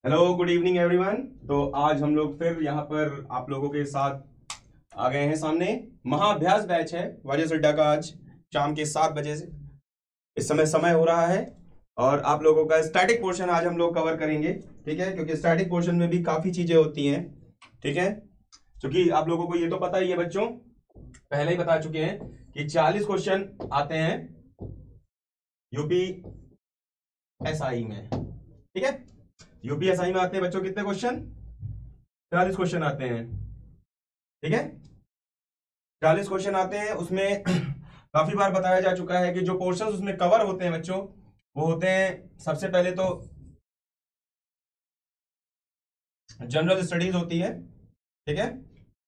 Hello, good evening everyone. तो आज हम लोग फिर यहाँ पर आप लोगों के साथ आ गए हैं सामने। महाअभ्यास बैच है वारियर्स अड्डा का। आज शाम के 7 बजे से इस समय हो रहा है और आप लोगों का स्टैटिक पोर्शन आज हम लोग कवर करेंगे। ठीक है, क्योंकि स्टैटिक पोर्शन में भी काफी चीजें होती हैं। ठीक है, क्योंकि आप लोगों को ये तो पता ही है बच्चों, पहले ही बता चुके हैं कि 40 क्वेश्चन आते हैं यूपी एसआई में। ठीक है, यूपीएसआई में आते हैं बच्चों कितने क्वेश्चन? 40 क्वेश्चन आते हैं। ठीक है, 40 क्वेश्चन आते हैं। उसमें काफी बार बताया जा चुका है कि जो पोर्शंस उसमें कवर होते हैं बच्चों, वो होते हैं सबसे पहले तो जनरल स्टडीज होती है। ठीक है,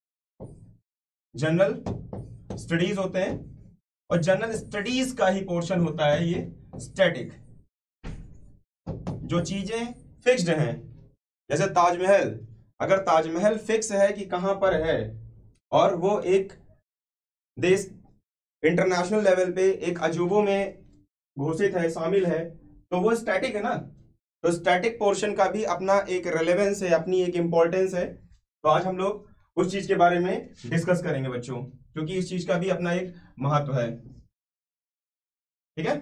जनरल स्टडीज होते हैं और जनरल स्टडीज का ही पोर्शन होता है ये स्टैटिक। जो चीजें फिक्स्ड हैं, जैसे ताजमहल, अगर ताजमहल फिक्स है कि कहां पर है और वो एक देश इंटरनेशनल लेवल पे एक अजूबों में घोषित है, शामिल है, तो वो स्टैटिक है ना। तो स्टैटिक पोर्शन का भी अपना एक रेलेवेंस है, अपनी एक इंपॉर्टेंस है। तो आज हम लोग उस चीज के बारे में डिस्कस करेंगे बच्चों, क्योंकि इस चीज का भी अपना एक महत्व है। ठीक है,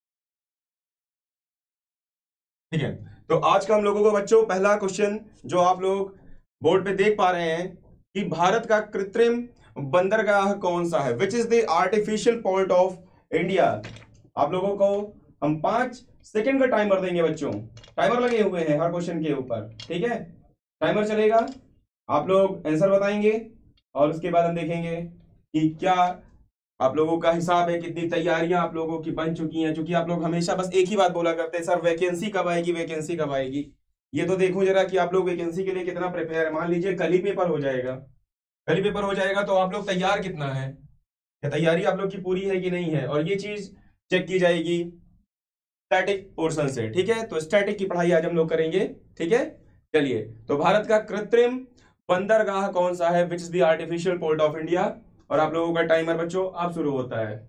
ठीक है। तो आज का हम लोगों को बच्चों पहला क्वेश्चन जो आप लोग बोर्ड पे देख पा रहे हैं कि भारत का कृत्रिम बंदरगाह कौन सा है, which is the artificial port of India. आप लोगों को हम 5 सेकंड का टाइमर देंगे बच्चों। टाइमर लगे हुए हैं हर क्वेश्चन के ऊपर। ठीक है, टाइमर चलेगा, आप लोग आंसर बताएंगे और उसके बाद हम देखेंगे कि क्या आप लोगों का हिसाब है, कितनी तैयारियां आप लोगों की बन चुकी हैं। क्योंकि आप लोग हमेशा बस एक ही बात बोला करते हैं, सर वैकेंसी कब आएगी, वैकेंसी कब आएगी। ये तो देखो जरा कि आप लोग वैकेंसी के लिए कितना प्रिपेयर है। मान लीजिए कल ही पेपर हो जाएगा, कल ही पेपर हो जाएगा, तो आप लोग तैयार कितना है, या तैयारी आप लोग की पूरी है कि नहीं है। और ये चीज चेक की जाएगी स्टैटिक पोर्शन से। ठीक है, तो स्टैटिक की पढ़ाई आज हम लोग करेंगे। ठीक है, चलिए। तो भारत का कृत्रिम बंदरगाह कौन सा है, which is the artificial port of India. और आप लोगों का टाइमर बच्चों आप शुरू होता है।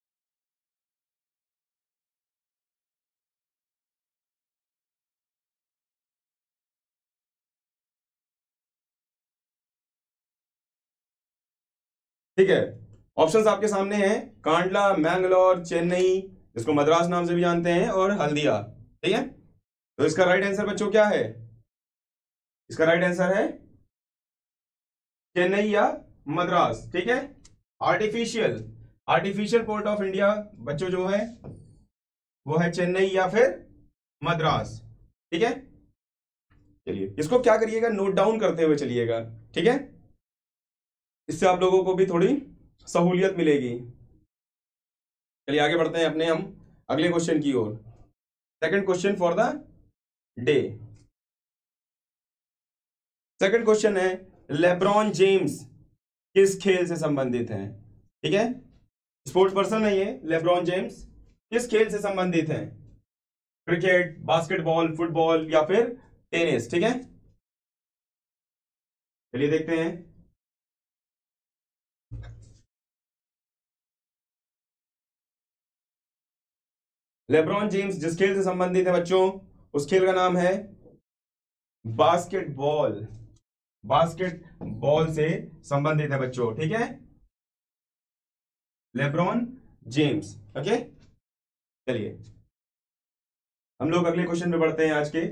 ठीक है, ऑप्शंस आपके सामने हैं। कांडला, मैंगलोर, चेन्नई, जिसको मद्रास नाम से भी जानते हैं, और हल्दिया। ठीक है, तो इसका राइट आंसर बच्चों क्या है? इसका राइट आंसर है चेन्नई या मद्रास। ठीक है, artificial artificial port of India बच्चों जो है वो है चेन्नई या फिर मद्रास। ठीक है, चलिए इसको क्या करिएगा, नोट डाउन करते हुए चलिएगा। ठीक है, इससे आप लोगों को भी थोड़ी सहूलियत मिलेगी। चलिए आगे बढ़ते हैं अपने हम अगले क्वेश्चन की ओर। Second question for the day. Second question है, लेब्रॉन जेम्स किस खेल से संबंधित हैं? ठीक है, स्पोर्ट्स पर्सन है ये लेब्रॉन जेम्स। किस खेल से संबंधित हैं? क्रिकेट, बास्केटबॉल, फुटबॉल या फिर टेनिस। ठीक है, चलिए देखते हैं। लेब्रॉन जेम्स जिस खेल से संबंधित है बच्चों, उस खेल का नाम है बास्केटबॉल। बास्केटबॉल से संबंधित है बच्चों। ठीक है, लेब्रॉन जेम्स। ओके, चलिए हम लोग अगले क्वेश्चन पे बढ़ते हैं आज के।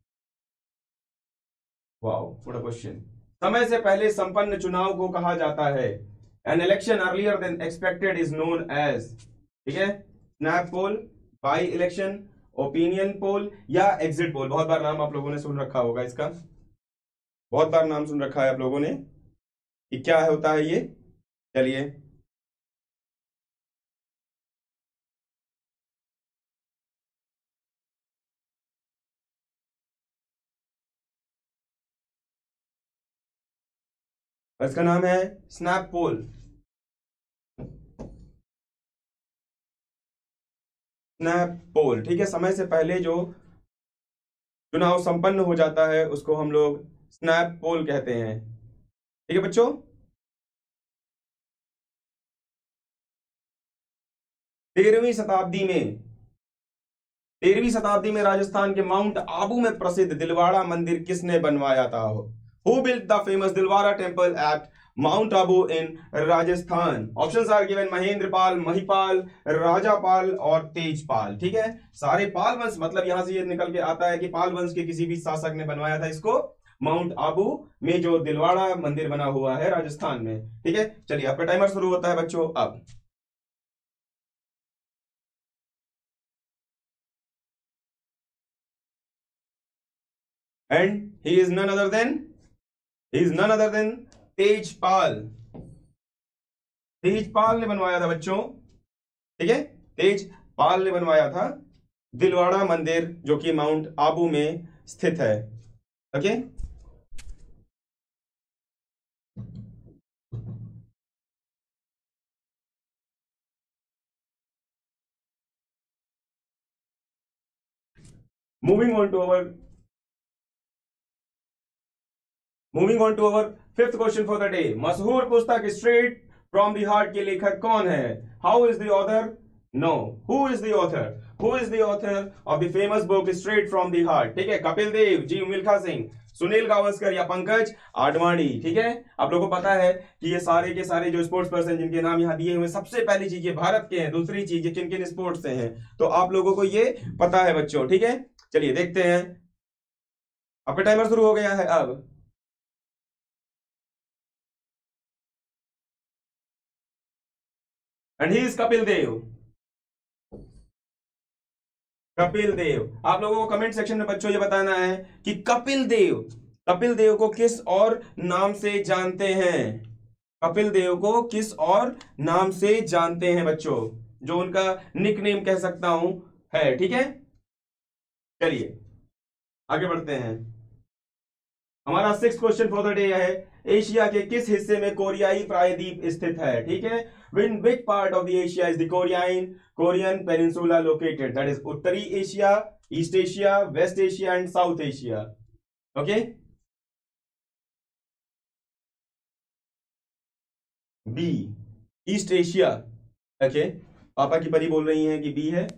Wow, what a question. समय से पहले संपन्न चुनाव को कहा जाता है, an election earlier than expected is known as. ठीक है, snap poll, by election, opinion poll या एग्जिट पोल। बहुत बार नाम आप लोगों ने सुन रखा होगा इसका, बहुत बार नाम सुन रखा है आप लोगों ने कि क्या होता है ये। चलिए इसका नाम है स्नैप पोल। स्नैप पोल, ठीक है, समय से पहले जो चुनाव संपन्न हो जाता है उसको हम लोग स्नैप पोल कहते हैं। ठीक है बच्चों, तेरहवीं शताब्दी में 13वीं शताब्दी में राजस्थान के माउंट आबू में प्रसिद्ध दिलवाड़ा मंदिर किसने बनवाया था? Who built the famous Dilwara temple at mount Abu in Rajasthan? Options are given, Mahendrapal, Mahipal, Rajapal और तेजपाल। ठीक है, सारे पाल वंश, मतलब यहां से ये निकल के आता है कि पाल वंश के किसी भी शासक ने बनवाया था इसको, माउंट आबू में जो दिलवाड़ा मंदिर बना हुआ है राजस्थान में। ठीक है, चलिए आपका टाइमर शुरू होता है बच्चों अब। And he is none other than, he is none other than Tejpal. Tejpal ने बनवाया था बच्चों। ठीक है, तेजपाल ने बनवाया था दिलवाड़ा मंदिर जो कि माउंट आबू में स्थित है। Okay, moving on to our moving on to our fifth question for the day. मशहूर पुस्तक स्ट्रेट फ्रॉम द हार्ट के लेखक कौन है? How is the author? No, who is the author? Who is the author of the famous book straight from the heart? ठीक है, कपिल देव जी, मिल्खा सिंह, सुनील गावस्कर या पंकज आडवाणी। ठीक है, आप लोगों को पता है कि ये सारे के सारे जो स्पोर्ट्स पर्सन जिनके नाम यहाँ दिए हुए, सबसे पहली चीज ये भारत के हैं, दूसरी चीज ये किन किन स्पोर्ट्स से हैं, तो आप लोगों को ये पता है बच्चों। ठीक है, चलिए देखते हैं, आपका टाइमर शुरू हो गया है अब। And he is Kapil Dev. Kapil Dev, आप लोगों को कमेंट सेक्शन में बच्चों ये बताना है कि कपिल देव को किस और नाम से जानते हैं? कपिल देव को किस और नाम से जानते हैं बच्चों, जो उनका निक नेम कह सकता हूं है। ठीक है, चलिए आगे बढ़ते हैं। हमारा six question for the day है, एशिया के किस हिस्से में कोरियाई प्रायद्वीप स्थित है? ठीक है, win which part of the Asia is the Korean peninsula located? That is उत्तरी Asia, East Asia, West Asia and South Asia. Okay, B, East Asia. Okay, पापा की परी बोल रही हैं कि बी है,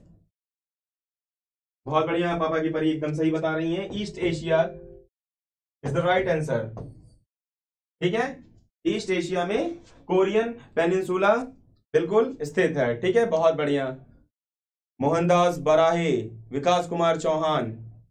बहुत बढ़िया, पापा की परी एकदम सही बता रही हैं, East Asia is the right answer. ठीक है, ईस्ट एशिया में कोरियन पेनिनसुला बिल्कुल स्थित है। ठीक है, बहुत बढ़िया, मोहनदास बराहे, विकास कुमार चौहान।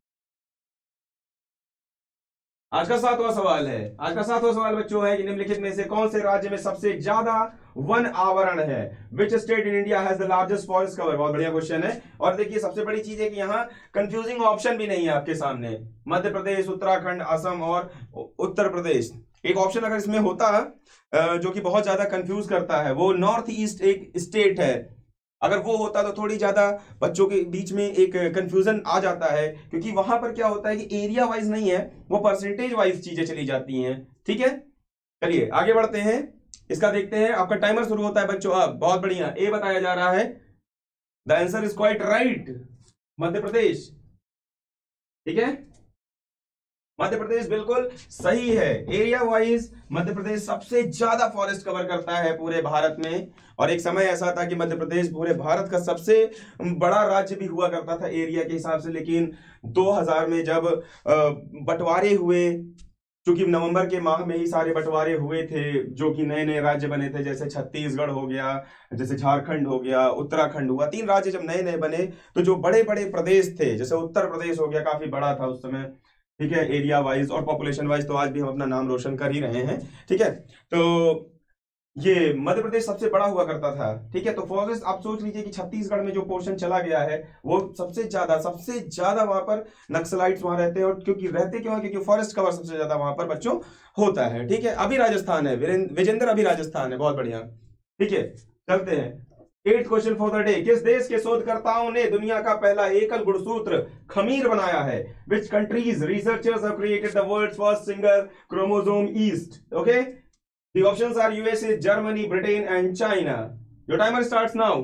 आज का सातवां सवाल बच्चों है कि निम्नलिखित में से कौन से राज्य में सबसे ज्यादा वन आवरण है? Which state in India has the largest forest cover? बहुत बढ़िया क्वेश्चन है। और देखिए सबसे बड़ी चीज है कि यहाँ कंफ्यूजिंग ऑप्शन भी नहीं है आपके सामने, मध्य प्रदेश, उत्तराखंड, असम और उत्तर प्रदेश। एक ऑप्शन अगर इसमें होता जो कि बहुत ज्यादा कंफ्यूज करता है, वो नॉर्थ ईस्ट एक स्टेट है, अगर वो होता तो थोड़ी ज्यादा बच्चों के बीच में एक कंफ्यूजन आ जाता है, क्योंकि वहां पर क्या होता है कि एरिया वाइज नहीं है, वो परसेंटेज वाइज चीजें चली जाती हैं। ठीक है, चलिए आगे बढ़ते हैं, इसका देखते हैं। आपका टाइमर शुरू होता है बच्चों अब। बहुत बढ़िया, ए बताया जा रहा है, the answer is quite right, Madhya Pradesh. ठीक है, मध्य प्रदेश बिल्कुल सही है। एरिया वाइज मध्य प्रदेश सबसे ज्यादा फॉरेस्ट कवर करता है पूरे भारत में, और एक समय ऐसा था कि मध्य प्रदेश पूरे भारत का सबसे बड़ा राज्य भी हुआ करता था एरिया के हिसाब से, लेकिन 2000 में जब बंटवारे हुए, क्योंकि नवंबर के माह में ही सारे बंटवारे हुए थे, जो कि नए नए राज्य बने थे, जैसे छत्तीसगढ़ हो गया, जैसे झारखंड हो गया, उत्तराखंड हुआ, 3 राज्य जब नए नए बने, तो जो बड़े बड़े प्रदेश थे, जैसे उत्तर प्रदेश हो गया, काफी बड़ा था उस समय। ठीक है, एरिया वाइज और पॉपुलेशन वाइज तो आज भी हम अपना नाम रोशन कर ही रहे हैं। ठीक है, तो ये मध्य प्रदेश सबसे बड़ा हुआ करता था। ठीक है, तो फॉरेस्ट आप सोच लीजिए कि छत्तीसगढ़ में जो पोर्शन चला गया है, वो सबसे ज्यादा वहां पर नक्सलाइट्स वहां रहते हैं, और क्योंकि रहते क्यों है, क्योंकि फॉरेस्ट कवर सबसे ज्यादा वहां पर बच्चों होता है। ठीक है, अभी राजस्थान है, विजेंद्र अभी राजस्थान है, बहुत बढ़िया। ठीक है, चलते हैं, eight question for the day. किस देश के शोधकर्ताओं ने दुनिया का पहला एकल गुणसूत्र खमीर बनाया है? Which countries researchers have created the world's first single chromosome yeast? Okay, the options are USA, Germany, Britain and China. Your timer starts now.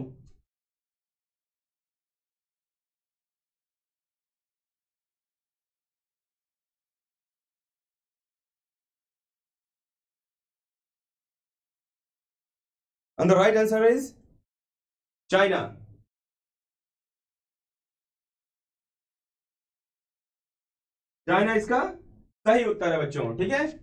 And the right answer is China. China इसका सही उत्तर है बच्चों, ठीक है,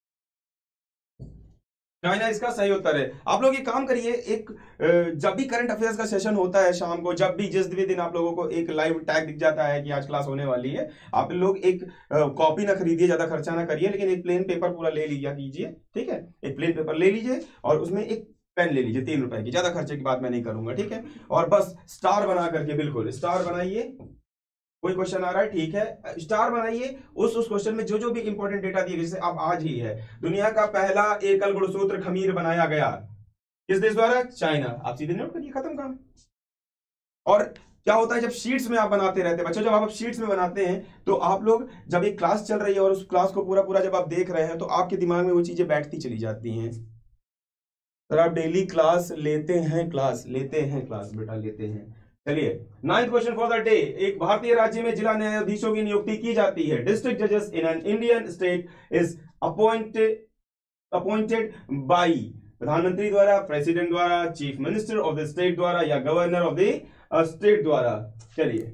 China इसका सही उत्तर है। आप लोग ये काम करिए, एक जब भी करंट अफेयर्स का सेशन होता है शाम को, जब भी जिस भी दिन आप लोगों को एक लाइव टैग दिख जाता है कि आज क्लास होने वाली है, आप लोग एक कॉपी ना खरीदिए, ज्यादा खर्चा ना करिए, लेकिन एक प्लेन पेपर पूरा ले लिया कीजिए, ठीक है, एक प्लेन पेपर ले लीजिए और उसमें एक पेन ले लीजिए 3 रुपए की, ज्यादा खर्चे की बात मैं नहीं करूंगा, ठीक है, और बस स्टार बना करके, बिल्कुल स्टार बनाइए। कोई क्वेश्चन आ रहा है, ठीक है, स्टार बनाइए, उस क्वेश्चन में जो जो भी इंपॉर्टेंट डेटा दिए, जैसे अब आज ही है, दुनिया का पहला एकल गुणसूत्र खमीर बनाया गया किस देश द्वारा? चाइना। आप सीधे नोट करिए, खत्म काम। और क्या होता है जब शीट्स में आप बनाते रहते हैं बच्चों, जब आप शीट्स में बनाते हैं तो आप लोग जब एक क्लास चल रही है और उस क्लास को पूरा पूरा जब आप देख रहे हैं तो आपके दिमाग में वो चीजें बैठती चली जाती हैं। सर आप डेली क्लास लेते हैं, क्लास बेटा लेते हैं। चलिए 9th question for the day. एक भारतीय राज्य में जिला न्यायाधीशों की नियुक्ति की जाती है। डिस्ट्रिक्ट जजेस in an Indian state is appointed by प्रधानमंत्री द्वारा, प्रेसिडेंट द्वारा, chief minister of the state द्वारा या गवर्नर ऑफ द स्टेट द्वारा। चलिए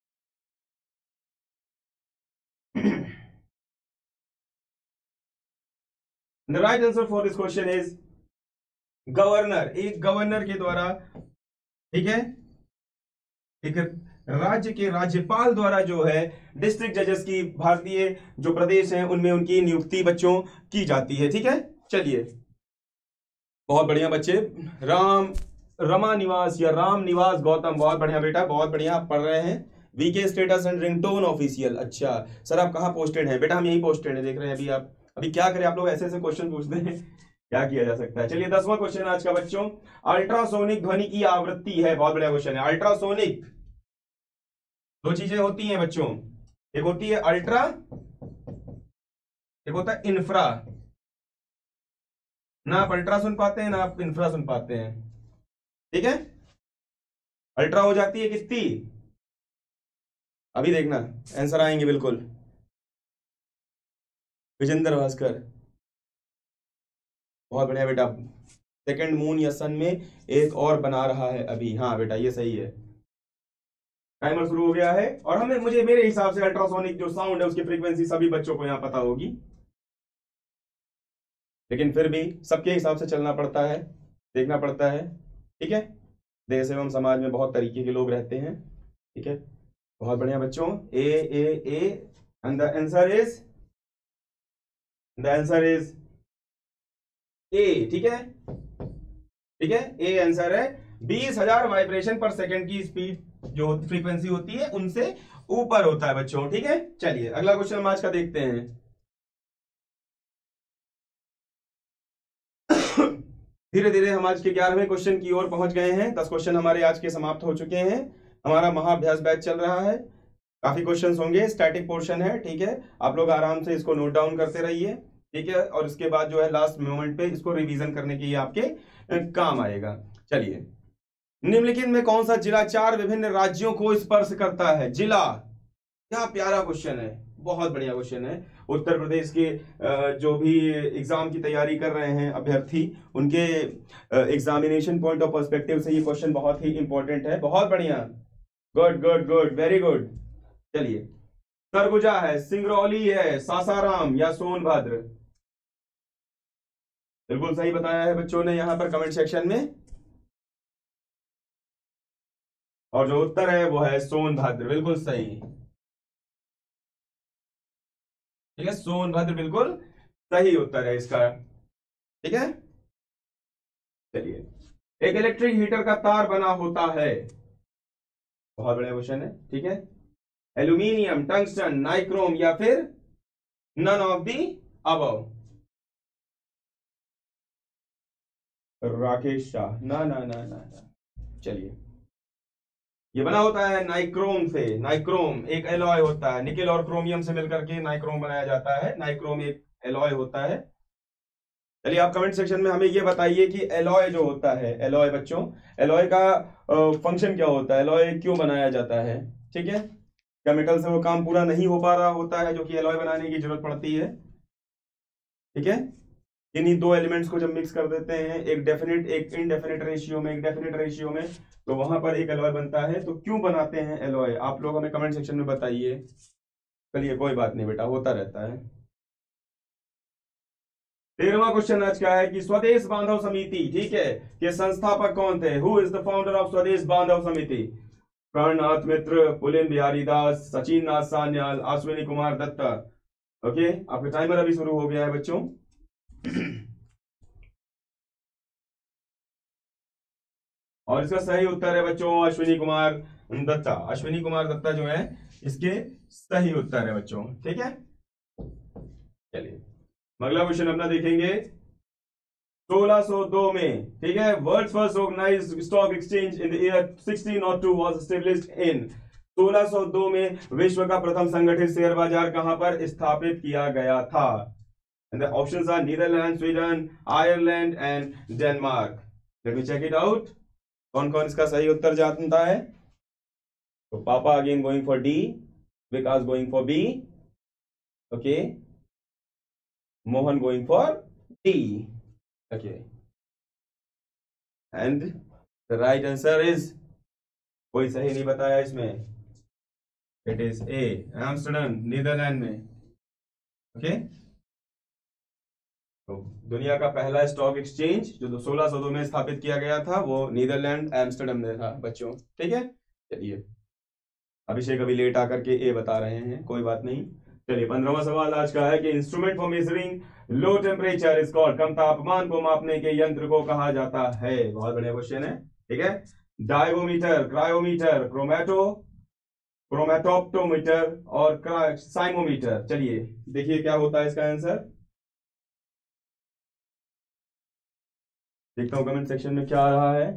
the right answer for this question is governor, एक गवर्नर के द्वारा, ठीक है, एक राज्य के राज्यपाल द्वारा जो है डिस्ट्रिक्ट जजेस की भारतीय जो प्रदेश हैं उनमें उनकी नियुक्ति बच्चों की जाती है, ठीक है। चलिए बहुत बढ़िया बच्चे, रमा निवास या राम निवास गौतम, बहुत बढ़िया बेटा, बहुत बढ़िया, आप पढ़ रहे हैं। VK status and ringtone official, अच्छा सर आप कहाँ पोस्टेड हैं? बेटा हम यही पोस्टेड हैं, देख रहे हैं अभी आप। अभी क्या करें, आप लोग ऐसे ऐसे क्वेश्चन पूछते हैं, क्या किया जा सकता है। चलिए 10वां क्वेश्चन आज का बच्चों, अल्ट्रासोनिक ध्वनि की आवृत्ति है, बहुत बढ़िया क्वेश्चन है। अल्ट्रासोनिक, दो चीजें होती हैं बच्चों, एक होती है अल्ट्रा, एक होता है इंफ्रा। ना आप अल्ट्रा सुन पाते हैं ना आप इंफ्रा सुन पाते हैं, ठीक है। अल्ट्रा हो जाती है कितनी, अभी देखना आंसर आएंगे बिल्कुल। विजेंद्र भास्कर, बहुत बढ़िया बेटा, सेकंड मून या सन में एक और बना रहा है अभी, हाँ बेटा ये सही है। टाइमर शुरू हो गया है और हमें मेरे हिसाब से अल्ट्रासोनिक जो साउंड है उसकी फ्रीक्वेंसी सभी बच्चों को यहां पता होगी, लेकिन फिर भी सबके हिसाब से चलना पड़ता है, देखना पड़ता है, ठीक है। देश एवं समाज में बहुत तरीके के लोग रहते हैं, ठीक है। बहुत बढ़िया बच्चों, A and the answer is A, ठीक है, ठीक है, ए आंसर है। 20,000 वाइब्रेशन पर सेकंड की स्पीड जो फ्रीक्वेंसी होती है उनसे ऊपर होता है बच्चों, ठीक है। चलिए अगला क्वेश्चन हम आज का देखते हैं। धीरे धीरे हम आज के 11वें क्वेश्चन की ओर पहुंच गए हैं। 10 क्वेश्चन हमारे आज के समाप्त हो चुके हैं। हमारा महाअभ्यास बैच चल रहा है, काफी क्वेश्चंस होंगे, स्टैटिक पोर्शन है, ठीक है। आप लोग आराम से इसको नोट डाउन करते रहिए, ठीक है, और इसके बाद जो है लास्ट मोमेंट पे इसको रिवीजन करने के लिए आपके काम आएगा। चलिए, निम्नलिखित में कौन सा जिला 4 विभिन्न राज्यों को स्पर्श करता है? जिला, क्या प्यारा क्वेश्चन है, बहुत बढ़िया क्वेश्चन है। उत्तर प्रदेश के जो भी एग्जाम की तैयारी कर रहे हैं अभ्यर्थी, उनके एग्जामिनेशन पॉइंट ऑफ पर्सपेक्टिव से ये क्वेश्चन बहुत ही इंपॉर्टेंट है। बहुत बढ़िया, good good good, very good. चलिए, सरगुजा है, सिंगरौली है, सासाराम या सोनभद्र? बिल्कुल सही बताया है बच्चों ने यहां पर कमेंट सेक्शन में, और जो उत्तर है वो है सोनभद्र, बिल्कुल सही, ठीक है, सोनभद्र बिल्कुल सही उत्तर है इसका, ठीक है। चलिए, एक इलेक्ट्रिक हीटर का तार बना होता है, बहुत बढ़िया क्वेश्चन है, ठीक है। एल्यूमिनियम, टंगस्टन, नाइक्रोम या फिर none of the above? Rakesh Shah, ना ना ना ना ना। चलिए, ये बना होता है नाइक्रोम से। नाइक्रोम एक एलॉय होता है, निकेल और क्रोमियम से मिलकर के नाइक्रोम बनाया जाता है। नाइक्रोम एक एलॉय होता है। चलिए, आप कमेंट सेक्शन में हमें ये बताइए कि एलॉय जो होता है, एलॉय बच्चों, एलॉय का फंक्शन क्या होता है, एलॉय क्यों बनाया जाता है, ठीक है। क्या मेटल से वो काम पूरा नहीं हो पा रहा होता है जो कि एलॉय बनाने की जरूरत पड़ती है, ठीक है। इन्हीं दो एलिमेंट्स को जब मिक्स कर देते हैं, एक डेफिनेट एक इनडेफिनेट रेशियो में, एक डेफिनेट रेशियो में, तो वहां पर एक एलॉय बनता है। तो क्यों बनाते हैं एलॉय, आप लोग हमें कमेंट सेक्शन में बताइए। चलिए कोई बात नहीं बेटा, होता रहता है। 13वां क्वेश्चन आज का है कि स्वदेश बांधव समिति, ठीक है, के संस्थापक कौन थे? Who is the founder of Swadesh Bandhab Samiti? Prannath Mitra, Pulin Bihari Das, Sachin Nath Sanyal, Ashwini Kumar Dutta. Okay, आपका टाइमर अभी शुरू हो गया है बच्चों। और इसका सही उत्तर है बच्चों अश्विनी कुमार दत्ता। अश्विनी कुमार दत्ता जो है इसके सही उत्तर है बच्चों, ठीक है। चलिए अगला क्वेश्चन अपना देखेंगे। 1602 में, ठीक है, world's first organised stock exchange in the year 1602 was established in. 1602 में विश्व का प्रथम संगठित शेयर बाजार कहां पर स्थापित किया गया था? And the options are Netherland, Sweden, Ireland and Denmark. Let me check it out. कौन कौन इसका सही उत्तर जानता है? तो पापा again going for D, Vikas going for B, okay, Mohan going for D, okay, and the right answer is, कोई सही नहीं बताया इसमें, it is A, Amsterdam, Netherland में, ओके। तो दुनिया का पहला स्टॉक एक्सचेंज जो 1602 में स्थापित किया गया था वो नीदरलैंड एम्स्टर्डम में था बच्चों, ठीक है। चलिए अभिषेक अभी लेट आकर के ए बता रहे हैं, कोई बात नहीं। चलिए 15वां सवाल आज का है कि instrument for measuring low temperature is called, कम तापमान को मापने के यंत्र को कहा जाता है? बहुत बढ़िया क्वेश्चन है, ठीक है। डायवोमीटर, क्रायोमीटर, क्रोमैटोप्टोमीटर और साइमोमीटर। चलिए देखिए क्या होता है इसका आंसर, देखता हूं कमेंट सेक्शन में क्या आ रहा है।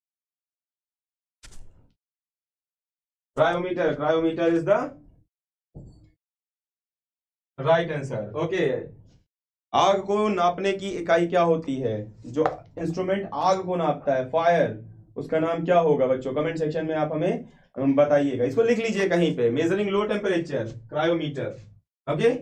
Cryometer is the right answer, okay. आग को नापने की इकाई क्या होती है? जो इंस्ट्रूमेंट आग को नापता है, फायर, उसका नाम क्या होगा बच्चों? कमेंट सेक्शन में आप हमें बताइएगा। इसको लिख लीजिए कहीं पे, measuring low temperature, cryometer, okay.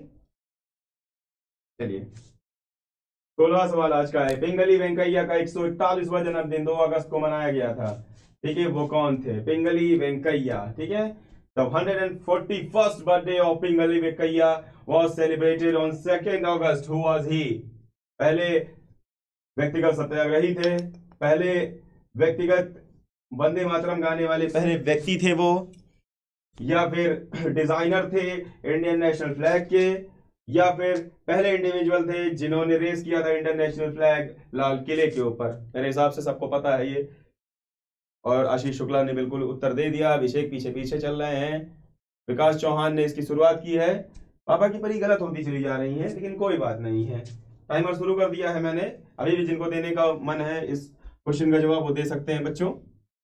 चलिए 16वां सवाल आज का है। पिंगली वेंकैया का 141वां जन्मदिन 2 अगस्त को मनाया गया था, ठीक है, वो कौन थे? पिंगली वेंकैया, ठीक है। The 141st birthday of Pingali Venkaiah was celebrated on 2nd August. Who was he? पहले व्यक्तिगत सत्याग्रही थे, पहले व्यक्तिगत वंदे मातरम गाने वाले पहले व्यक्ति थे वो, या फिर डिजाइनर थे इंडियन नेशनल फ्लैग के, या फिर पहले इंडिविजुअल थे जिन्होंने रेस किया था इंडियन नेशनल फ्लैग लाल किले के ऊपर? मेरे हिसाब से सबको पता है ये। और आशीष शुक्ला ने बिल्कुल उत्तर दे दिया, अभिषेक पीछे पीछे चल रहे हैं, विकास चौहान ने इसकी शुरुआत की है। पापा की परी गलत होती चली जा रही है, लेकिन कोई बात नहीं है, टाइमर शुरू कर दिया है मैंने। अभी भी जिनको देने का मन है इस क्वेश्चन का जवाब वो दे सकते हैं बच्चों।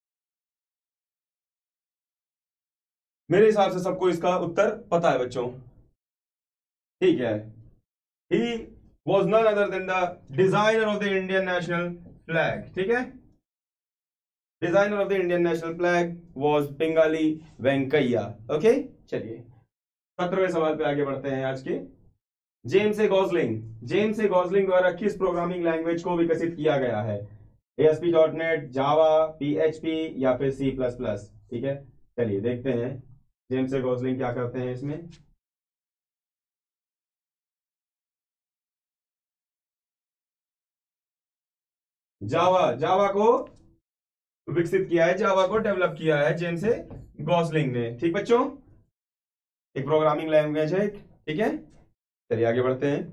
मेरे हिसाब से सबको इसका उत्तर पता है बच्चों, ठीक है। He was none other than the designer of the Indian national flag, ठीक है। Designer of the Indian national flag was Pingali Venkayya, okay. चलिए 17वें सवाल पे आगे बढ़ते हैं आज के। जेम्स ए गॉसलिंग द्वारा किस प्रोग्रामिंग लैंग्वेज को विकसित किया गया है? ASP.NET, जावा, PHP या फिर C++, ठीक है। चलिए देखते हैं जेम्स ए गॉसलिंग क्या करते हैं इसमें। जावा को विकसित किया है, जावा को डेवलप किया है जेम्स ए गॉसलिंग ने, ठीक बच्चों। एक प्रोग्रामिंग लैंग्वेज है, ठीक है। चलिए आगे बढ़ते हैं।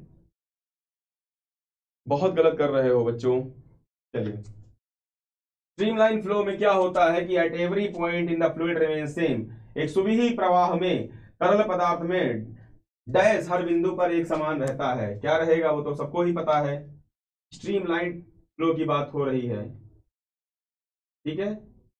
बहुत गलत कर रहे हो बच्चों। चलिए स्ट्रीमलाइन फ्लो में क्या होता है कि at every point in the fluid remain same, एक सुविही प्रवाह में तरल पदार्थ में डैश हर बिंदु पर एक समान रहता है। क्या रहेगा वो तो सबको ही पता है, स्ट्रीमलाइन फ्लो की बात हो रही है, ठीक है।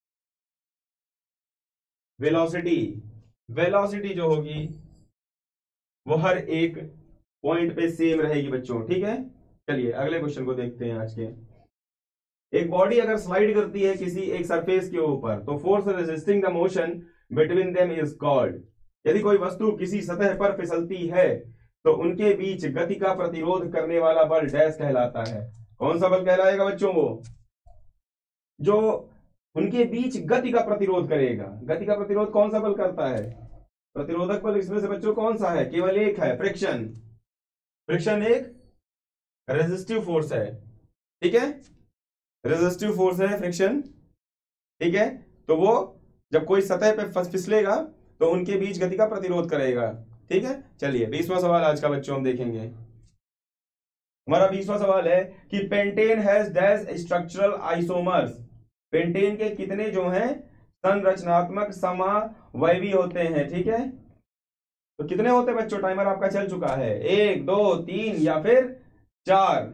वेलोसिटी जो होगी वो हर एक पॉइंट पे सेम रहेगी बच्चों, ठीक है। चलिए अगले क्वेश्चन को देखते हैं आज के। एक बॉडी अगर स्लाइड करती है किसी एक सरफेस के ऊपर तो force resisting the motion between them is called. यदि कोई वस्तु किसी सतह पर फिसलती है तो उनके बीच गति का प्रतिरोध करने वाला बल डैश कहलाता है। कौन सा बल कहलाएगा बच्चों? वो जो उनके बीच गति का प्रतिरोध करेगा। गति का प्रतिरोध कौन सा बल करता है? प्रतिरोधक बल इसमें से बच्चों कौन सा है? केवल एक है, फ्रिक्शन। फ्रिक्शन एक रेजिस्टिव फोर्स है, ठीक है, रेजिस्टिव फोर्स है फ्रिक्शन, ठीक है। तो वो जब कोई सतह पे फिसलेगा तो उनके बीच गति का प्रतिरोध करेगा, ठीक है। चलिए 20वां सवाल आज का बच्चों हम देखेंगे। हमारा 20वां सवाल है कि pentane has dash structural isomers. Pentane के कितने जो हैं संरचनात्मक समावयवी होते हैं, ठीक है। तो कितने होते हैं बच्चों? टाइमर आपका चल चुका है, 1 2 3 या फिर 4?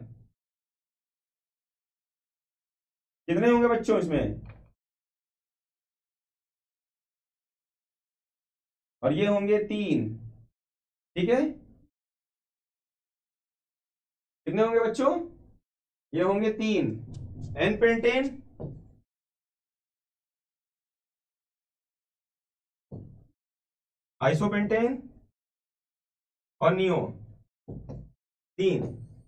कितने होंगे बच्चों इसमें? और ये होंगे 3, ठीक है। कितने होंगे बच्चों? ये होंगे 3, एन पेंटेन, आइसोपेंटेन और नियो। 3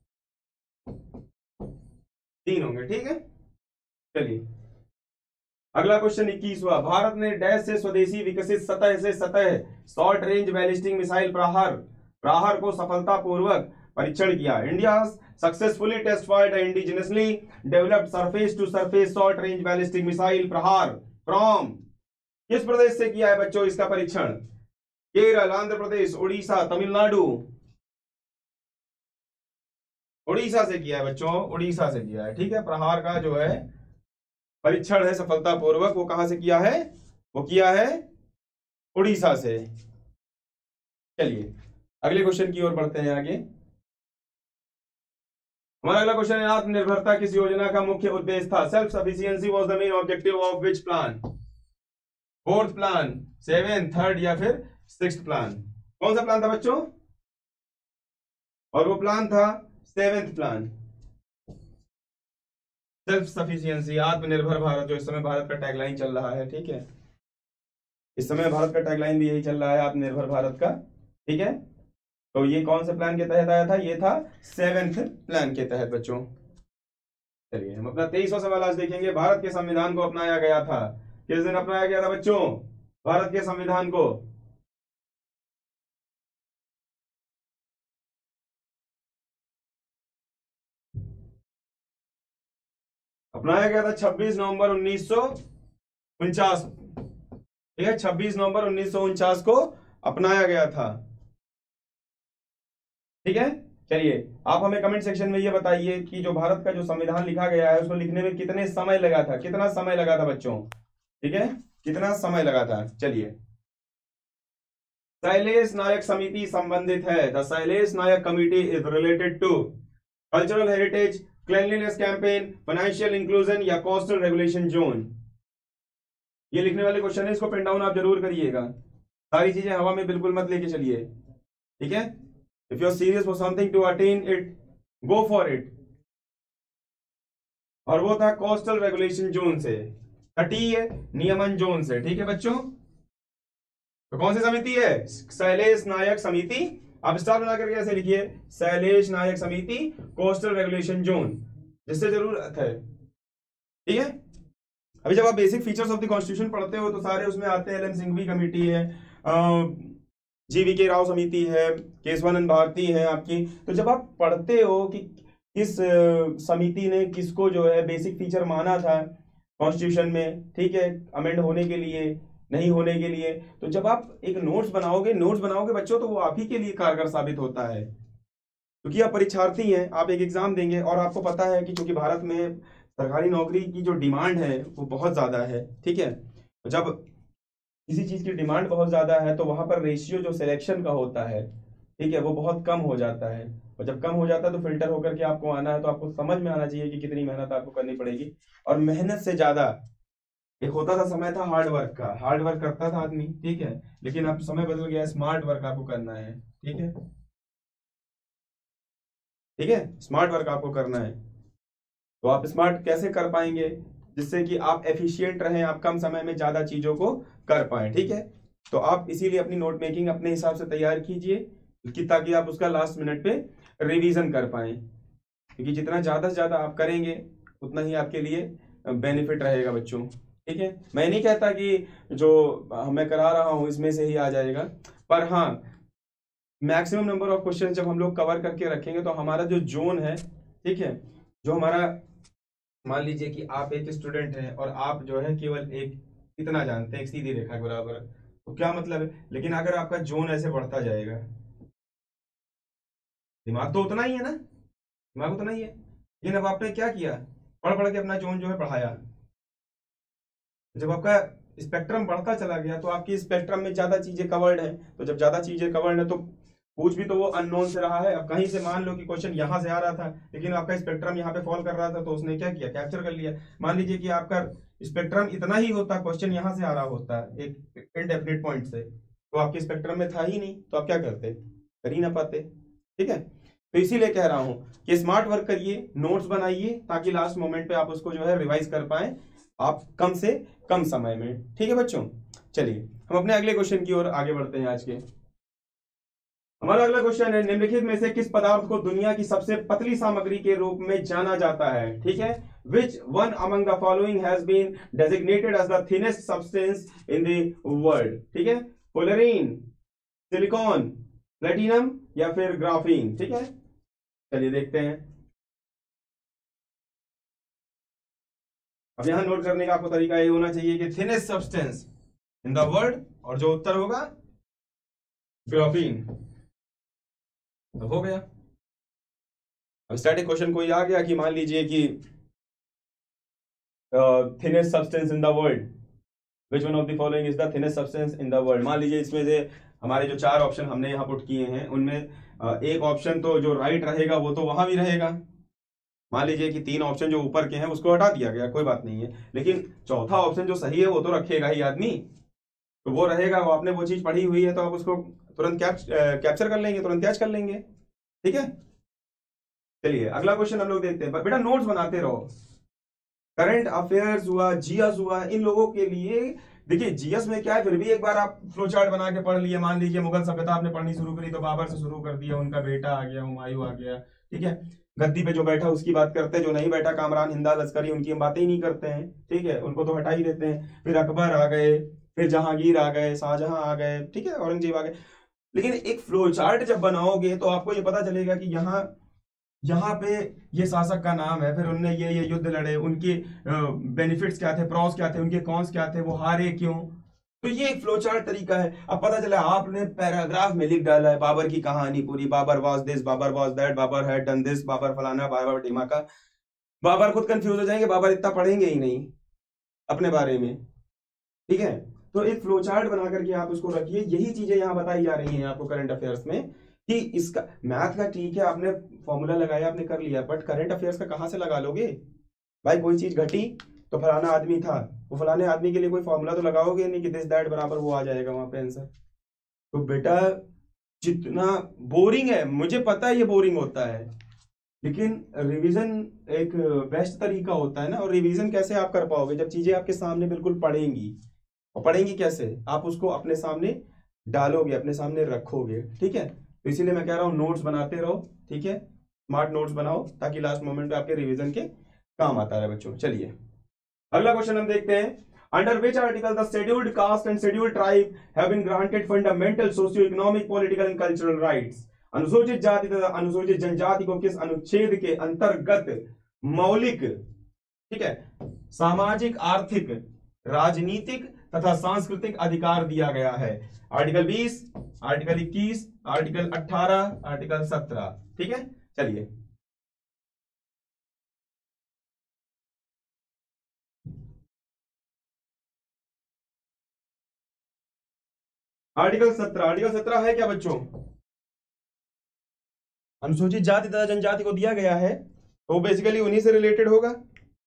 होंगे, ठीक है। चलिए अगला क्वेश्चन 21वां। भारत ने डैश से स्वदेशी विकसित सतह से सतह शॉर्ट रेंज बैलिस्टिक मिसाइल प्रहार को सफलतापूर्वक परीक्षण किया। India successfully test fired indigenously developed surface to surface short range ballistic missile Prahaar from किस प्रदेश से किया है बच्चों इसका परीक्षण? केरल, आंध्र प्रदेश, उड़ीसा, तमिलनाडु। उड़ीसा से किया है बच्चों, उड़ीसा से किया है, ठीक है। प्रहार का जो है परीक्षण है सफलतापूर्वक, वो कहां से किया है? वो किया है उड़ीसा से। चलिए अगले क्वेश्चन की ओर बढ़ते हैं आगे। हमारा अगला क्वेश्चन है आत्मनिर्भरता किस योजना का मुख्य उद्देश्य था? Self sufficiency was the main objective of which plan? 4th plan, 7th, 3rd या फिर 6th प्लान? कौन सा प्लान था बच्चों? और वो प्लान था 7th प्लान, सेल्फ सफिशिएंसी, आत्मनिर्भर भारत, जो इस समय भारत का टैगलाइन चल रहा है, ठीक है। इस समय भारत का टैगलाइन भी यही चल रहा है, आत्मनिर्भर भारत का, ठीक है। तो ये कौन से प्लान के तहत आया था? ये था 7th प्लान के तहत बच्चों। चलिए हम अपना 23वां सवाल आज देखेंगे। भारत के संविधान को अपनाया गया था, किस दिन अपनाया गया था बच्चों भारत के संविधान को? अपनाया गया था 26 नवंबर 1949, ठीक है। 26 नवंबर 1949 को अपनाया गया था, ठीक है। चलिए आप हमें कमेंट सेक्शन में ये बताइए कि जो भारत का जो संविधान लिखा गया है उसको लिखने में कितने समय लगा था? कितना समय लगा था बच्चों, ठीक है, कितना समय लगा था? चलिए शैलेश नायक समिति संबंधित है। The Shailesh Nayak committee is related to cultural heritage, cleanliness campaign, financial inclusion या कोस्टल रेगुलेशन जोन। ये लिखने वाले क्वेश्चन है, इसको पेन डाउन आप जरूर करिएगा। सारी चीजें हवा में बिल्कुल मत लेके चलिए, ठीक है। If you are serious for something to attain it, go for it. और वो था कोस्टल रेगुलेशन जोन से, तटीय नियमन जोन से, ठीक है बच्चों। तो कौन सी समिति है? शैलेश नायक समिति। आप स्टार बना करके ऐसे लिखिए, शैलेश नायक समिति कोस्टल रेगुलेशन जोन, जिससे जरूरत है, ठीक है। अभी जब आप basic features of the constitution पढ़ते हो तो सारे उसमें आते हैं। एल.एम. सिंघवी कमेटी है, जी.वी.के. राव समिति है, केशवानंद भारती है आपकी। तो जब आप पढ़ते हो कि किस समिति ने किसको जो है बेसिक फीचर माना था कॉन्स्टिट्यूशन में, ठीक है, अमेंड होने के लिए, नहीं होने के लिए, तो जब आप एक नोट्स बनाओगे बच्चों, तो वो आप ही के लिए कारगर साबित होता है, क्योंकि आप परीक्षार्थी हैं, आप एक एग्जाम देंगे और आपको पता है कि चूंकि भारत में सरकारी नौकरी की जो डिमांड है वो बहुत ज्यादा है, ठीक है। जब किसी चीज की डिमांड बहुत ज्यादा है तो वहां पर रेशियो जो सिलेक्शन का होता है, ठीक है, वो बहुत कम हो जाता है। और जब कम हो जाता है तो फिल्टर होकर के आपको आना है, तो आपको समझ में आना चाहिए कि कितनी मेहनत आपको करनी पड़ेगी। और मेहनत से ज्यादा एक होता था, समय था हार्ड वर्क का, हार्ड वर्क करता था आदमी, ठीक है, लेकिन अब समय बदल गया, स्मार्ट वर्क आपको करना है, ठीक है, ठीक है, स्मार्ट वर्क आपको करना है। तो आप स्मार्ट कैसे कर पाएंगे? जिससे कि आप एफिशिएंट रहें, आप कम समय में ज्यादा चीजों को कर पाए, ठीक है। तो आप इसीलिए अपनी नोट मेकिंग अपने हिसाब से तैयार कीजिए कि ताकि आप उसका लास्ट मिनट पे रिवीजन कर पाए, क्योंकि जितना ज्यादा से ज्यादा आप करेंगे उतना ही आपके लिए बेनिफिट रहेगा बच्चों। ठीक है, मैं नहीं कहता कि जो मैं करा रहा हूं इसमें से ही आ जाएगा, पर हाँ मैक्सिमम नंबर ऑफ क्वेश्चन जब हम लोग कवर करके रखेंगे तो हमारा जो जोन है, ठीक है, जो हमारा, मान लीजिए कि आप एक स्टूडेंट हैं और आप जो है केवल एक इतना जानते हैं, एक सीधी रेखा के बराबर, तो क्या मतलब है, लेकिन अगर आपका जोन ऐसे बढ़ता जाएगा, दिमाग तो उतना ही है ना, दिमाग उतना ही है, लेकिन अब आपने क्या किया, पढ़ पढ़ के अपना जोन जो है बढ़ाया। जब आपका स्पेक्ट्रम बढ़ता चला गया तो आपकी स्पेक्ट्रम में ज्यादा चीजें कवर्ड है, तो जब ज्यादा चीजें कवर्ड है तो पूछ भी तो वो अननोन से रहा है। अब कहीं से मान लो कि क्वेश्चन यहाँ से आ रहा था लेकिन आपका स्पेक्ट्रम यहाँ पे फॉल कर रहा था, तो उसने क्या किया, कैप्चर कर लिया। मान लीजिए कि आपका स्पेक्ट्रम इतना ही होता, क्वेश्चन यहाँ से आ रहा होता एक इनडेफिनिट पॉइंट से, तो आपके स्पेक्ट्रम में था ही नहीं, तो आप क्या करते, कर ही ना पाते। ठीक है, तो इसीलिए कह रहा हूं कि स्मार्ट वर्क करिए, नोट्स बनाइए, ताकि लास्ट मोमेंट पे आप उसको जो है रिवाइज कर पाए आप कम से कम समय में। ठीक है बच्चों, चलिए हम अपने अगले क्वेश्चन की ओर आगे बढ़ते हैं। आज के हमारा अगला क्वेश्चन है, निम्नलिखित में से किस पदार्थ को दुनिया की सबसे पतली सामग्री के रूप में जाना जाता है। ठीक है, which one among the following has been designated as the thinnest substance in the world. ठीक है, फ्लोरीन, सिलिकॉन, प्लेटिनम या फिर ग्राफीन। ठीक है, चलिए देखते हैं। अब यहां नोट करने का आपको तरीका ये होना चाहिए कि thinnest substance in the world, और जो उत्तर होगा ग्राफीन। तो हो गया। अब स्टैटिक क्वेश्चन कोई आ गया कि मान लीजिए कि thinnest substance in the world, which one of the following is the thinnest substance in the world. मान लीजिए इसमें से हमारे जो 4 ऑप्शन हमने यहाँ पुट किए हैं उनमें एक ऑप्शन तो जो राइट रहेगा वो तो वहां भी रहेगा। मान लीजिए कि 3 ऑप्शन जो ऊपर के हैं उसको हटा दिया गया, कोई बात नहीं है, लेकिन चौथा ऑप्शन जो सही है वो तो रखेगा ही आदमी, तो वो रहेगा। वो आपने वो चीज पढ़ी हुई है तो आप उसको तुरंत कैप्चर कर लेंगे, तुरंत कैच कर लेंगे। ठीक है, चलिए अगला क्वेश्चन हम लोग देखते हैं। बेटा नोट्स बनाते रहो। करंट अफेयर्स हुआ, जीएस हुआ, इन लोगों के लिए देखिए जीएस में क्या है, फिर भी एक बार आप फ्लो चार्ट बना के पढ़ लिए। मान लीजिए मुगल सभ्यता आपने पढ़नी शुरू करी तो बाबर से शुरू कर दिया, उनका बेटा आ गया, हुमायूं आ गया। ठीक है, गद्दी पे जो बैठा उसकी बात करते हैं, जो नहीं बैठा कामरान हिंदा लश्करी उनकी हम बातें ही नहीं करते हैं। ठीक है, उनको तो हटा ही देते हैं। फिर अकबर आ गए, फिर जहांगीर आ गए, शाहजहां आ गए, ठीक है, औरंगजेब आ गए। लेकिन एक फ्लो चार्ट जब बनाओगे तो आपको ये पता चलेगा कि यहाँ यहाँ पे ये शासक का नाम है, फिर उनने ये युद्ध लड़े, उनके बेनिफिट्स क्या थे, प्रॉस क्या थे, उनके कॉन्स क्या थे, वो हारे क्यों। तो ये एक फ्लो चार्ट तरीका है। अब पता चला आपने पैराग्राफ में लिख डाला है बाबर की कहानी पूरी, Babar was this, Babar was that, Babar had done this, Babar फलाना, बाबर ढिमाका। बाबर खुद कंफ्यूज हो जाएंगे, बाबर इतना पढ़ेंगे ही नहीं अपने बारे में। ठीक है, तो एक फ्लो चार्ट बना करके आप उसको रखिए। यही चीजें यहाँ बताई जा रही हैं आपको करंट अफेयर्स में, कि इसका मैथ का ठीक है आपने फॉर्मूला लगाया, आपने कर लिया, बट करंट अफेयर्स का कहां से लगा लोगे भाई। कोई चीज घटी तो फलाना आदमी था, वो फलाने आदमी के लिए कोई फॉर्मूला तो लगाओगे नहीं कि दिस दैट बराबर वो आ जाएगा वहां पे आंसर। तो बेटा जितना बोरिंग है, मुझे पता है ये बोरिंग होता है, लेकिन रिवीजन एक बेस्ट तरीका होता है ना। और रिवीजन कैसे आप कर पाओगे, जब चीजें आपके सामने बिल्कुल पड़ेंगी। और पढ़ेंगी कैसे, आप उसको अपने सामने डालोगे, अपने सामने रखोगे। ठीक है, तो इसीलिए मैं कह रहा हूं नोट्स बनाते रहो। ठीक है, स्मार्ट नोट्स बनाओ ताकि लास्ट मोमेंट पे आपके रिवीजन के काम आता है बच्चों। चलिए अगला क्वेश्चन हम देखते हैं। Under which article the scheduled caste and scheduled tribe have been granted fundamental socio economic political and cultural rights. अनुसूचित जाति तथा अनुसूचित जनजाति को किस अनुच्छेद के अंतर्गत मौलिक, ठीक है, सामाजिक, आर्थिक, राजनीतिक तथा सांस्कृतिक अधिकार दिया गया है। Article 20, article 21, article 18, article 17। ठीक है, चलिए आर्टिकल 17, आर्टिकल 17 है क्या बच्चों, अनुसूचित जाति तथा जनजाति को दिया गया है, तो बेसिकली उन्हीं से रिलेटेड होगा।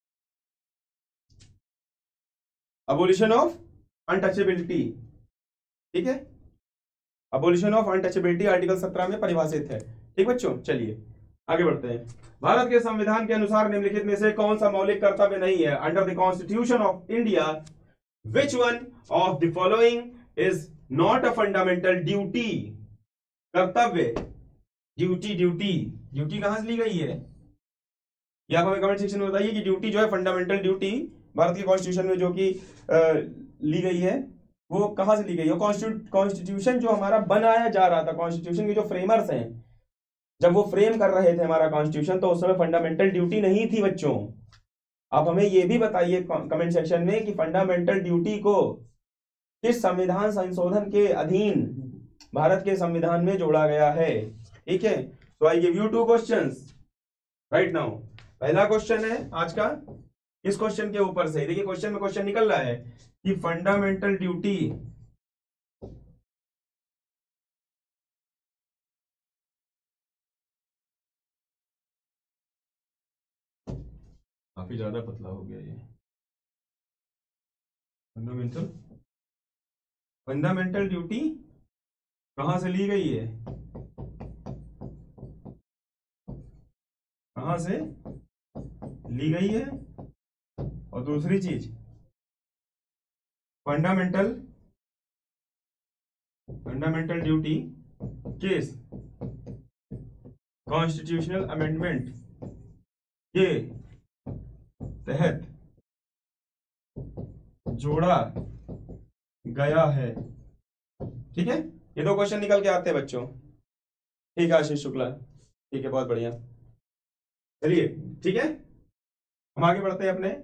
अबोलिशन ऑफ अनटचेबिलिटी, ठीक है, अबोलिशन ऑफ अनटचेबिलिटी आर्टिकल 17 में परिभाषित है। ठीक बच्चों, चलिए आगे बढ़ते हैं। भारत के संविधान के अनुसार निम्नलिखित में से कौन सा मौलिक कर्तव्य नहीं है। Under the constitution of India which one of the following is not a fundamental duty. कर्तव्य, ड्यूटी, ड्यूटी, ड्यूटी कहां से ली गई है, ये आप हमें कमेंट सेक्शन में बताइए कि ड्यूटी जो है फंडामेंटल ड्यूटी भारत के कॉन्स्टिट्यूशन में जो कि ली गई है वो कहाँ से ली गई है? कॉन्स्टिट्यूशन जो हमारा बनाया जा रहा था, कॉन्स्टिट्यूशन के जो फ्रेमर्स हैं, जब वो फ्रेम कर रहे थे हमारा कॉन्स्टिट्यूशन, तो उस समय फंडामेंटल ड्यूटी नहीं थी बच्चों। आप हमें ये भी बताइए कमेंट सेक्शन में कि फंडामेंटल ड्यूटी को किस संविधान संशोधन के अधीन भारत के संविधान में जोड़ा गया है। ठीक है, तो I give you 2 questions right now. पहला क्वेश्चन है आज का, इस क्वेश्चन के ऊपर से देखिए, क्वेश्चन में क्वेश्चन निकल रहा है कि फंडामेंटल ड्यूटी काफी ज्यादा पतला हो गया ये। फंडामेंटल ड्यूटी कहां से ली गई है, कहां से ली गई है? और दूसरी चीज, फंडामेंटल ड्यूटी किस कॉन्स्टिट्यूशनल अमेंडमेंट के तहत जोड़ा गया है। ठीक है, ये 2 क्वेश्चन निकल के आते हैं बच्चों। ठीक है आशीष शुक्ला, ठीक है, बहुत बढ़िया। चलिए ठीक है, हम आगे बढ़ते हैं अपने।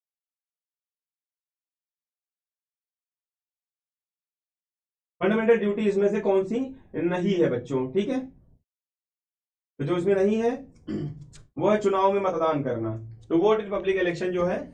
फंडामेंटल ड्यूटी इसमें से कौन सी नहीं है बच्चों? ठीक है, तो जो इसमें नहीं है वो है चुनाव में मतदान करना। तो वोट इन पब्लिक इलेक्शन जो है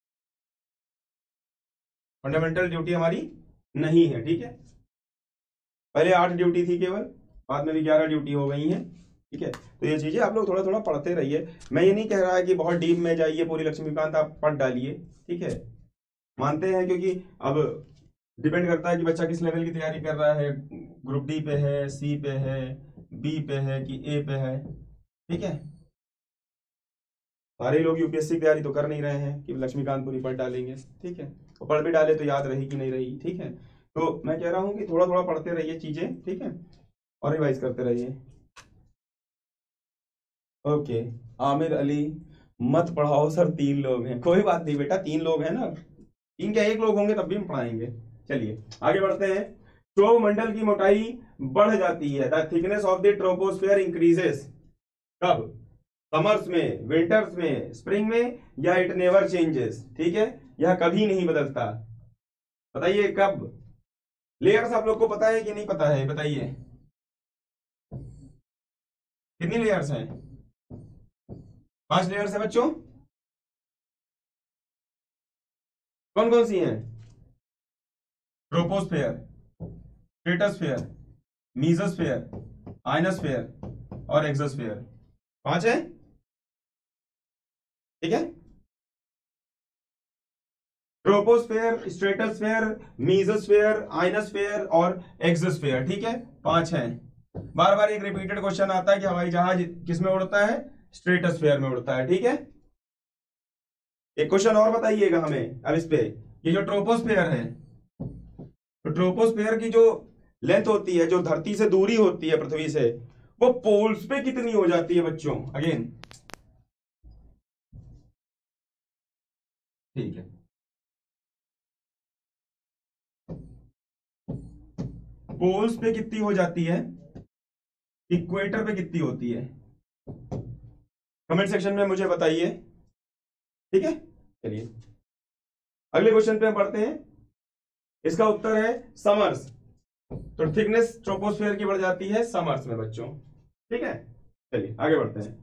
फंडामेंटल ड्यूटी हमारी नहीं है। ठीक है, पहले 8 ड्यूटी थी केवल, बाद में भी 11 ड्यूटी हो गई है। ठीक है, तो ये चीजें आप लोग थोड़ा थोड़ा पढ़ते रहिए। मैं ये नहीं कह रहा है कि बहुत डीप में जाइए, पूरी लक्ष्मीकांत आप पढ़ डालिए। ठीक है, मानते हैं क्योंकि अब डिपेंड करता है कि बच्चा किस लेवल की तैयारी कर रहा है, ग्रुप डी पे है, सी पे है, बी पे है कि ए पे है। ठीक है, सारे लोग यूपीएससी की तैयारी तो कर नहीं रहे हैं कि लक्ष्मीकांत पूरी पढ़ डालेंगे। ठीक है, और पढ़ भी डाले तो याद रही कि नहीं रही। ठीक है, तो मैं कह रहा हूं कि थोड़ा थोड़ा पढ़ते रहिए चीजें। ठीक है, और रिवाइज करते रहिए। ओके, आमिर अली, मत पढ़ाओ सर, 3 लोग हैं। कोई बात नहीं बेटा, 3 लोग हैं ना, 3 क्या 1 लोग होंगे तब भी हम पढ़ाएंगे। चलिए आगे बढ़ते हैं। क्षोभ मंडल की मोटाई बढ़ जाती है, the thickness of the troposphere increases. कब? समर्स में, विंटर्स में, स्प्रिंग में, या इट नेवर चेंजेस। ठीक है, यह कभी नहीं बदलता। बताइए कब? लेयर्स आप लोग को पता है कि नहीं पता है, बताइए कितनी लेयर्स हैं? 5 लेयर्स है बच्चों। कौन कौन सी हैं? ट्रोपोस्फेयर, स्ट्रेटोस्फेयर, मीजोस्फेयर, आयनोस्फेयर और एक्सोस्फेयर। 5 है। ठीक है, ट्रोपोस्फेयर, स्ट्रेटोस्फेयर, मीजोस्फेयर, आयनोस्फेयर और एक्सोस्फेयर। ठीक है, 5 हैं। बार बार एक रिपीटेड क्वेश्चन आता है कि हवाई जहाज किस में उड़ता है? स्ट्रेटोस्फेयर में उड़ता है। ठीक है, एक क्वेश्चन और बताइएगा हमें अब इस पे। ये जो ट्रोपोस्फेयर है, तो ट्रोपोस्फेयर की जो लेंथ होती है, जो धरती से दूरी होती है पृथ्वी से, वो पोल्स पे कितनी हो जाती है बच्चों? अगेन ठीक है, पोल्स पे कितनी हो जाती है, इक्वेटर पे कितनी होती है? कमेंट सेक्शन में मुझे बताइए। ठीक है, चलिए अगले क्वेश्चन पे हम पढ़ते हैं। इसका उत्तर है समर्स। तो थिकनेस ट्रोपोस्फेयर की बढ़ जाती है समर्स में बच्चों। ठीक है, चलिए आगे बढ़ते हैं।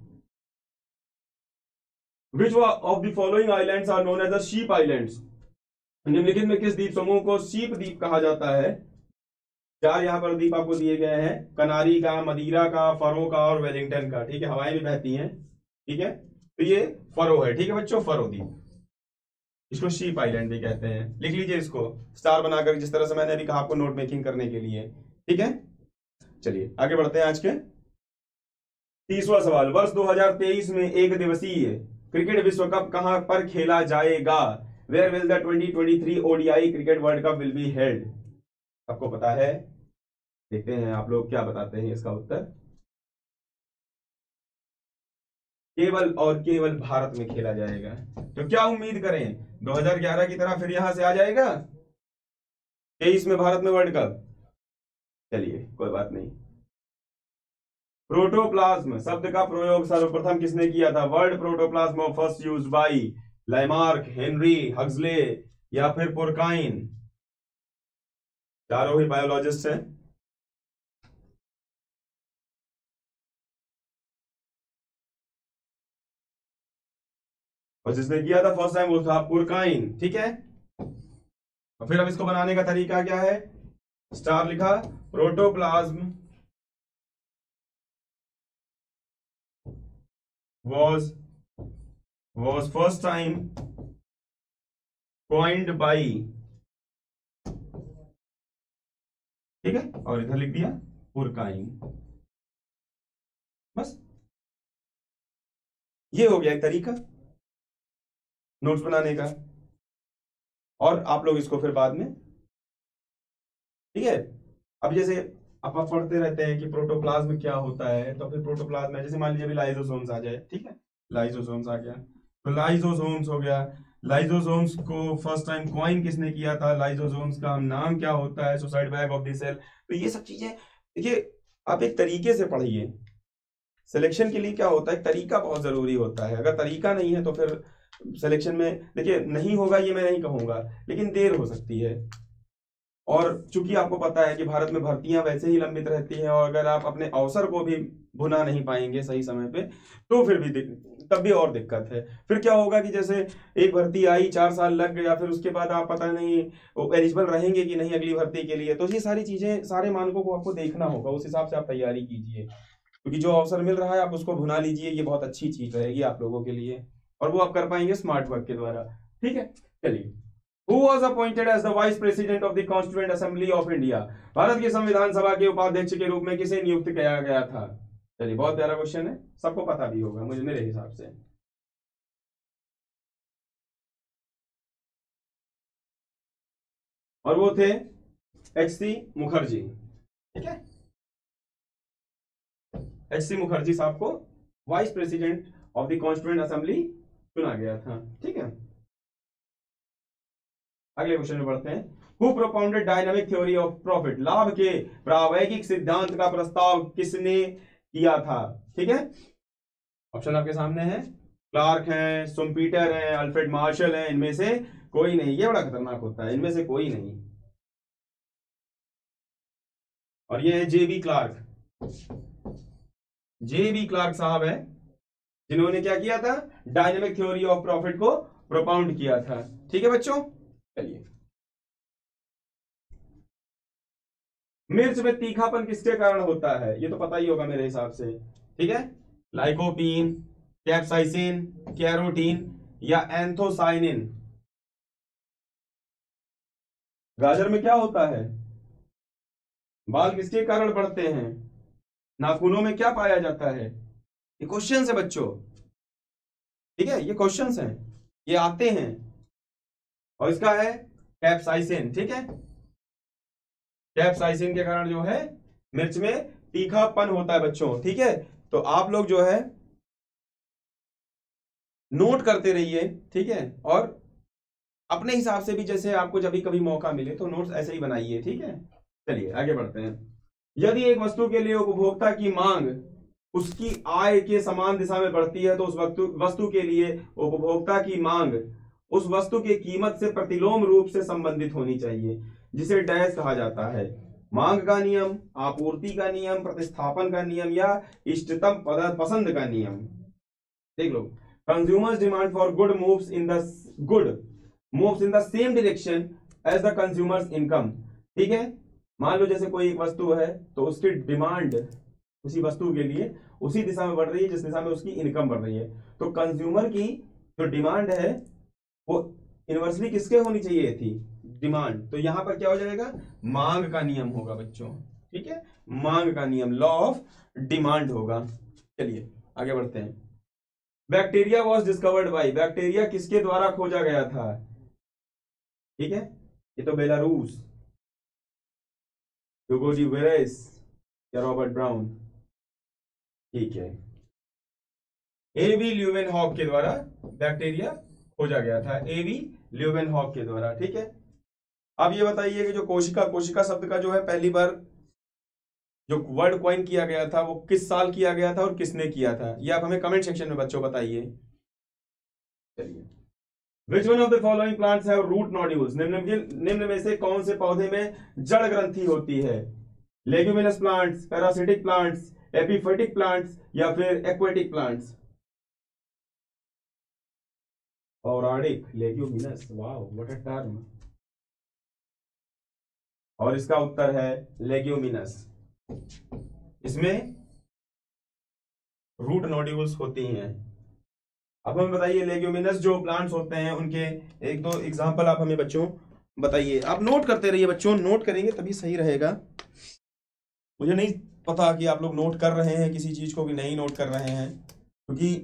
Which of the following islands are known as the sheep islands? निम्नलिखित में किस द्वीप समूह को शीप द्वीप कहा जाता है? 4 यहां पर द्वीप आपको दिए गए हैं, कनारी का, मदीरा का, फरो का और वेलिंगटन का। ठीक है, हवाएं भी बहती हैं। ठीक है, तो ये फरो है। ठीक है बच्चों, फरो द्वीप, इसको शीप आइलैंड भी कहते हैं। लिख लीजिए इसको स्टार बनाकर, जिस तरह से मैंने अभी कहा आपको नोट मेकिंग करने के लिए। ठीक है, चलिए आगे बढ़ते हैं। आज के 30वां सवाल, वर्ष 2023 में एक दिवसीय क्रिकेट विश्व कप कहां पर खेला जाएगा? Where will the 2023 ODI cricket world cup will be held? आपको पता है, देखते हैं आप लोग क्या बताते हैं इसका उत्तर। केवल और केवल भारत में खेला जाएगा। तो क्या उम्मीद करें 2011 की तरह फिर यहां से आ जाएगा 23 में भारत में वर्ल्ड कप? चलिए कोई बात नहीं। प्रोटोप्लाज्म शब्द का प्रयोग सर्वप्रथम किसने किया था? Word protoplasm first used by Lamarck, Henry, Huxley या फिर पुरकाइन। चारों ही बायोलॉजिस्ट हैं। और जिसने किया था फर्स्ट टाइम वो था पुरकाइन। ठीक है, और फिर अब इसको बनाने का तरीका क्या है? स्टार लिखा। Protoplasm was first time coined by, ठीक है, और इधर लिख दिया पुरकाइन। बस ये हो गया एक तरीका नोट्स बनाने का। और आप लोग इसको फिर बाद में, ठीक है, अब जैसे आप पढ़ते रहते हैं कि प्रोटोप्लाज्म क्या होता है, तो फिर प्रोटोप्लाज्म है, जैसे मान लीजिए अभी लाइजोसोम्स आ जाए, ठीक है, लाइजोसोम्स आ गया, तो लाइजोसोम्स हो गया। लाइजोसोम्स को फर्स्ट टाइम कॉइन किसने किया था? लाइजोसोम्स का नाम क्या होता है? Suicide bag of the cell. तो ये सब चीजें देखिए आप एक तरीके से पढ़िए। सिलेक्शन के लिए क्या होता है, तरीका बहुत जरूरी होता है। अगर तरीका नहीं है तो फिर सिलेक्शन में देखिए नहीं होगा, ये मैं नहीं कहूंगा, लेकिन देर हो सकती है। और चूंकि आपको पता है कि भारत में भर्तियां वैसे ही लंबित रहती हैं, और अगर आप अपने अवसर को भी भुना नहीं पाएंगे सही समय पे, तो फिर भी तब भी और दिक्कत है। फिर क्या होगा कि जैसे एक भर्ती आई, 4 साल लग गया, फिर उसके बाद आप पता नहीं एलिजिबल रहेंगे कि नहीं अगली भर्ती के लिए। तो ये सारी चीजें, सारे मानकों को आपको देखना होगा, उस हिसाब से आप तैयारी कीजिए, क्योंकि जो अवसर मिल रहा है आप उसको भुना लीजिए, ये बहुत अच्छी चीज रहेगी आप लोगों के लिए, और वो आप कर पाएंगे स्मार्ट वर्क के द्वारा। ठीक है, चलिए। Who was appointed as the Vice President of the Constituent Assembly of India? Bharat की संविधान सभा के उपाध्यक्ष के रूप में किसे नियुक्त किया गया था? चलिए बहुत प्यारा क्वेश्चन है, सबको पता भी होगा मुझे मेरे हिसाब से। और वो थे H.C. मुखर्जी। ठीक है, H.C. मुखर्जी साहब को vice president of the constituent assembly चुना गया था। ठीक है, अगले क्वेश्चन में बढ़ते हैं। Who propounded dynamic theory of profit? लाभ के प्रावैगिक सिद्धांत का प्रस्ताव किसने किया था? ठीक है, ऑप्शन आपके सामने है। क्लार्क हैं, सुम्पीटर हैं, अल्फ्रेड मार्शल हैं, इनमें से कोई नहीं। ये बड़ा खतरनाक होता है, इनमें से कोई नहीं। और ये है जेबी क्लार्क। जेबी क्लार्क साहब है जिन्होंने क्या किया था? डायनेमिक थ्योरी ऑफ प्रॉफिट को प्रोपाउंड किया था। ठीक है बच्चों, चलिए। मिर्च में तीखापन किसके कारण होता है? ये तो पता ही होगा मेरे हिसाब से। ठीक है, लाइकोपीन, कैप्साइसिन, कैरोटीन या एंथोसाइनिन। गाजर में क्या होता है? बाल किसके कारण बढ़ते हैं? नाखूनों में क्या पाया जाता है? ये क्वेश्चन है बच्चों, ठीक है, ये क्वेश्चंस हैं, ये आते हैं। और इसका है कैप्साइसिन। ठीक है, कैप्साइसिन के कारण जो है मिर्च में तीखापन होता है बच्चों। ठीक है, तो आप लोग जो है नोट करते रहिए। ठीक है, और अपने हिसाब से भी जैसे आपको जब भी कभी मौका मिले तो नोट्स ऐसे ही बनाइए। ठीक है, चलिए आगे बढ़ते हैं। यदि एक वस्तु के लिए उपभोक्ता की मांग उसकी आय के समान दिशा में बढ़ती है, तो उस वस्तु के लिए उपभोक्ता की मांग उस वस्तु की कीमत से प्रतिलोम रूप से संबंधित होनी चाहिए, जिसे डैश कहा जाता है। मांग का नियम, आपूर्ति का नियम, प्रतिस्थापन का नियम या इष्टतम पसंद का नियम। देख लो, consumers demand for good moves in the same direction as the consumers income. ठीक है, मान लो जैसे कोई एक वस्तु है तो उसकी डिमांड उसी वस्तु के लिए उसी दिशा में बढ़ रही है जिस दिशा में उसकी इनकम बढ़ रही है। तो कंज्यूमर की जो डिमांड है वो इनवर्सली किसके होनी चाहिए थी? डिमांड। तो यहां पर क्या हो जाएगा? मांग का नियम होगा बच्चों। ठीक है, मांग का नियम, लॉ ऑफ डिमांड होगा। चलिए आगे बढ़ते हैं। Bacteria was discovered by, bacteria किसके द्वारा खोजा गया था? ठीक है, ये तो बेलारूस, ह्यूगो डी वेरेस या रॉबर्ट ब्राउन। ठीक है, एवी ल्यूवेनहॉक के द्वारा बैक्टीरिया खोजा गया था, एवी ल्यूवेनहॉक के द्वारा। ठीक है, अब ये बताइए कि जो कोशिका शब्द का जो है पहली बार जो वर्ड कॉइन किया गया था वो किस साल किया गया था और किसने किया था, ये आप हमें कमेंट सेक्शन में बच्चों बताइए। चलिए, which one of the following plants have root nodules, निम्न में से कौन से पौधे में जड़ ग्रंथि होती है? Leguminous plants, parasitic plants, epiphytic plants या फिर एक्वेटिक प्लांट्स? पौराणिक, leguminous, wow what a term. और इसका उत्तर है लेग्यूमिनस। इसमें रूट नोड्यूल्स होती हैं। अब हमें बताइए लेग्यूमिनस जो प्लांट्स होते हैं उनके एक दो एग्जांपल आप हमें बच्चों बताइए। आप नोट करते रहिए बच्चों, नोट करेंगे तभी सही रहेगा। मुझे नहीं पता कि आप लोग नोट कर रहे हैं किसी चीज को कि नहीं नोट कर रहे हैं, क्योंकि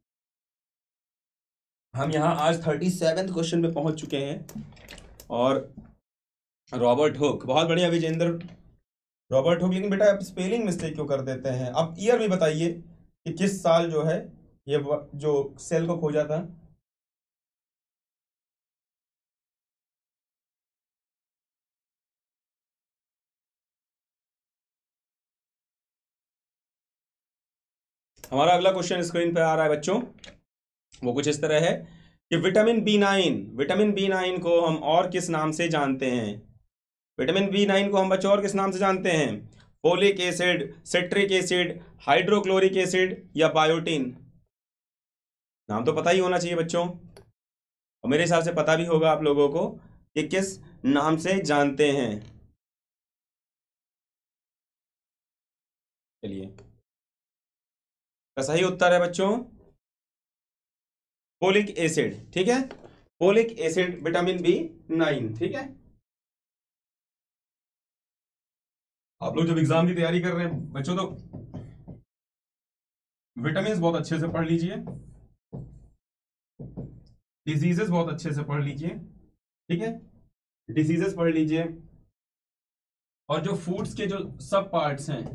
हम यहाँ आज 37वें क्वेश्चन पे पहुंच चुके हैं। और रॉबर्ट हुक, बहुत बढ़िया विजेंद्र, रॉबर्ट हुक। लेकिन बेटा आप स्पेलिंग मिस्टेक क्यों कर देते हैं? आप ईयर भी बताइए कि किस साल जो है ये जो सेल को खोजा था। हमारा अगला क्वेश्चन स्क्रीन पे आ रहा है बच्चों, वो कुछ इस तरह है कि विटामिन बी9 को हम और किस नाम से जानते हैं? विटामिन बी9 को हम बच्चों और किस नाम से जानते हैं? Folic acid, citric acid, hydrochloric acid या बायोटिन? नाम तो पता ही होना चाहिए बच्चों, और मेरे हिसाब से पता भी होगा आप लोगों को कि किस नाम से जानते हैं। चलिए, सही उत्तर है बच्चों फोलिक एसिड। ठीक है, फोलिक एसिड विटामिन बी9। ठीक है, आप लोग जब एग्जाम की तैयारी कर रहे हैं बच्चों तो विटामिन बहुत अच्छे से पढ़ लीजिए, डिजीजेस बहुत अच्छे से पढ़ लीजिए। ठीक है, डिजीजेस पढ़ लीजिए, और जो फूड्स के जो सब पार्ट्स हैं,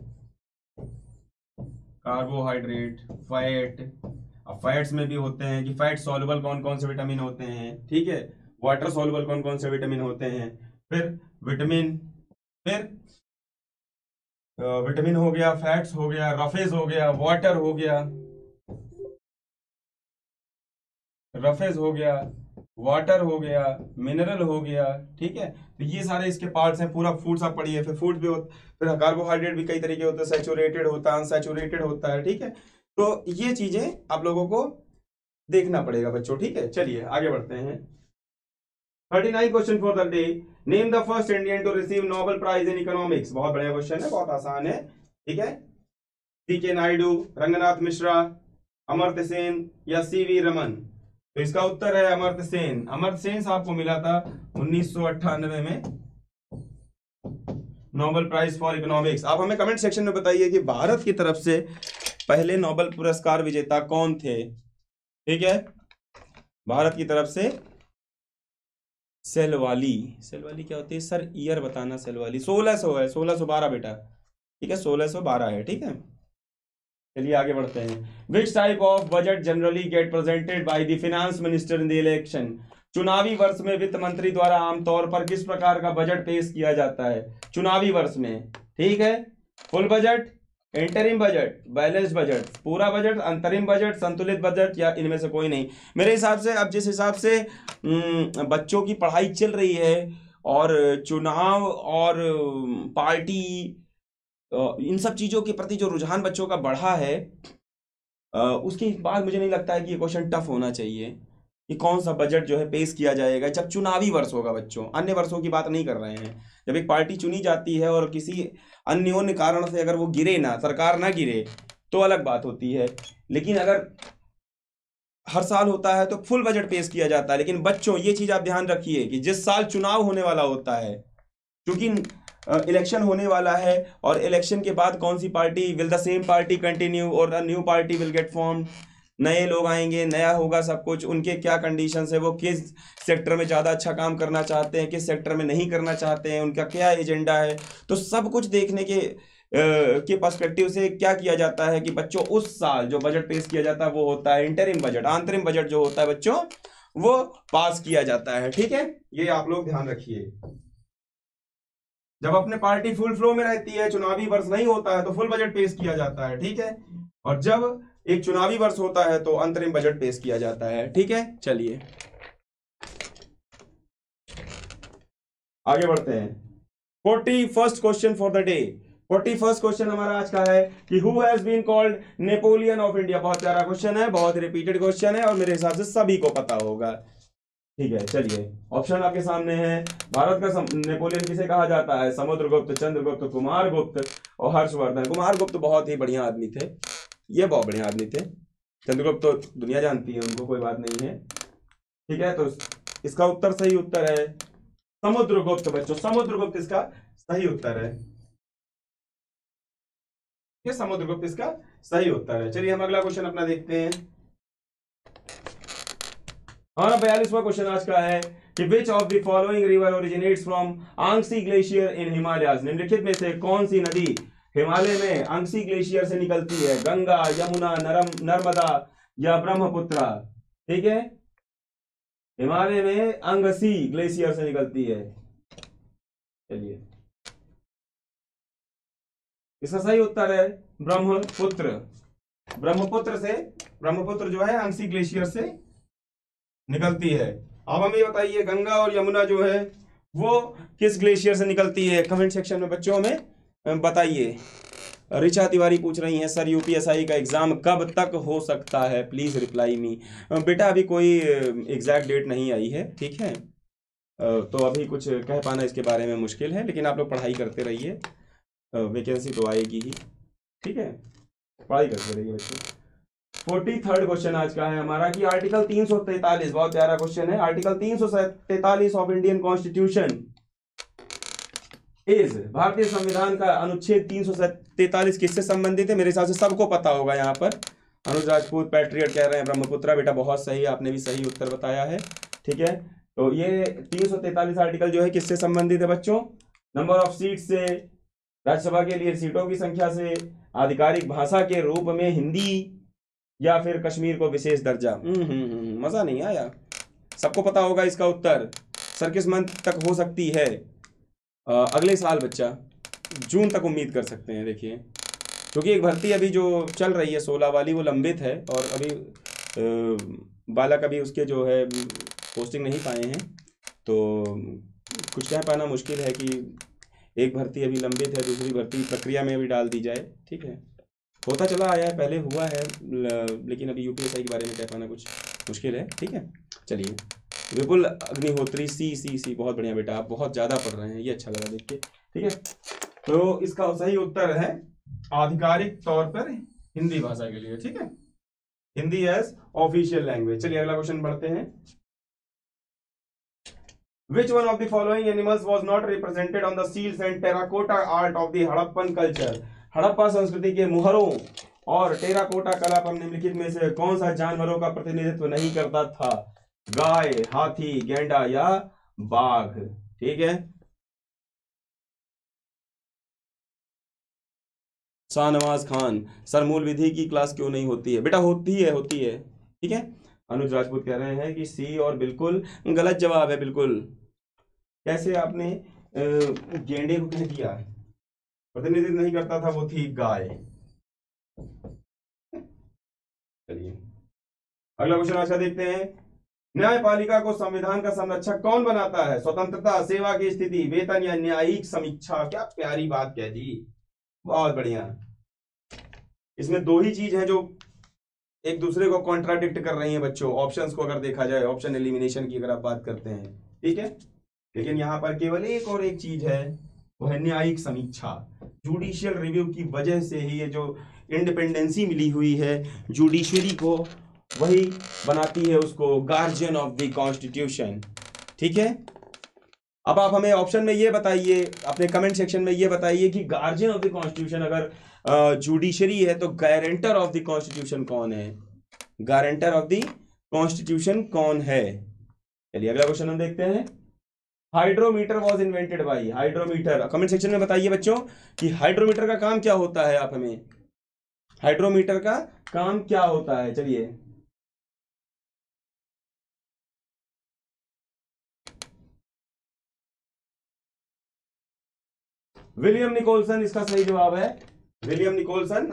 कार्बोहाइड्रेट, फैट, अब फैट्स में भी होते हैं कि फैट सॉल्युबल कौन कौन से विटामिन होते हैं, ठीक है, वाटर सॉल्युबल कौन कौन से विटामिन होते हैं, फिर विटामिन, फिर विटामिन हो गया, फैट्स हो गया, रफेज हो गया, वाटर हो गया, रफेज हो गया, वाटर हो गया, मिनरल हो गया। ठीक है, तो ये सारे इसके पार्ट्स हैं। पूरा फूड्स आप पढ़िए, फिर फूड्स भी फिर कार्बोहाइड्रेट भी कई तरीके होते हैं, सैचुरेटेड होता है, अनसैचुरेटेड होता है। ठीक है, तो ये चीजें आप लोगों को देखना पड़ेगा बच्चों। ठीक है, चलिए आगे बढ़ते हैं। 39 question for the day, name the first Indian to receive Nobel prize in economics. बहुत बढ़िया क्वेश्चन है, बहुत आसान है। ठीक है, सीके नायडू, रंगनाथ मिश्रा, अमर्त्य सेन या सीवी रमन? तो इसका उत्तर है अमर्त्य सेन। अमर्त्य सेन साहब को मिला था 1998 में नोबेल प्राइज फॉर इकोनॉमिक्स। आप हमें कमेंट सेक्शन में बताइए कि भारत की तरफ से पहले नोबेल पुरस्कार विजेता कौन थे? ठीक है, भारत की तरफ से सेलवाली, सेलवाली क्या होती है सर? ईयर बताना। सेलवाली 1600 है, 1612 बेटा। ठीक है, 1612 है। ठीक है, चलिए आगे बढ़ते हैं। Which type of budget generally get presented by the finance minister in the election? चुनावी वर्ष में वित्त मंत्री द्वारा आमतौर पर किस प्रकार का बजट पेश किया जाता है चुनावी वर्ष में? ठीक है, full budget, interim budget, balanced budget, पूरा बजट, अंतरिम बजट, संतुलित बजट या इनमें से कोई नहीं? मेरे हिसाब से अब जिस हिसाब से बच्चों की पढ़ाई चल रही है और चुनाव और पार्टी इन सब चीजों के प्रति जो रुझान बच्चों का बढ़ा है, उसके बाद मुझे नहीं लगता है कि ये क्वेश्चन टफ होना चाहिए कि कौन सा बजट जो है पेश किया जाएगा जब चुनावी वर्ष होगा बच्चों। अन्य वर्षों की बात नहीं कर रहे हैं। जब एक पार्टी चुनी जाती है और किसी अन्योन्य कारण से अगर वो गिरे ना, सरकार ना गिरे, तो अलग बात होती है। लेकिन अगर हर साल होता है तो फुल बजट पेश किया जाता है। लेकिन बच्चों ये चीज आप ध्यान रखिए कि जिस साल चुनाव होने वाला होता है, क्योंकि इलेक्शन होने वाला है और इलेक्शन के बाद कौन सी party, will the same party continue or a new party will get form, नए लोग आएंगे, नया होगा सब कुछ, उनके क्या कंडीशंस है, वो किस सेक्टर में ज़्यादा अच्छा काम करना चाहते हैं, किस सेक्टर में नहीं करना चाहते हैं, उनका क्या एजेंडा है, तो सब कुछ देखने के के पर्सपेक्टिव से क्या किया जाता है कि बच्चों उस साल जो बजट पेश किया जाता है वो होता है इंटरिम बजट, अंतरिम बजट जो होता है बच्चों वो पास किया जाता है। ठीक है, ये आप लोग ध्यान रखिए। जब अपने पार्टी फुल फ्लो में रहती है, चुनावी वर्ष नहीं होता है तो फुल बजट पेश किया जाता है। ठीक है, और जब एक चुनावी वर्ष होता है तो अंतरिम बजट पेश किया जाता है। ठीक है, चलिए आगे बढ़ते हैं। 41st question for the day. 41st question हमारा आज का है कि who has been called Napoleon of India. बहुत प्यारा क्वेश्चन है, बहुत रिपीटेड क्वेश्चन है और मेरे हिसाब से सभी को पता होगा। ठीक है, चलिए ऑप्शन आपके सामने है। भारत का नेपोलियन किसे कहा जाता है? समुद्रगुप्त, चंद्रगुप्त, कुमारगुप्त और हर्षवर्धन। कुमारगुप्त बहुत ही बढ़िया आदमी थे, ये बहुत बढ़िया आदमी थे। चंद्रगुप्त तो दुनिया जानती है, उनको कोई बात नहीं है। ठीक है, तो इसका उत्तर सही उत्तर है समुद्रगुप्त बच्चों, समुद्रगुप्त इसका सही उत्तर है। ये समुद्रगुप्त इसका सही उत्तर है। चलिए हम अगला क्वेश्चन अपना देखते हैं। हमारा 42वां क्वेश्चन आज का है कि which of the following river originates from Angsi glacier in Himalayas. निम्नलिखित में से कौन सी नदी हिमालय में आंगसी ग्लेशियर से निकलती है? गंगा, यमुना, नर्मदा या ब्रह्मपुत्र। ठीक है, हिमालय में अंगसी ग्लेशियर से निकलती है। चलिए इसका सही उत्तर है ब्रह्मपुत्र। ब्रह्मपुत्र जो है अंगसी ग्लेशियर से निकलती है। अब हमें ये बताइए गंगा और यमुना जो है वो किस ग्लेशियर से निकलती है? कमेंट सेक्शन में बच्चों हमें बताइए। रिचा तिवारी पूछ रही हैं सर यूपीएसआई का एग्जाम कब तक हो सकता है, प्लीज रिप्लाई मी। बेटा अभी कोई एग्जैक्ट डेट नहीं आई है। ठीक है, तो अभी कुछ कह पाना इसके बारे में मुश्किल है, लेकिन आप लोग पढ़ाई करते रहिए, वैकेंसी तो आएगी ही। ठीक है, पढ़ाई करते रहिए बच्चों। 43rd क्वेश्चन आज का है हमारा कि आर्टिकल 343, बहुत प्यारा क्वेश्चन है। Article 343 of Indian constitution is, भारतीय संविधान का अनुच्छेद 343 किससे संबंधित है? मेरे हिसाब से सबको पता होगा। यहाँ पर अनुज राजपूत पैट्रियट कह रहे हैं ब्रह्मपुत्रा। बेटा बहुत सही, आपने भी सही उत्तर बताया है। ठीक है, तो ये 343 आर्टिकल जो है किससे संबंधित है बच्चों? नंबर ऑफ सीट से, राज्यसभा के लिए सीटों की संख्या से, आधिकारिक भाषा के रूप में हिंदी, या फिर कश्मीर को विशेष दर्जा। मजा नहीं आया? सबको पता होगा इसका उत्तर। सर किस मंथ तक हो सकती है? अगले साल बच्चा, जून तक उम्मीद कर सकते हैं। देखिए क्योंकि एक भर्ती अभी जो चल रही है 16 वाली वो लंबित है और अभी बालक अभी उसके जो है पोस्टिंग नहीं पाए हैं, तो कुछ कह पाना मुश्किल है कि एक भर्ती अभी लंबित है, दूसरी भर्ती प्रक्रिया में भी डाल दी जाए। ठीक है, होता चला आया है, पहले हुआ है, लेकिन अभी यूपीएसआई के बारे में कह पाना कुछ मुश्किल है। ठीक है, चलिए विपुल अग्निहोत्री सी बहुत बढ़िया बेटा, आप बहुत ज़्यादा पढ़ रहे हैं, ये अच्छा लगा देख के। ठीक है, तो इसका सही उत्तर है आधिकारिक तौर पर हिंदी भाषा के लिए। ठीक है, हिंदी एज ऑफिशियल लैंग्वेज। चलिए अगला क्वेश्चन बढ़ते हैं। Which one of the following animals was not represented on the seals and terracotta art of the Harappan culture? Harappa संस्कृति के मुहरों और टेराकोटा कला पर निम्नलिखित में से कौन सा जानवरों का प्रतिनिधित्व नहीं करता था? गाय, हाथी, गैंडा या बाघ। ठीक है, शाहनवाज खान, सर मूल विधि की क्लास क्यों नहीं होती है? बेटा होती है। ठीक है, अनुज राजपूत कह रहे हैं कि सी और बिल्कुल गलत जवाब है। बिल्कुल कैसे आपने गेंडे को कह दिया? प्रतिनिधित्व नहीं करता था, वो थी गाय। चलिए अगला क्वेश्चन अच्छा देखते हैं। न्यायपालिका को संविधान का संरक्षक कौन बनाता है? स्वतंत्रता, सेवा की स्थिति, वेतन या न्यायिक समीक्षा। क्या प्यारी बात कह दी, बहुत बढ़िया। इसमें दो ही चीज है जो एक दूसरे को कॉन्ट्राडिक्ट कर रही हैं बच्चों, ऑप्शंस को अगर देखा जाए, ऑप्शन एलिमिनेशन की अगर आप बात करते हैं। ठीक है, लेकिन यहां पर केवल एक और एक चीज है, वो है न्यायिक समीक्षा। जुडिशियल रिव्यू की वजह से ही ये जो इंडिपेंडेंसी मिली हुई है जुडिशरी को, वही बनाती है उसको गार्जियन ऑफ द कॉन्स्टिट्यूशन। ठीक है, अब आप हमें ऑप्शन में ये बताइए, अपने कमेंट सेक्शन में ये बताइए कि गार्जियन ऑफ द कॉन्स्टिट्यूशन अगर जुडिशरी है तो गारंटर ऑफ द कॉन्स्टिट्यूशन कौन है? गारंटर ऑफ द कॉन्स्टिट्यूशन कौन है? चलिए अगला क्वेश्चन हम देखते हैं। Hydrometer was invented by, hydrometer, comment section में बताइए बच्चों कि हाइड्रोमीटर का काम क्या होता है, आप हमें हाइड्रोमीटर का काम क्या होता है। चलिए विलियम निकोलसन इसका सही जवाब है, विलियम निकोलसन।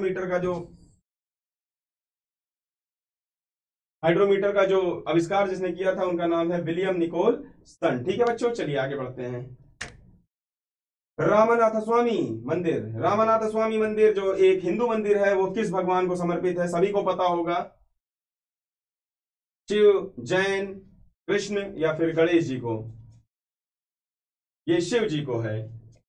हाइड्रोमीटर का जो आविष्कार जिसने किया था उनका नाम है विलियम निकोलसन। ठीक है बच्चों, चलिए आगे बढ़ते हैं। रामनाथ स्वामी मंदिर, रामनाथ स्वामी मंदिर जो एक हिंदू मंदिर है वो किस भगवान को समर्पित है, सभी को पता होगा, शिव, जैन, कृष्ण या फिर गणेश जी को। ये शिव जी को है।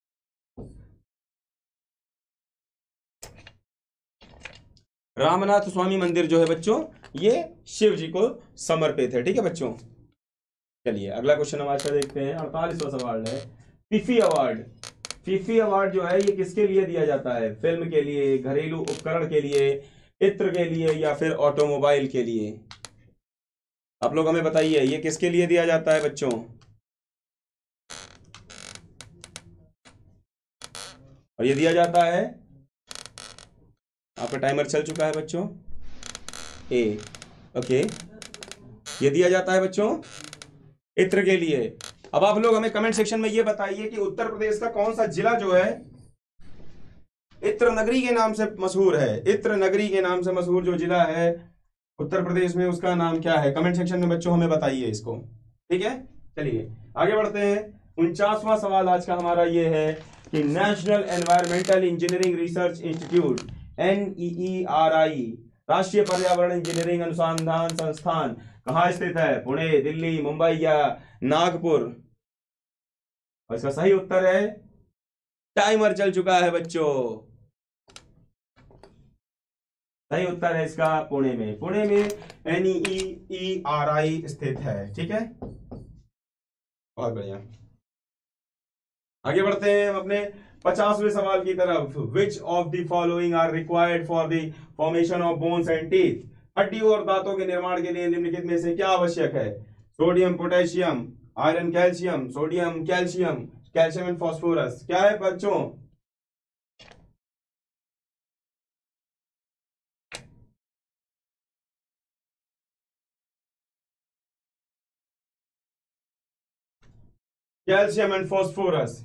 रामनाथ स्वामी मंदिर जो है बच्चों ये शिव जी को समर्पित है। ठीक है बच्चों, चलिए अगला क्वेश्चन हम आज का देखते हैं। 48वां सवाल है फिफी अवार्ड। फिफी अवार्ड जो है ये किसके लिए दिया जाता है, फिल्म के लिए, घरेलू उपकरण के लिए, इत्र के लिए या फिर ऑटोमोबाइल के लिए। आप लोग हमें बताइए ये किसके लिए दिया जाता है बच्चों। और ये दिया जाता है, आपका टाइमर चल चुका है बच्चों, ए ओके, ये दिया जाता है बच्चों इत्र के लिए। अब आप लोग हमें कमेंट सेक्शन में ये बताइए कि उत्तर प्रदेश का कौन सा जिला जो है इत्र नगरी के नाम से मशहूर है, इत्र नगरी के नाम से मशहूर जो जिला है उत्तर प्रदेश में उसका नाम क्या है। कमेंट सेक्शन में बच्चों हमें बताइए इसको। ठीक है, चलिए आगे बढ़ते हैं। 49वां सवाल आज का हमारा ये है कि national environmental engineering research institute NEERI राष्ट्रीय पर्यावरण इंजीनियरिंग अनुसंधान संस्थान कहाँ स्थित है, पुणे, दिल्ली, मुंबई या नागपुर। और इसका सही उत्तर है, टाइमर चल चुका है बच्चों, सही उत्तर है इसका पुणे में, पुणे में NEERI स्थित है। ठीक है, बहुत बढ़िया। आगे बढ़ते हैं हम अपने 50वें सवाल की तरफ। Which of the following are required for the formation of bones and teeth. हड्डियों और दांतों के निर्माण के लिए निम्नलिखित में से क्या आवश्यक है। Sodium, potassium, iron, calcium, sodium, calcium, calcium and phosphorus. क्या है बच्चों, calcium and phosphorus,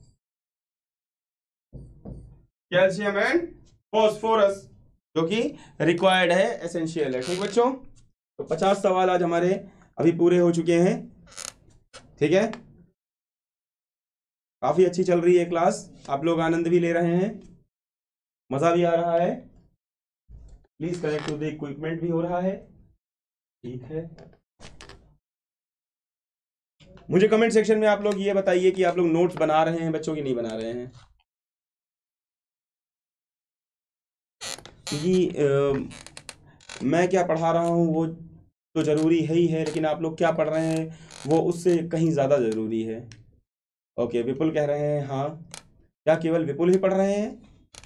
calcium and phosphorus जो कि रिक्वायर्ड है, एसेंशियल है। ठीक बच्चों, तो 50 सवाल आज हमारे अभी पूरे हो चुके हैं। ठीक है, काफी अच्छी चल रही है क्लास, आप लोग आनंद भी ले रहे हैं, मजा भी आ रहा है। Please connect to the equipment भी हो रहा है। ठीक है, मुझे कमेंट सेक्शन में आप लोग ये बताइए कि आप लोग नोट्स बना रहे हैं बच्चों की नहीं बना रहे हैं। क्योंकि मैं क्या पढ़ा रहा हूँ वो तो ज़रूरी है ही है, लेकिन आप लोग क्या पढ़ रहे हैं वो उससे कहीं ज़्यादा ज़रूरी है। ओके, विपुल कह रहे हैं हाँ, क्या केवल विपुल ही पढ़ रहे हैं।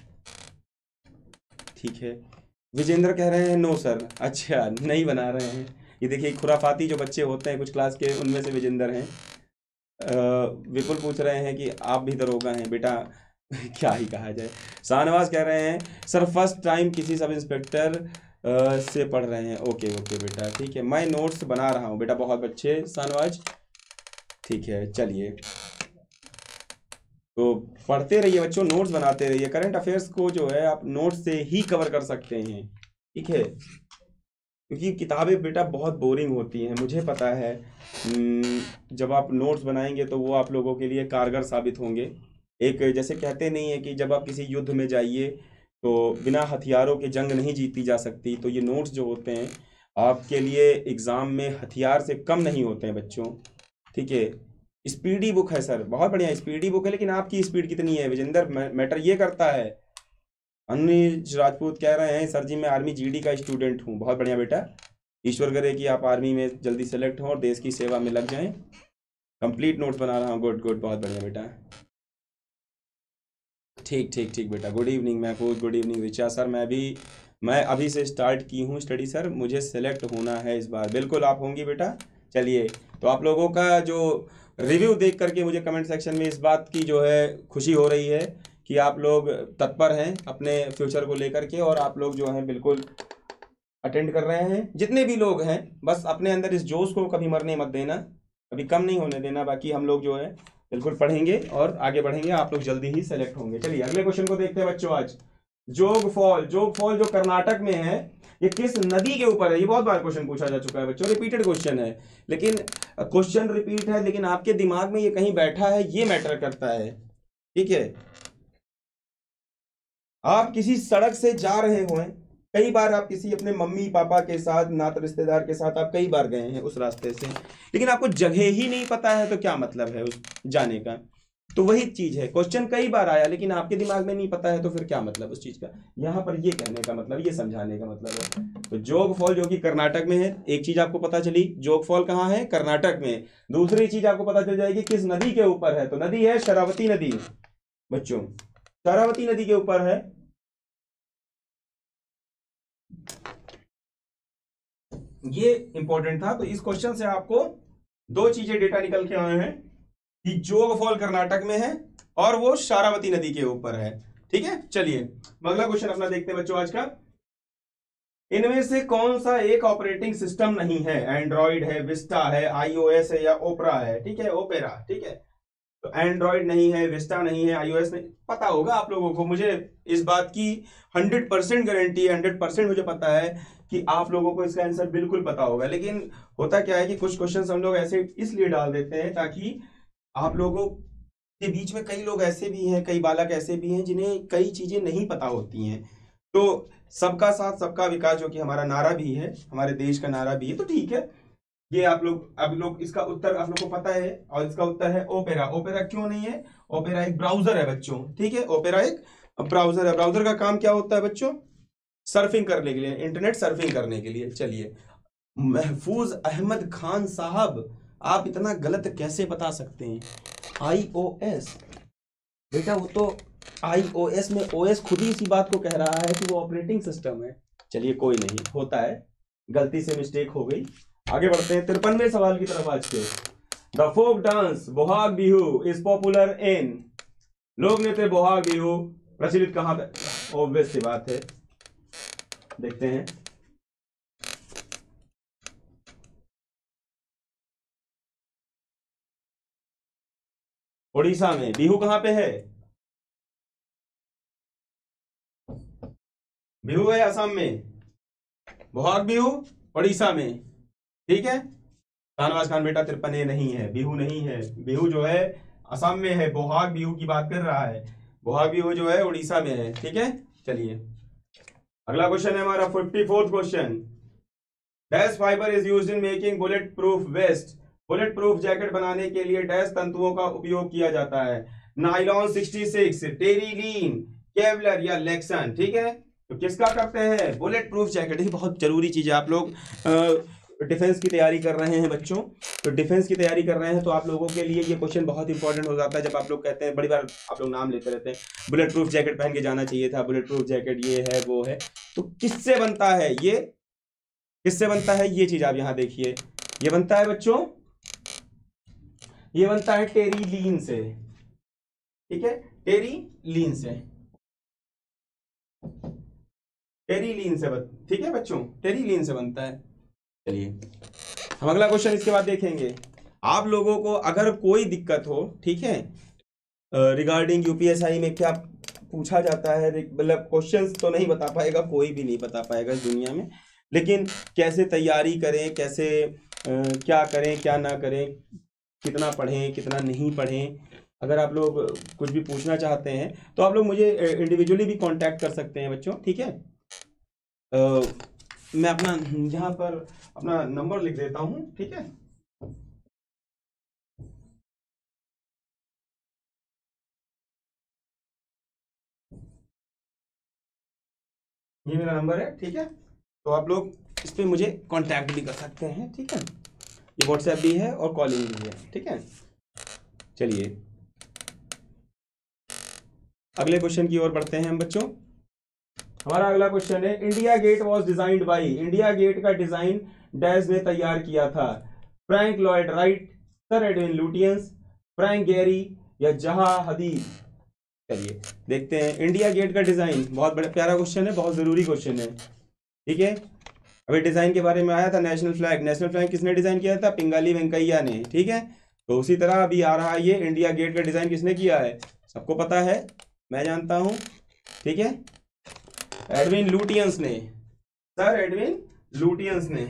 ठीक है, विजेंद्र कह रहे हैं नो सर, अच्छा नहीं बना रहे हैं। ये देखिए खुराफाती जो बच्चे होते हैं कुछ क्लास के, उनमें से विजेंद्र हैं। विपुल पूछ रहे हैं कि आप भी दरोगा हैं बेटा क्या ही कहा जाए। शाहनवाज कह रहे हैं सर फर्स्ट टाइम किसी सब इंस्पेक्टर से पढ़ रहे हैं। ओके ओके बेटा, ठीक है, मैं नोट्स बना रहा हूँ बेटा, बहुत अच्छे शाहनवाज। ठीक है, चलिए तो पढ़ते रहिए बच्चों, नोट्स बनाते रहिए। करंट अफेयर्स को जो है आप नोट्स से ही कवर कर सकते हैं। ठीक है, क्योंकि किताबें बेटा बहुत बोरिंग होती हैं, मुझे पता है। जब आप नोट्स बनाएंगे तो वो आप लोगों के लिए कारगर साबित होंगे। एक जैसे कहते नहीं है कि जब आप किसी युद्ध में जाइए तो बिना हथियारों के जंग नहीं जीती जा सकती, तो ये नोट्स जो होते हैं आपके लिए एग्ज़ाम में हथियार से कम नहीं होते हैं बच्चों। ठीक है, स्पीडी बुक है सर, बहुत बढ़िया स्पीडी बुक है, लेकिन आपकी स्पीड कितनी है विजेंद्र, मैटर ये करता है। अनुज राजपूत कह रहे हैं सर जी मैं आर्मी GD का स्टूडेंट हूँ। बहुत बढ़िया बेटा, ईश्वर करे कि आप आर्मी में जल्दी सेलेक्ट हों और देश की सेवा में लग जाएं। कंप्लीट नोट्स बना रहा हूँ, गुड गुड, बहुत बढ़िया बेटा। ठीक ठीक ठीक बेटा, good evening Mahfooz, good evening Richa sir. मैं अभी से स्टार्ट की हूँ स्टडी सर, मुझे सेलेक्ट होना है इस बार। बिल्कुल आप होंगी बेटा। चलिए, तो आप लोगों का जो रिव्यू देख करके मुझे कमेंट सेक्शन में इस बात की जो है खुशी हो रही है कि आप लोग तत्पर हैं अपने फ्यूचर को लेकर के, और आप लोग जो हैं बिल्कुल अटेंड कर रहे हैं। जितने भी लोग हैं बस अपने अंदर इस जोश को कभी मरने मत देना, कभी कम नहीं होने देना। बाकी हम लोग जो है बिल्कुल पढ़ेंगे और आगे बढ़ेंगे, आप लोग जल्दी ही सेलेक्ट होंगे। चलिए अगले क्वेश्चन को देखते हैं बच्चों। आज जोग फॉल जो कर्नाटक में है, ये किस नदी के ऊपर है? ये बहुत बार क्वेश्चन पूछा जा चुका है बच्चों, रिपीटेड क्वेश्चन है, लेकिन क्वेश्चन रिपीट है लेकिन आपके दिमाग में ये कहीं बैठा है, ये मैटर करता है। ठीक है, आप किसी सड़क से जा रहे हो, कई बार आप किसी अपने मम्मी पापा के साथ, नात रिश्तेदार के साथ आप कई बार गए हैं उस रास्ते से, लेकिन आपको जगह ही नहीं पता है, तो क्या मतलब है उस जाने का? तो वही चीज है, क्वेश्चन कई बार आया लेकिन आपके दिमाग में नहीं पता है, तो फिर क्या मतलब उस चीज का? यहां पर ये कहने का मतलब, ये समझाने का मतलब है। तो जोग फॉल जो कि कर्नाटक में है, एक चीज आपको पता चली, जोग फॉल कहाँ है? कर्नाटक में। दूसरी चीज आपको पता चल जाएगी किस नदी के ऊपर है, तो नदी है शरावती नदी बच्चों, शरावती नदी के ऊपर है। ये इंपॉर्टेंट था। तो इस क्वेश्चन से आपको दो चीजें डेटा निकल के आए हैं कि जोग फॉल कर्नाटक में है और वो शारावती नदी के ऊपर है। ठीक है, चलिए अगला क्वेश्चन अपना देखते हैं बच्चों आज का। इनमें से कौन सा एक ऑपरेटिंग सिस्टम नहीं है? एंड्रॉइड है, विस्टा है, आईओएस है, या ओपेरा है? ठीक है, ओपेरा। ठीक है, तो एंड्रॉइड नहीं है, विस्टा नहीं है, आईओएस नहीं, पता होगा आप लोगों को। मुझे इस बात की 100% गारंटी है, 100% मुझे पता है कि आप लोगों को इसका आंसर बिल्कुल पता होगा। लेकिन होता क्या है कि कुछ क्वेश्चंस हम लोग ऐसे इसलिए डाल देते हैं ताकि आप लोगों के बीच में कई लोग ऐसे भी हैं, कई बालक ऐसे भी हैं जिन्हें कई चीजें नहीं पता होती हैं। तो सबका साथ सबका विकास जो कि हमारा नारा भी है, हमारे देश का नारा भी है, तो ठीक है, ये आप लोग इसका उत्तर आप लोग को पता है, और इसका उत्तर है ओपेरा। ओपेरा क्यों नहीं है? ओपेरा एक ब्राउजर है बच्चों। ठीक है, ओपेरा एक ब्राउजर है। ब्राउजर का काम क्या होता है बच्चों? सर्फिंग करने के लिए, इंटरनेट सर्फिंग करने के लिए। चलिए, महफूज अहमद खान साहब, आप इतना गलत कैसे बता सकते हैं? iOS बेटा, वो तो iOS में OS खुद ही इसी बात को कह रहा है कि वो ऑपरेटिंग सिस्टम है। चलिए कोई नहीं, होता है, गलती से मिस्टेक हो गई। आगे बढ़ते हैं 53वें सवाल की तरफ आज के। The folk dance Bohag Bihu is popular in, लोक नृत्य बोहाग बिहू प्रचलित कहां पे? ऑब्वियस सी बात है, देखते हैं। उड़ीसा में। बिहू कहां पे है? बिहू है असम में, बोहाग बिहू उड़ीसा में। ठीक है, शाहनवाज खान बेटा 53 नहीं है, बिहू नहीं है। बिहू जो है असम में है, बोहाग बिहू की बात कर रहा है। बोहाग बिहू जो है उड़ीसा में है। ठीक है, चलिए अगला क्वेश्चन है हमारा 54th question. Dash fibre is used in making bullet proof vest, bullet proof jacket बनाने के लिए डैश तंतुओं का उपयोग किया जाता है? नाइलॉन 66, टेरिलीन, केवलर, या लेक्सन? ठीक है, तो किसका करते हैं? Bullet proof jacket. ये बहुत जरूरी चीज है। आप लोग डिफेंस की तैयारी कर रहे हैं बच्चों, तो डिफेंस की तैयारी कर रहे हैं तो आप लोगों के लिए ये क्वेश्चन बहुत इंपॉर्टेंट हो जाता है। जब आप लोग कहते हैं, बड़ी बार आप लोग नाम लेते रहते हैं, बुलेट प्रूफ जैकेट पहन के जाना चाहिए था, बुलेट प्रूफ जैकेट ये है वो है, तो किससे बनता है ये? किससे बनता है ये चीज आप यहां देखिए। ये बनता है बच्चों, ये बनता है टेरिलीन से। ठीक है, टेरिलीन से, टेरिलीन से ठीक है बच्चों, टेरिलीन से बनता है। चलिए हम अगला क्वेश्चन इसके बाद देखेंगे। आप लोगों को अगर कोई दिक्कत हो, ठीक है, रिगार्डिंग यूपीएसआई में क्या पूछा जाता है, मतलब क्वेश्चंस तो नहीं बता पाएगा, कोई भी नहीं बता पाएगा इस दुनिया में, लेकिन कैसे तैयारी करें, कैसे क्या करें क्या ना करें, कितना पढ़ें कितना नहीं पढ़ें, अगर आप लोग कुछ भी पूछना चाहते हैं तो आप लोग मुझे इंडिविजुअली भी कांटेक्ट कर सकते हैं बच्चों। ठीक है, मैं अपना यहाँ पर अपना नंबर लिख देता हूँ। ठीक है, ये मेरा नंबर है। ठीक है, तो आप लोग इस पे मुझे कांटेक्ट भी कर सकते हैं। ठीक है, ये व्हाट्सएप भी है और कॉलिंग भी है। ठीक है, चलिए अगले क्वेश्चन की ओर बढ़ते हैं हम बच्चों। हमारा अगला क्वेश्चन है, India Gate was designed by, India Gate का डिजाइन डैश ने तैयार किया था? Frank Lloyd Wright, sir Edwin Lutyens, Frank Gehry या जहा हदीद? चलिए देखते हैं। इंडिया गेट का डिजाइन बहुत बड़ा प्यारा क्वेश्चन है, बहुत जरूरी क्वेश्चन है, ठीक है। अभी डिजाइन के बारे में आया था। नेशनल फ्लैग किसने डिजाइन किया था? पिंगाली वेंकैया ने, ठीक है। तो उसी तरह अभी आ रहा है ये इंडिया गेट का डिजाइन किसने किया है? सबको पता है, मैं जानता हूं, ठीक है। एडविन लुटियंस ने, सर एडविन लुटियंस ने।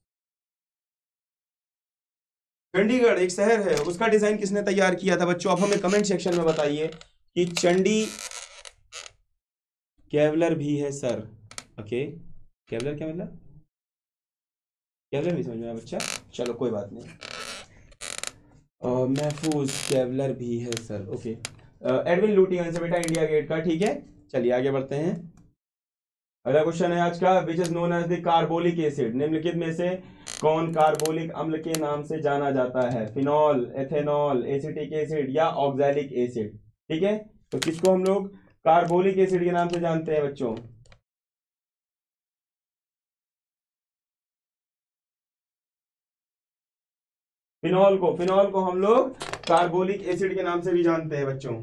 चंडीगढ़ एक शहर है, उसका डिजाइन किसने तैयार किया था बच्चों? आप हमें कमेंट सेक्शन में बताइए कि चंडी केवलर भी है सर। ओके, केवलर क्या मतलब? केवलर नहीं समझ में आया बच्चा, चलो कोई बात नहीं। महफूज केवलर भी है सर, ओके। एडविन लुटियंस बेटा इंडिया गेट का, ठीक है। चलिए आगे बढ़ते हैं। अगला क्वेश्चन है आज का, which is known as the carbolic acid? निम्नलिखित में से कौन कार्बोलिक अम्ल के नाम से जाना जाता है? फिनॉल, एथेनॉल, एसिटिक एसिड या ऑक्सैलिक एसिड? ठीक है, तो किसको हम लोग कार्बोलिक एसिड के नाम से जानते हैं बच्चों? फिनॉल को हम लोग कार्बोलिक एसिड के नाम से भी जानते हैं बच्चों।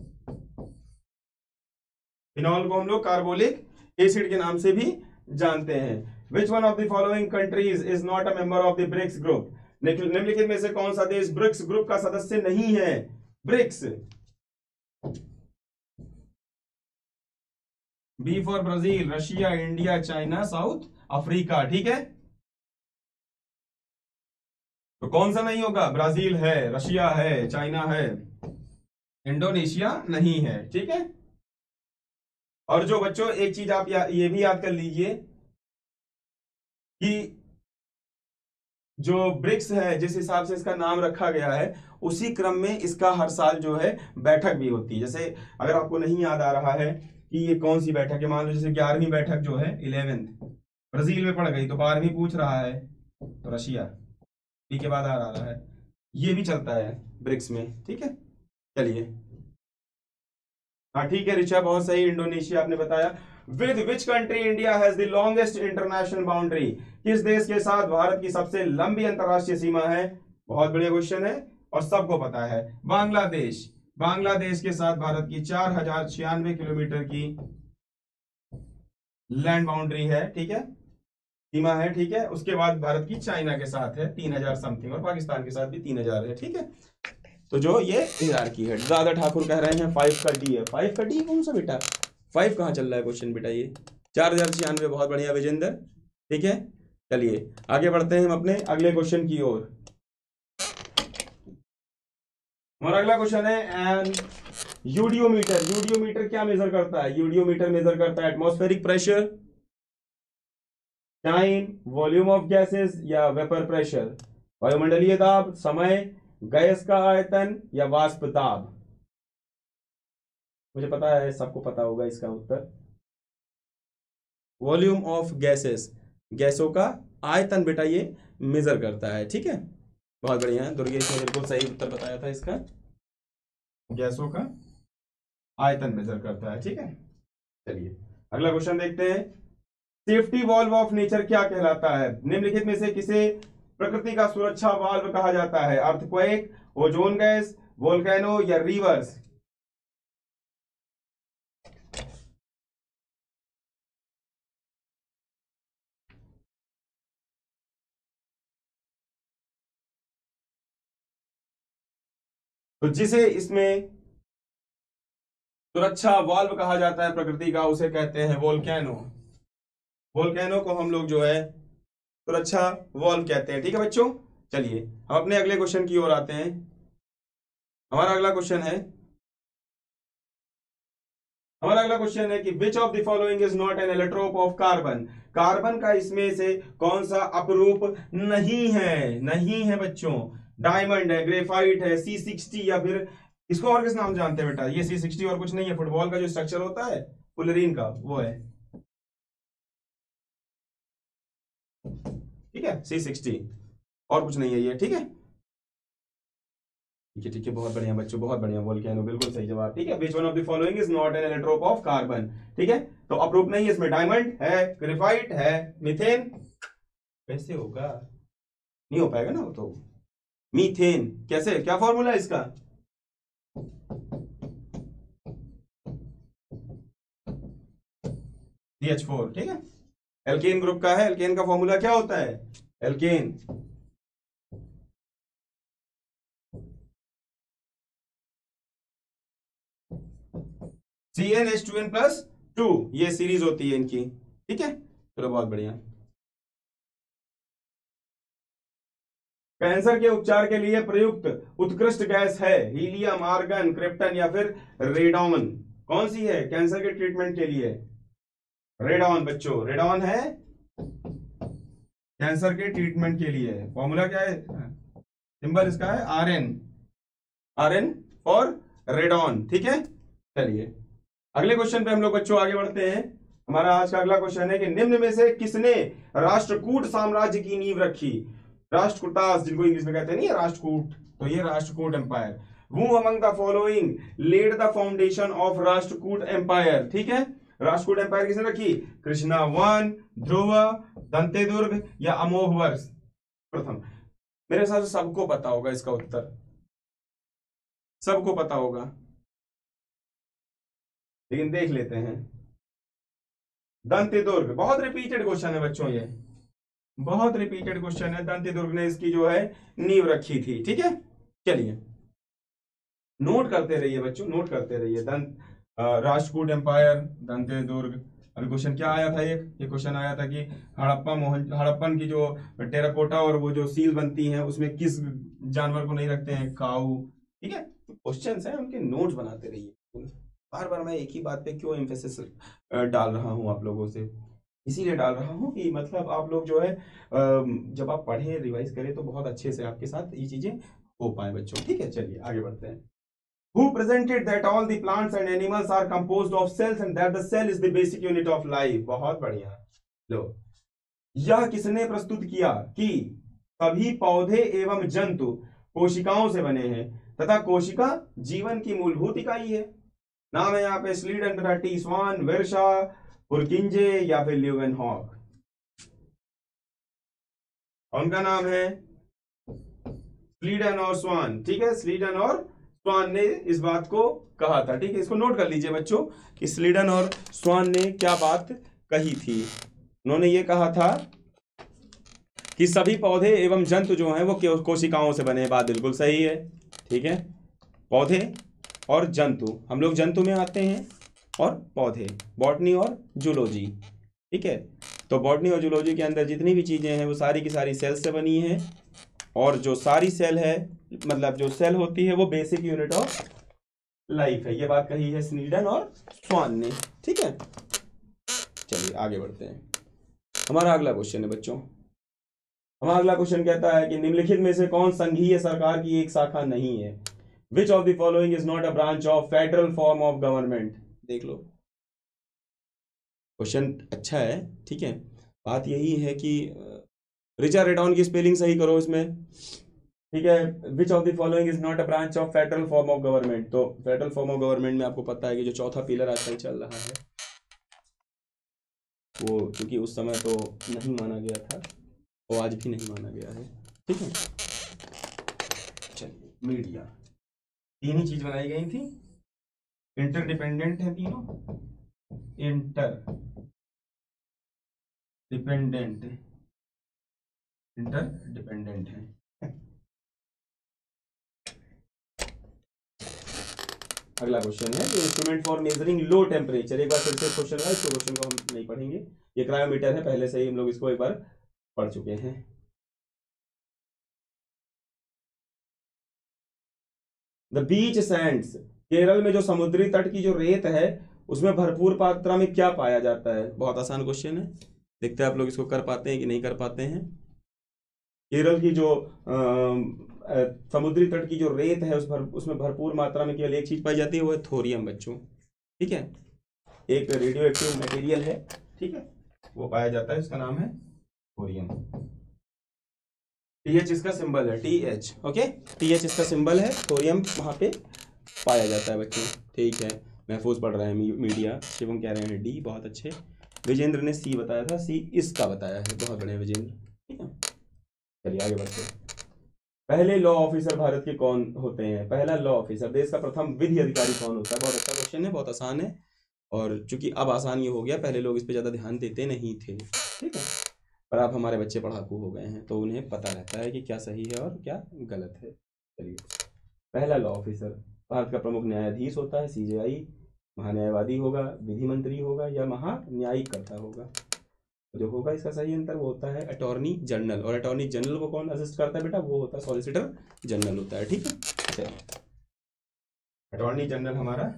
फिनॉल को हम लोग कार्बोलिक एसिड के नाम से भी जानते हैं। Which one of the following countries is not a member of the BRICS group? निम्नलिखित में से कौन सा देश ब्रिक्स ग्रुप का सदस्य नहीं है? BRICS, B for Brazil, Russia, India, China, South Africa, ठीक है। तो कौन सा नहीं होगा? ब्राजील है, रशिया है, चाइना है, इंडोनेशिया नहीं है, ठीक है। और जो बच्चों एक चीज आप ये भी याद कर लीजिए कि जो ब्रिक्स है जिस हिसाब से इसका नाम रखा गया है उसी क्रम में इसका हर साल जो है बैठक भी होती है। जैसे अगर आपको नहीं याद आ रहा है कि ये कौन सी बैठक है, मान लो जैसे 11वीं बैठक जो है 11th ब्राजील में पड़ गई, तो 12वीं पूछ रहा है तो रशिया, ठीक के बाद आ रहा है। ये भी चलता है ब्रिक्स में, ठीक है। चलिए, हाँ ठीक है ऋचा, बहुत सही, इंडोनेशिया आपने बताया। With which country India has the longest international boundary? किस देश के साथ भारत की सबसे लंबी अंतरराष्ट्रीय सीमा है? बहुत बढ़िया क्वेश्चन है और सबको पता है, बांग्लादेश। बांग्लादेश के साथ भारत की 4096 किलोमीटर की लैंड बाउंड्री है, ठीक है, सीमा है, ठीक है। उसके बाद भारत की चाइना के साथ है 3000 समथिंग, और पाकिस्तान के साथ भी 3000 है, ठीक है। तो जो ये 1000 की है। दादा ठाकुर कह रहे हैं 5 का डी है। 5 का डी कौन सा बेटा? 5 कहाँ चल रहा है क्वेश्चन बेटा? ये 4096, बहुत बढ़िया विजेंद्र, ठीक है। चलिए आगे बढ़ते हैं हम अपने अगले क्वेश्चन की ओर। हमारा अगला क्वेश्चन है एंड यूडियोमीटर। यूडियोमीटर क्या मेजर करता है? यूडियोमीटर मेजर करता है atmospheric pressure, time, volume of gases या वेपर प्रेशर? वायुमंडलीय दाब, समय, गैस का आयतन या वाष्प दाब? मुझे पता है सबको पता होगा इसका उत्तर। वॉल्यूम ऑफ गैसेस, गैसों का आयतन बेटा ये मेजर करता है, ठीक है। बहुत बढ़िया है, दुर्गेश ने बिल्कुल सही उत्तर बताया था इसका, गैसों का आयतन मेजर करता है, ठीक है। चलिए अगला क्वेश्चन देखते हैं। सेफ्टी वॉल्व ऑफ नेचर क्या कहलाता है? निम्नलिखित में से किसे प्रकृति का सुरक्षा वाल्व कहा जाता है? अर्थक्वेक, ओजोन गैस, वोल्केनो या रिवर्स? तो जिसे इसमें सुरक्षा वाल्व कहा जाता है प्रकृति का, उसे कहते हैं वोल्केनो। वोल्केनो को हम लोग जो है सुरक्षा वाल्व कहते हैं, ठीक है बच्चों। चलिए हम अपने अगले क्वेश्चन की ओर आते हैं। हमारा अगला क्वेश्चन है कि which of the following is not an allotrope of carbon? Carbon का इसमें से कौन सा अपरूप नहीं है? नहीं है बच्चों। डायमंड है, ग्रेफाइट है, C60 या फिर इसको और किस नाम जानते हैं बेटा? ये C60 और कुछ नहीं है, फुटबॉल का जो स्ट्रक्चर होता है फुलरीन का, वो है, ठीक है, C60 और कुछ नहीं है ये, ठीक है। ठीक है, बहुत बढ़िया बच्चों, बहुत बढ़िया, वोल्केनो बिल्कुल सही जवाब, ठीक है। Which one of the following is not an allotrope of carbon? ठीक है, तो अप्रूप नहीं है इसमें। डायमंड है, ग्रेफाइट है, मीथेन कैसे होगा? नहीं हो पाएगा ना वो तो। मीथेन। कैसे, क्या फॉर्मूला है इसका? CH4, ठीक है। एल्केन ग्रुप का है। एल्केन का फॉर्मूला क्या होता है? एल्केन CnH2n+2, ये सीरीज होती है इनकी, ठीक है। चलो बहुत बढ़िया। कैंसर के उपचार के लिए प्रयुक्त उत्कृष्ट गैस है हीलियम, आर्गन, क्रिप्टन या फिर रेडॉन? कौन सी है कैंसर के ट्रीटमेंट के लिए? रेडॉन बच्चों, रेडॉन है कैंसर के ट्रीटमेंट के लिए। फॉर्मूला क्या है? सिंबल इसका है Rn, Rn फॉर रेडॉन, ठीक है। चलिए अगले क्वेश्चन पे हम लोग बच्चों आगे बढ़ते हैं। हमारा आज का अगला क्वेश्चन है कि निम्न में से किसने राष्ट्रकूट साम्राज्य की नींव रखी? राष्ट्रकूटास, जिनको इंग्लिश में कहते हैं नहीं राष्ट्रकूट, तो ये Rashtrakuta empire. Who among the following led the foundation of Rashtrakuta empire? ठीक है, राष्ट्रकूट एम्पायर किसने रखी? कृष्णा 1, ध्रुव, दंतेदुर्ग या अमोघवर्ष प्रथम? मेरे हिसाब से सबको पता होगा इसका उत्तर, सबको पता होगा, लेकिन देख लेते हैं। दंतेदुर्ग, बहुत रिपीटेड क्वेश्चन है बच्चों, ये बहुत रिपीटेड क्वेश्चन है। दंतेदुर्ग ने इसकी जो है नींव रखी थी, ठीक है। चलिए नोट करते रहिए बच्चों, नोट करते रहिए। राष्ट्रकूट एम्पायर, दंतेदुर्ग। अभी क्वेश्चन क्या आया था? एक क्वेश्चन आया था कि हड़प्पन की जो टेराकोटा और वो जो सील बनती हैं उसमें किस जानवर को नहीं रखते हैं? काऊ, ठीक है। क्वेश्चंस हैं, उनके नोट्स बनाते रहिए। बार बार मैं एक ही बात पे क्यों एम्फेसिस डाल रहा हूं आप लोगों से? इसीलिए डाल रहा हूं कि मतलब आप लोग जो है जब आप पढ़ें, रिवाइज करें तो बहुत अच्छे से आपके साथ ये चीजें हो पाए बच्चों, ठीक है। चलिए आगे बढ़ते हैं। Who presented that all the plants and animals are composed of cells and that the cell is the basic unit of life? बहुत बढ़िया। लो, यह किसने प्रस्तुत किया कि सभी पौधे एवं जंतु कोशिकाओं से बने हैं तथा कोशिका जीवन की मूलभूत इकाई है? नाम है यहाँ पे स्लीडन, टी स्वान, वर्षा, पुरकिंजे या फिर ल्यूवेनहॉक। उनका नाम है स्लीडन और स्वान, ठीक है। स्लीडन और स्वान ने इस बात को कहा था, ठीक है। इसको नोट कर लीजिए बच्चों कि स्लीडन और स्वान ने क्या बात कही थी। उन्होंने ये कहा था कि सभी पौधे एवं जंतु जो हैं वो कोशिकाओं से बने हैं। बात बिल्कुल सही है, ठीक है। पौधे और जंतु, हम लोग जंतु में आते हैं, और पौधे बॉटनी और जूलॉजी, ठीक है। तो बॉटनी और जूलॉजी के अंदर जितनी भी चीजें हैं वो सारी की सारी सेल से बनी है, और जो सारी सेल है, मतलब जो सेल होती है वो बेसिक यूनिट ऑफ लाइफ है। ये बात कही है स्लीडन और स्वान ने, ठीक है। चलिए आगे बढ़ते हैं। हमारा अगला क्वेश्चन है बच्चों, हमारा अगला क्वेश्चन कहता है कि निम्नलिखित में से कौन संघीय सरकार की एक शाखा नहीं है? Which of the following is not a branch of federal form of government? देख लो, क्वेश्चन अच्छा है, ठीक है। बात यही है कि रिचा रेडॉन की स्पेलिंग सही करो इसमें, ठीक है। Which of the following is not a branch of federal form of government? तो फेडरल फॉर्म ऑफ गवर्नमेंट में आपको पता है कि जो चौथा पिलर आजकल चल रहा है वो, क्योंकि उस समय तो नहीं माना गया था, वो आज भी नहीं माना गया है, ठीक है। चलिए मीडिया, तीन ही चीज बनाई गई थी, इंटरडिपेंडेंट है तीनों, इंटरडिपेंडेंट है। अगला क्वेश्चन है instrument for measuring low temperature. एक बार फिर से क्वेश्चन है, इस क्वेश्चन को हम नहीं पढ़ेंगे, ये क्रायोमीटर है, पहले से ही हम लोग इसको एक बार पढ़ चुके हैं। द बीच सैंड्स, केरल में जो समुद्री तट की जो रेत है उसमें भरपूर मात्रा में क्या पाया जाता है? बहुत आसान क्वेश्चन है, देखते हैं आप लोग इसको कर पाते हैं कि नहीं कर पाते हैं। केरल की जो समुद्री तट की जो रेत है उसमें भरपूर मात्रा में केवल एक चीज पाई जाती है, वो है थोरियम बच्चों, ठीक है। एक रेडियो एक्टिव मटेरियल है, ठीक है, वो पाया जाता है, उसका नाम है थोरियम। TH इसका सिंबल है, TH, ओके, TH इसका सिंबल है, थोरियम वहां पे पाया जाता है बच्चों, ठीक है। महफूज पढ़ रहे हैं मीडिया। शिवम कह रहे हैं D, बहुत अच्छे। विजेंद्र ने C बताया था, C इसका बताया है, बहुत बढ़िया विजेंद्र, ठीक है। चलिए आगे बढ़ते हैं। पहले लॉ ऑफिसर भारत के कौन होते हैं? पहला लॉ ऑफिसर, देश का प्रथम विधि अधिकारी कौन होता है? बहुत अच्छा क्वेश्चन है, बहुत आसान है, और चूंकि अब आसान ये हो गया, पहले लोग इस पे ज्यादा ध्यान देते नहीं थे, ठीक है, पर अब हमारे बच्चे पढ़ाकू हो गए हैं तो उन्हें पता रहता है कि क्या सही है और क्या गलत है। चलिए, पहला लॉ ऑफिसर भारत का प्रमुख न्यायाधीश होता है, सीजेआई, महान्यायवादी होगा, विधि मंत्री होगा, या महान्यायिकर्ता होगा? जो होगा इसका सही आंसर वो होता है अटॉर्नी जनरल, और अटॉर्नी जनरल को कौन असिस्ट करता है बेटा? वो होता है सॉलिसिटर जनरल होता है, ठीक है। चलिए, अटॉर्नी जनरल हमारा।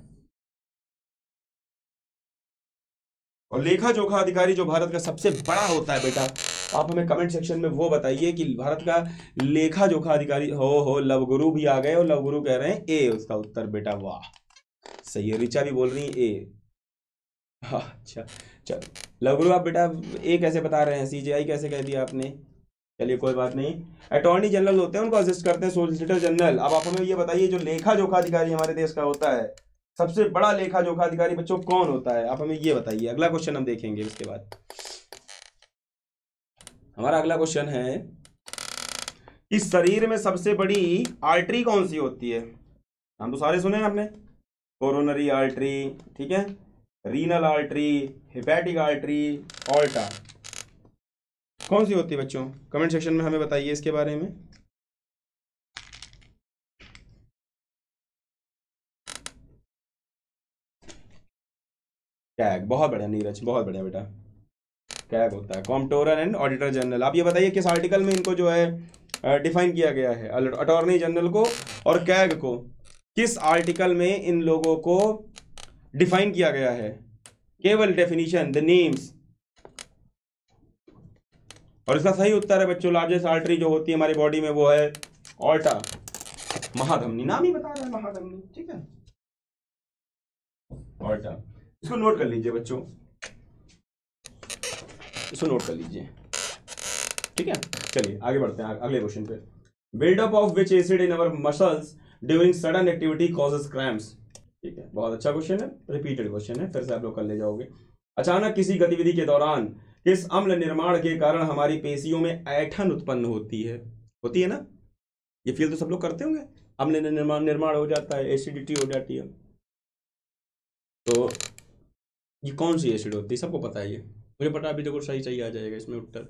और लेखा जोखा अधिकारी जो भारत का सबसे बड़ा होता है बेटा, आप हमें कमेंट सेक्शन में वो बताइए कि भारत का लेखा जोखा अधिकारी हो लव गुरु भी आ गए, और लव गुरु कह रहे हैं ए उसका उत्तर बेटा, वाह सही है। ऋचा भी बोल रही है ए। हाँ अच्छा, चलो लव गुरु आप बेटा ए कैसे बता रहे हैं? सीजेआई कैसे कह दिया आपने? चलिए कोई बात नहीं, अटॉर्नी जनरल होते हैं, उनको असिस्ट करते हैं सोलिसिटर जनरल। अब आप हमें ये बताइए जो लेखा जोखा अधिकारी हमारे देश का होता है, सबसे बड़ा लेखा जोखा अधिकारी बच्चों कौन होता है? आप हमें ये बताइए। अगला क्वेश्चन हम देखेंगे उसके बाद। हमारा अगला क्वेश्चन है कि शरीर में सबसे बड़ी आर्टरी कौन सी होती है? हम तो सारे सुने हैं आपने, कोरोनरी आर्टरी, ठीक है, renal artery, hepatic artery, aorta, कौन सी होती है बच्चों? कमेंट सेक्शन में हमें बताइए इसके बारे में। कैग, बहुत बढ़िया नीरज, बहुत बढ़िया बेटा, कैग होता है, कॉम्प्ट्रोलर एंड ऑडिटर जनरल। आप ये बताइए किस आर्टिकल में इनको जो है डिफाइन किया गया है, अटॉर्नी जनरल को और कैग को, किस आर्टिकल में इन लोगों को डिफाइन किया गया है? केवल डेफिनेशन, द नेम्स। और इसका सही उत्तर है बच्चों, लार्जेस्ट आर्टरी जो होती है हमारी बॉडी में वो है ऑल्टा, महाधमनी, नाम ही बता रहा है महाधमनी, ठीक है, ऑल्टा। इसको नोट कर लीजिए बच्चों, इसको नोट कर लीजिए, ठीक है। चलिए आगे बढ़ते हैं अगले क्वेश्चन पे। Build up of which acid in our muscles during sudden activity causes cramps? ठीक है, बहुत अच्छा क्वेश्चन है, रिपीटेड क्वेश्चन है, फिर से आप लोग कर ले जाओगे। अचानक किसी गतिविधि के दौरान किस अम्ल निर्माण के कारण हमारी पेशियों में ऐंठन उत्पन्न होती है ना? ये फील तो सब लोग करते होंगे, अम्ल निर्माण हो जाता है, एसिडिटी हो जाती है। तो ये कौन सी एसिड होती है? सबको पता है ये, मुझे पता, अभी देखो सही चाहिए आ जाएगा इसमें उत्तर,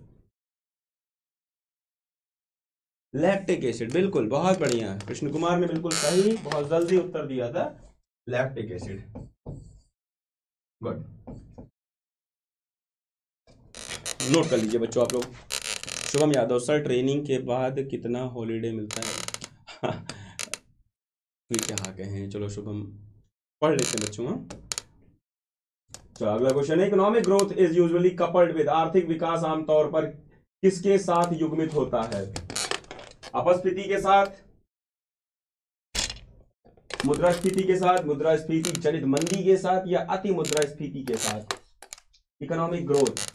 लैक्टिक एसिड, बिल्कुल, बहुत बढ़िया, कृष्ण कुमार ने बिल्कुल सही, बहुत जल्दी उत्तर दिया था, लैक्टिक एसिड, गुड। नोट कर लीजिए बच्चों आप लोग। शुभम यादव सर, ट्रेनिंग के बाद कितना हॉलीडे मिलता है? फिर क्या कहें, चलो शुभम पढ़ लेते हैं बच्चों। तो अगला क्वेश्चन है, economic growth is usually coupled with, आर्थिक विकास आमतौर पर किसके साथ युग्मित होता है? अपस्फीति के साथ, मुद्रास्फीति के साथ, मुद्रास्फीति जनित मंदी के साथ, या अति मुद्रास्फीति के साथ? इकोनॉमिक ग्रोथ,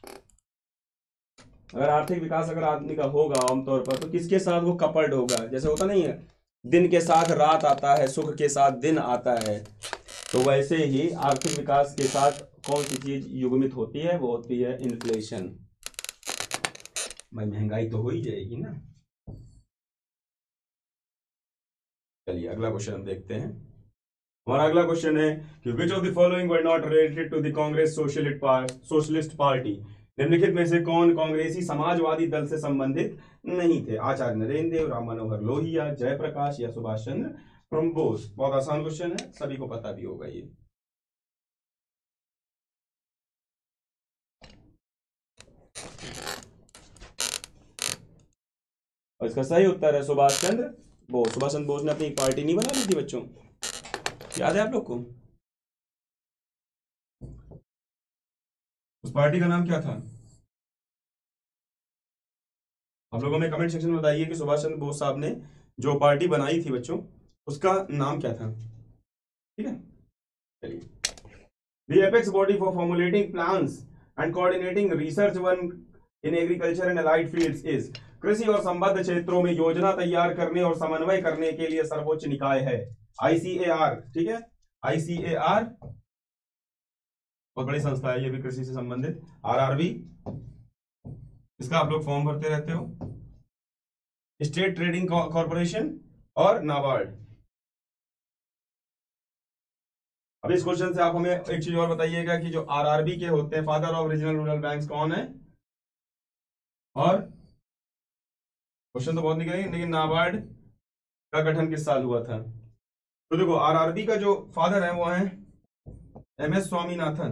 अगर आर्थिक विकास अगर आदमी का होगा आमतौर पर, तो किसके साथ वो कपल्ड होगा? जैसे होता नहीं है, दिन के साथ रात आता है, सुख के साथ दिन आता है, तो वैसे ही आर्थिक विकास के साथ कौन सी चीज युग्मित होती है? वो होती है इन्फ्लेशन। भाई महंगाई तो हो ही जाएगी ना। चलिए अगला क्वेश्चन हम देखते हैं। हमारा अगला क्वेश्चन है कि which of the following were not related to the Congress socialist party? निम्नलिखित में से कौन कांग्रेसी समाजवादी दल से संबंधित नहीं थे? आचार्य नरेंद्र देव, राम मनोहर लोहिया, जयप्रकाश, या सुभाष चंद्र बोस? बहुत आसान क्वेश्चन है, सभी को पता भी होगा ये। और इसका सही उत्तर है सुभाष चंद्र बोस। सुभाष चंद्र बोस ने अपनी एक पार्टी नहीं बना दी थी बच्चों, याद है आप लोग को? उस पार्टी का नाम क्या था? आप लोगों में कमेंट सेक्शन में बताइए कि सुभाष चंद्र बोस साहब ने जो पार्टी बनाई थी बच्चों, उसका नाम क्या था, ठीक है। चलिए, The apex body for formulating plans and coordinating research work in agriculture and allied fields is, कृषि और संबद्ध क्षेत्रों में योजना तैयार करने और समन्वय करने के लिए सर्वोच्च निकाय है ICAR, ठीक है, ICAR बहुत बड़ी संस्था है ये भी कृषि से संबंधित। RRB, इसका आप लोग फॉर्म भरते रहते हो, स्टेट ट्रेडिंग कॉर्पोरेशन और नाबार्ड। अब इस क्वेश्चन से आप हमें एक चीज और बताइएगा कि जो आरआरबी के होते हैं, father of regional rural banks, कौन है? और क्वेश्चन तो बहुत निकलेंगे, लेकिन नाबार्ड का गठन किस साल हुआ था? तो देखो, आरआरबी का जो फादर है वो है MS Swaminathan,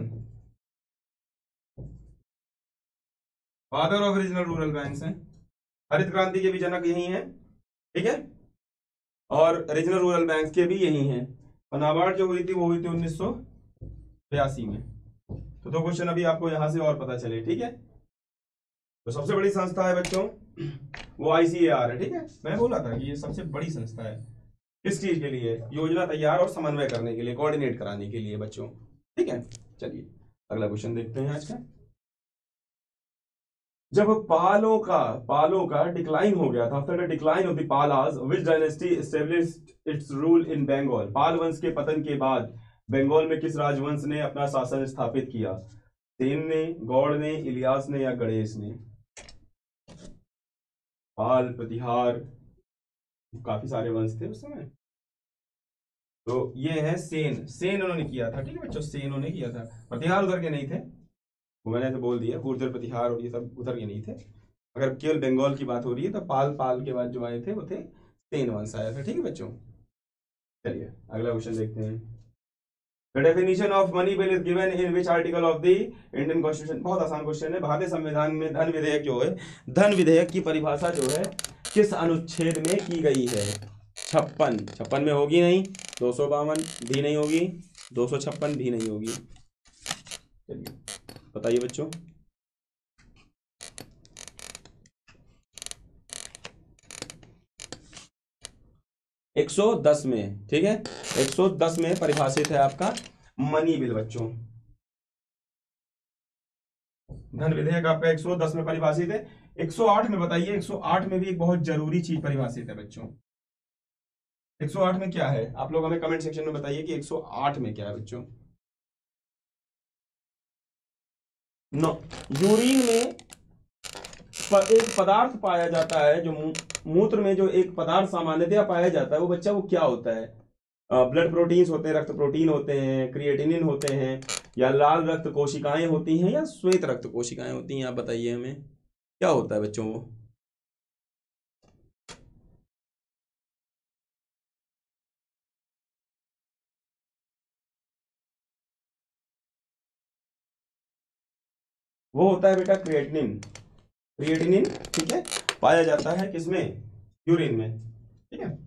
father of regional rural banks हैं। हरित क्रांति के भी जनक यही हैं, ठीक है, और रीजनल रूरल बैंक्स के भी यही हैं। और नाबार्ड जो हुई थी वो हुई थी 1982 में। तो दो क्वेश्चन अभी आपको यहां से और पता चले, ठीक है। तो सबसे बड़ी संस्था है बच्चों वो आईसीएआर है, ठीक है। मैं बोला था कि ये सबसे बड़ी संस्था है, किस चीज के लिए? योजना तैयार और समन्वय करने के लिए, कोऑर्डिनेट कराने के लिए बच्चों, ठीक है। चलिए अगला क्वेश्चन देखते हैं आज का। जब पालों का डिक्लाइन हो गया था, after the decline of the Palas, which dynasty established its rule in Bengal? Pala वंश के पतन के बाद बंगाल में किस राजवंश ने अपना शासन स्थापित किया? सेन ने, गौड़ ने, इलियास ने या गणेश ने? पाल, प्रतिहार, काफी सारे वंश थे उस समय। तो ये है सेन उन्होंने किया था, ठीक है बच्चों, सेन उन्होंने किया था। प्रतिहार उधर के नहीं थे, वो मैंने तो बोल दिया, गुर्जर, प्रतिहार और ये सब उधर के नहीं थे। अगर केवल बंगाल की बात हो रही है तो पाल के बाद जो आए थे वो थे सेन वंश आया था, ठीक है बच्चों। चलिए अगला क्वेश्चन देखते हैं। The definition of money bill is given in which article of the Indian Constitution? बहुत आसान क्वेश्चन है। भारतीय संविधान में धन विधेयक जो है, धन विधेयक की परिभाषा जो है किस अनुच्छेद में की गई है? 56 में होगी नहीं, 252 भी नहीं होगी, 256 भी नहीं होगी। चलिए बताइए बच्चों। 110 में, ठीक है, 110 में परिभाषित है आपका मनी बिल बच्चों। धन विधेयक आपका 110 में परिभाषित है। 108 में बताइए, 108 में भी एक बहुत जरूरी चीज परिभाषित है बच्चों। 108 में क्या है? आप लोग हमें कमेंट सेक्शन में बताइए कि 108 में क्या है बच्चों। नो, यूरिन में एक पदार्थ पाया जाता है, जो मूत्र में जो एक पदार्थ सामान्यतया पाया जाता है, वो बच्चा वो क्या होता है? ब्लड प्रोटीन्स होते हैं, रक्त प्रोटीन होते हैं, क्रिएटिनिन होते हैं, या लाल रक्त कोशिकाएं होती हैं, या श्वेत रक्त कोशिकाएं होती हैं? आप बताइए हमें क्या होता है बच्चों वो होता है बेटा क्रिएटिनिन। क्रिएटिनिन, ठीक है, पाया जाता है किसमें? यूरिन में, ठीक है।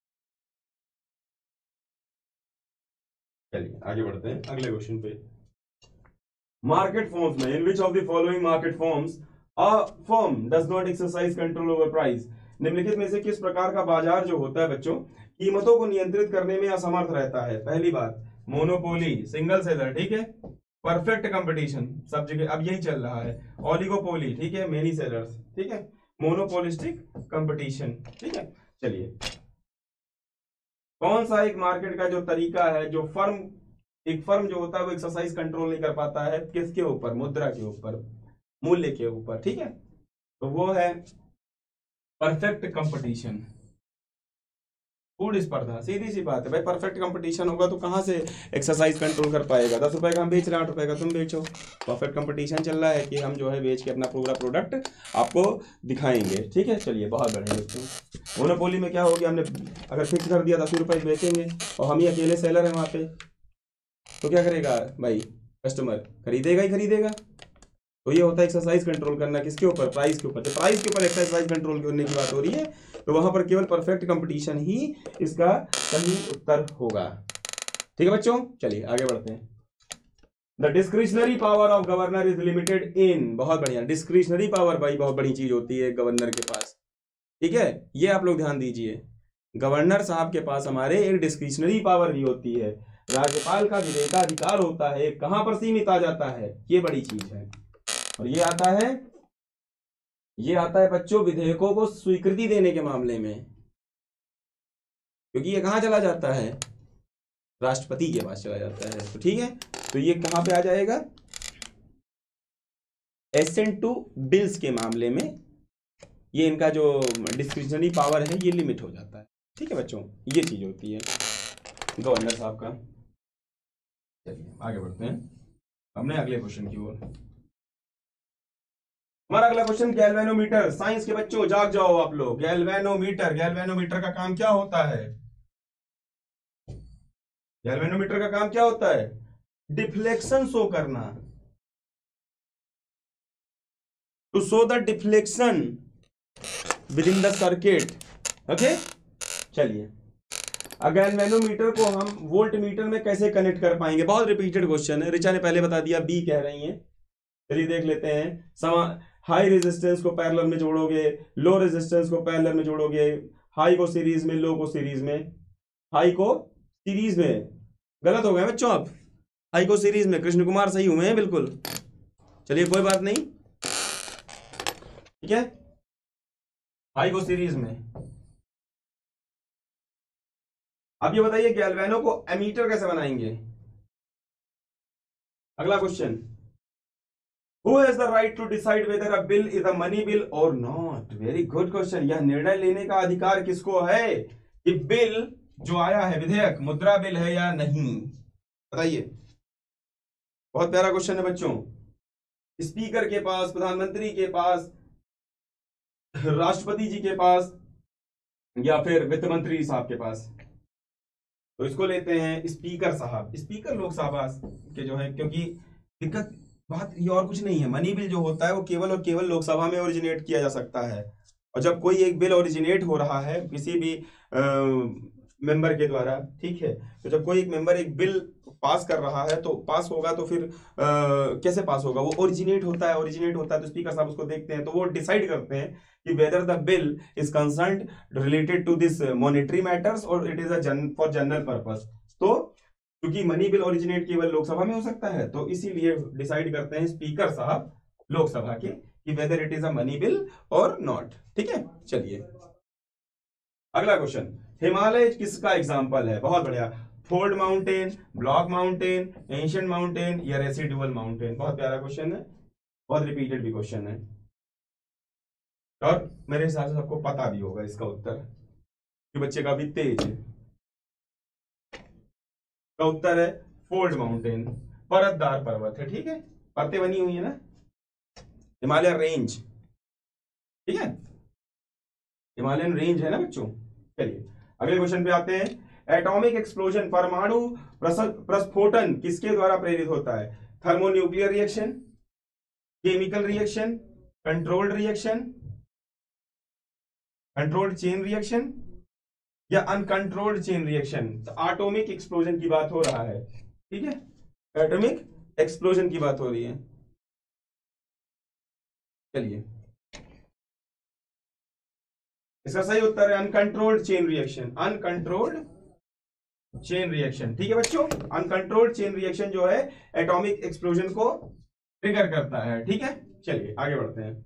चलिए आगे बढ़ते हैं अगले क्वेश्चन पे। मार्केट फॉर्म्स में, in which of the following market forms a firm does not exercise control over price? निम्नलिखित में से किस प्रकार का बाजार जो होता है बच्चों कीमतों को नियंत्रित करने में असमर्थ रहता है? पहली बात, मोनोपोली, सिंगल सेलर, ठीक है। परफेक्ट कंपटीशन, सब जगह अब यही चल रहा है। ओलिगोपोली, ठीक है, मेनी सेलर्स, ठीक है। मोनोपोलिस्टिक कंपटीशन, ठीक है। चलिए, कौन सा एक मार्केट का जो तरीका है, जो एक फर्म जो होता है वो एक्सरसाइज कंट्रोल नहीं कर पाता है? किसके ऊपर? मुद्रा के ऊपर, मूल्य के ऊपर, ठीक है। तो वो है परफेक्ट कंपटीशन, फूड स्पर्धा। सीधी सी बात है भाई, परफेक्ट कंपटीशन होगा तो कहां से एक्सरसाइज कंट्रोल कर पाएगा? 10 रुपए का हम बेच रहे हैं, 8 रुपए का तुम बेचो। परफेक्ट कंपटीशन चल रहा है कि हम जो है बेच के अपना पूरा प्रोडक्ट आपको दिखाएंगे, ठीक है। चलिए बहुत बढ़िया दोस्तों। मोनोपोली में क्या हो गया, हमने अगर फिक्स कर दिया 10 रुपए बेचेंगे और हम ही अकेले सेलर हैं वहां पे, तो क्या करेगा भाई? कस्टमर खरीदेगा ही खरीदेगा। तो ये होता है एक्सरसाइज कंट्रोल करना, किसके ऊपर? प्राइस के ऊपर। तो प्राइस के ऊपर एक्सरसाइज कंट्रोल करने की बात हो रही है, तो वहां पर केवल परफेक्ट कंपटीशन ही इसका सही उत्तर होगा, ठीक है बच्चों। चलिए आगे बढ़ते हैं। The discretionary power of governor is limited in, बहुत बढ़िया, डिस्क्रिशनरी पावर भाई बहुत बड़ी चीज होती है गवर्नर के पास, ठीक है। ये आप लोग ध्यान दीजिए, गवर्नर साहब के पास हमारे एक डिस्क्रिशनरी पावर भी होती है। राज्यपाल का विवेकाधिकार होता है, कहां पर सीमित आ जाता है? ये बड़ी चीज है। और ये आता है बच्चों विधेयकों को स्वीकृति देने के मामले में, क्योंकि ये कहां चला जाता है? राष्ट्रपति के पास चला जाता है। तो ठीक है, तो ये कहां पे आ जाएगा? एसेंट टू बिल्स के मामले में ये इनका जो डिस्क्रिशनरी पावर है ये लिमिट हो जाता है। ठीक है बच्चों, ये चीज होती है गवर्नर साहब का। चलिए आगे बढ़ते हैं अपने अगले क्वेश्चन की ओर। हमारा अगला क्वेश्चन गैल्वेनोमीटर। साइंस के बच्चों जाग जाओ आप लोग। गैल्वेनोमीटर, गैल्वेनोमीटर का काम क्या होता है? गैल्वेनोमीटर का काम क्या होता है? डिफ्लेक्शन शो करना, to show the deflection within the circuit. Okay, चलिए गैल्वेनोमीटर को हम वोल्ट मीटर में कैसे कनेक्ट कर पाएंगे? बहुत रिपीटेड क्वेश्चन है, रिचा ने पहले बता दिया, बी कह रही हैं। चलिए देख लेते हैं। हाई रेजिस्टेंस को पैरेलल में जोड़ोगे, लो रेजिस्टेंस को पैरेलल में जोड़ोगे, हाई को सीरीज में, लो को सीरीज में। हाई को सीरीज में, गलत हो गए बच्चों आप, हाई को सीरीज में। कृष्ण कुमार सही हुए हैं बिल्कुल। चलिए कोई बात नहीं, ठीक है, हाई को सीरीज में। अब ये बताइए गैल्वेनो को एमीटर कैसे बनाएंगे? अगला question, Who has the right to decide whether a bill is a money bill or not? Very good question। यह निर्णय लेने का अधिकार किसको है कि बिल जो आया है, विधेयक, मुद्रा बिल है या नहीं? बताइए, बहुत प्यारा क्वेश्चन है बच्चों। स्पीकर के पास, प्रधानमंत्री के पास, राष्ट्रपति जी के पास, या फिर वित्त मंत्री साहब के पास। तो इसको लेते हैं स्पीकर साहब, स्पीकर लोकसभा के जो है, क्योंकि दिक्कत बात ये और कुछ नहीं है। मनी बिल जो होता है वो केवल और केवल लोकसभा में ओरिजिनेट किया जा सकता है। और जब कोई एक बिल ओरिजिनेट हो रहा है किसी भी मेंबर के द्वारा, ठीक है, तो जब कोई एक मेंबर एक बिल पास कर रहा है तो पास होगा तो फिर कैसे पास होगा? वो ओरिजिनेट होता है, ओरिजिनेट होता है तो स्पीकर साहब उसको देखते हैं, तो वो डिसाइड करते हैं कि whether the bill is concerned related to this monetary matters और it is for general purpose. तो क्योंकि मनी बिल ओरिजिनेट केवल लोकसभा में हो सकता है, तो इसीलिए डिसाइड करते हैं स्पीकर साहब लोकसभा के कि whether it is a money bill और नॉट। ठीक है, चलिए अगला क्वेश्चन, हिमालय किसका एग्जांपल है? बहुत बढ़िया। Fold mountain, block mountain, ancient mountain या रेसिडुअल माउंटेन? बहुत प्यारा क्वेश्चन है, बहुत रिपीटेड भी क्वेश्चन है, और मेरे हिसाब से सबको पता भी होगा इसका उत्तर, कि बच्चे काफी तेज है। का उत्तर है फोल्ड माउंटेन, परतदार पर्वत है। ठीक है, परतें बनी हुई है ना, हिमालय रेंज। ठीक है, हिमालयन रेंज है ना बच्चों। चलिए अगले क्वेश्चन पे आते हैं। एटॉमिक एक्सप्लोजन, परमाणु प्रस्फोटन किसके द्वारा प्रेरित होता है? Thermonuclear reaction, chemical reaction, controlled reaction, controlled chain reaction या अनकंट्रोल्ड चेन रिएक्शन? तो एटॉमिक एक्सप्लोजन की बात हो रहा है। ठीक है, एटॉमिक एक्सप्लोजन की बात हो रही है। चलिए इसका सही उत्तर है uncontrolled chain reaction, uncontrolled chain reaction. ठीक है बच्चों, अनकंट्रोल्ड चेन रिएक्शन जो है एटॉमिक एक्सप्लोजन को ट्रिगर करता है। ठीक है, चलिए आगे बढ़ते हैं।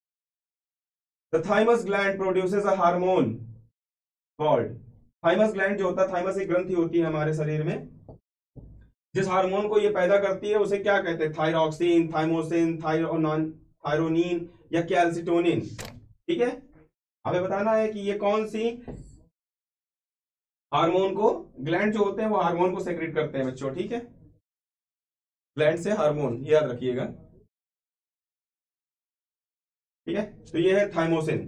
The thymus gland produces a hormone called, thymus gland जो होता है, थाइमस एक ग्रंथि होती है हमारे शरीर में, जिस हार्मोन को ये पैदा करती है उसे क्या कहते हैं? थायरॉक्सिन, थाइमोसिन, थायरोनिन या कैल्सिटोनिन? ठीक है, हमें बताना है कि ये कौन सी हार्मोन को, ग्लैंड जो होते हैं वो हार्मोन को सेक्रेट करते हैं बच्चों। ठीक है, ग्लैंड से हार्मोन, याद रखिएगा। ठीक है, तो ये है थाइमोसिन,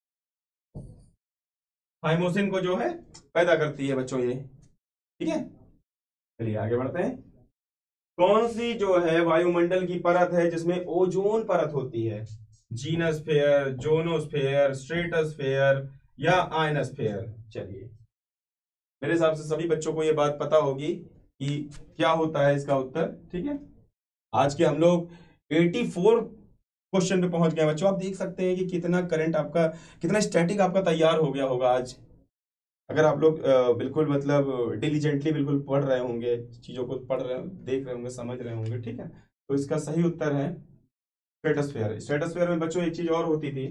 थाइमोसिन को जो है पैदा करती है बच्चों ये। ठीक है, चलिए आगे बढ़ते हैं। कौन सी जो है वायुमंडल की परत है जिसमें ओजोन परत होती है? जीनोस्फेयर, जोनोस्फेयर, स्ट्रेटोस्फेयर या आयनोस्फेयर? चलिए मेरे हिसाब से सभी बच्चों को ये बात पता होगी कि क्या होता है इसका उत्तर। ठीक है, आज के हम लोग 84 क्वेश्चन पे पहुंच गए बच्चों। आप देख सकते हैं कि कितना करंट आपका, कितना स्टैटिक आपका तैयार हो गया होगा आज, अगर आप लोग बिल्कुल मतलब डिलीजेंटली बिल्कुल पढ़ रहे होंगे, चीजों को पढ़ रहे, देख रहे होंगे, समझ रहे होंगे। ठीक है, तो इसका सही उत्तर है स्ट्रेटोस्फेयर। स्ट्रेटोस्फेयर में बच्चों एक चीज और होती थी,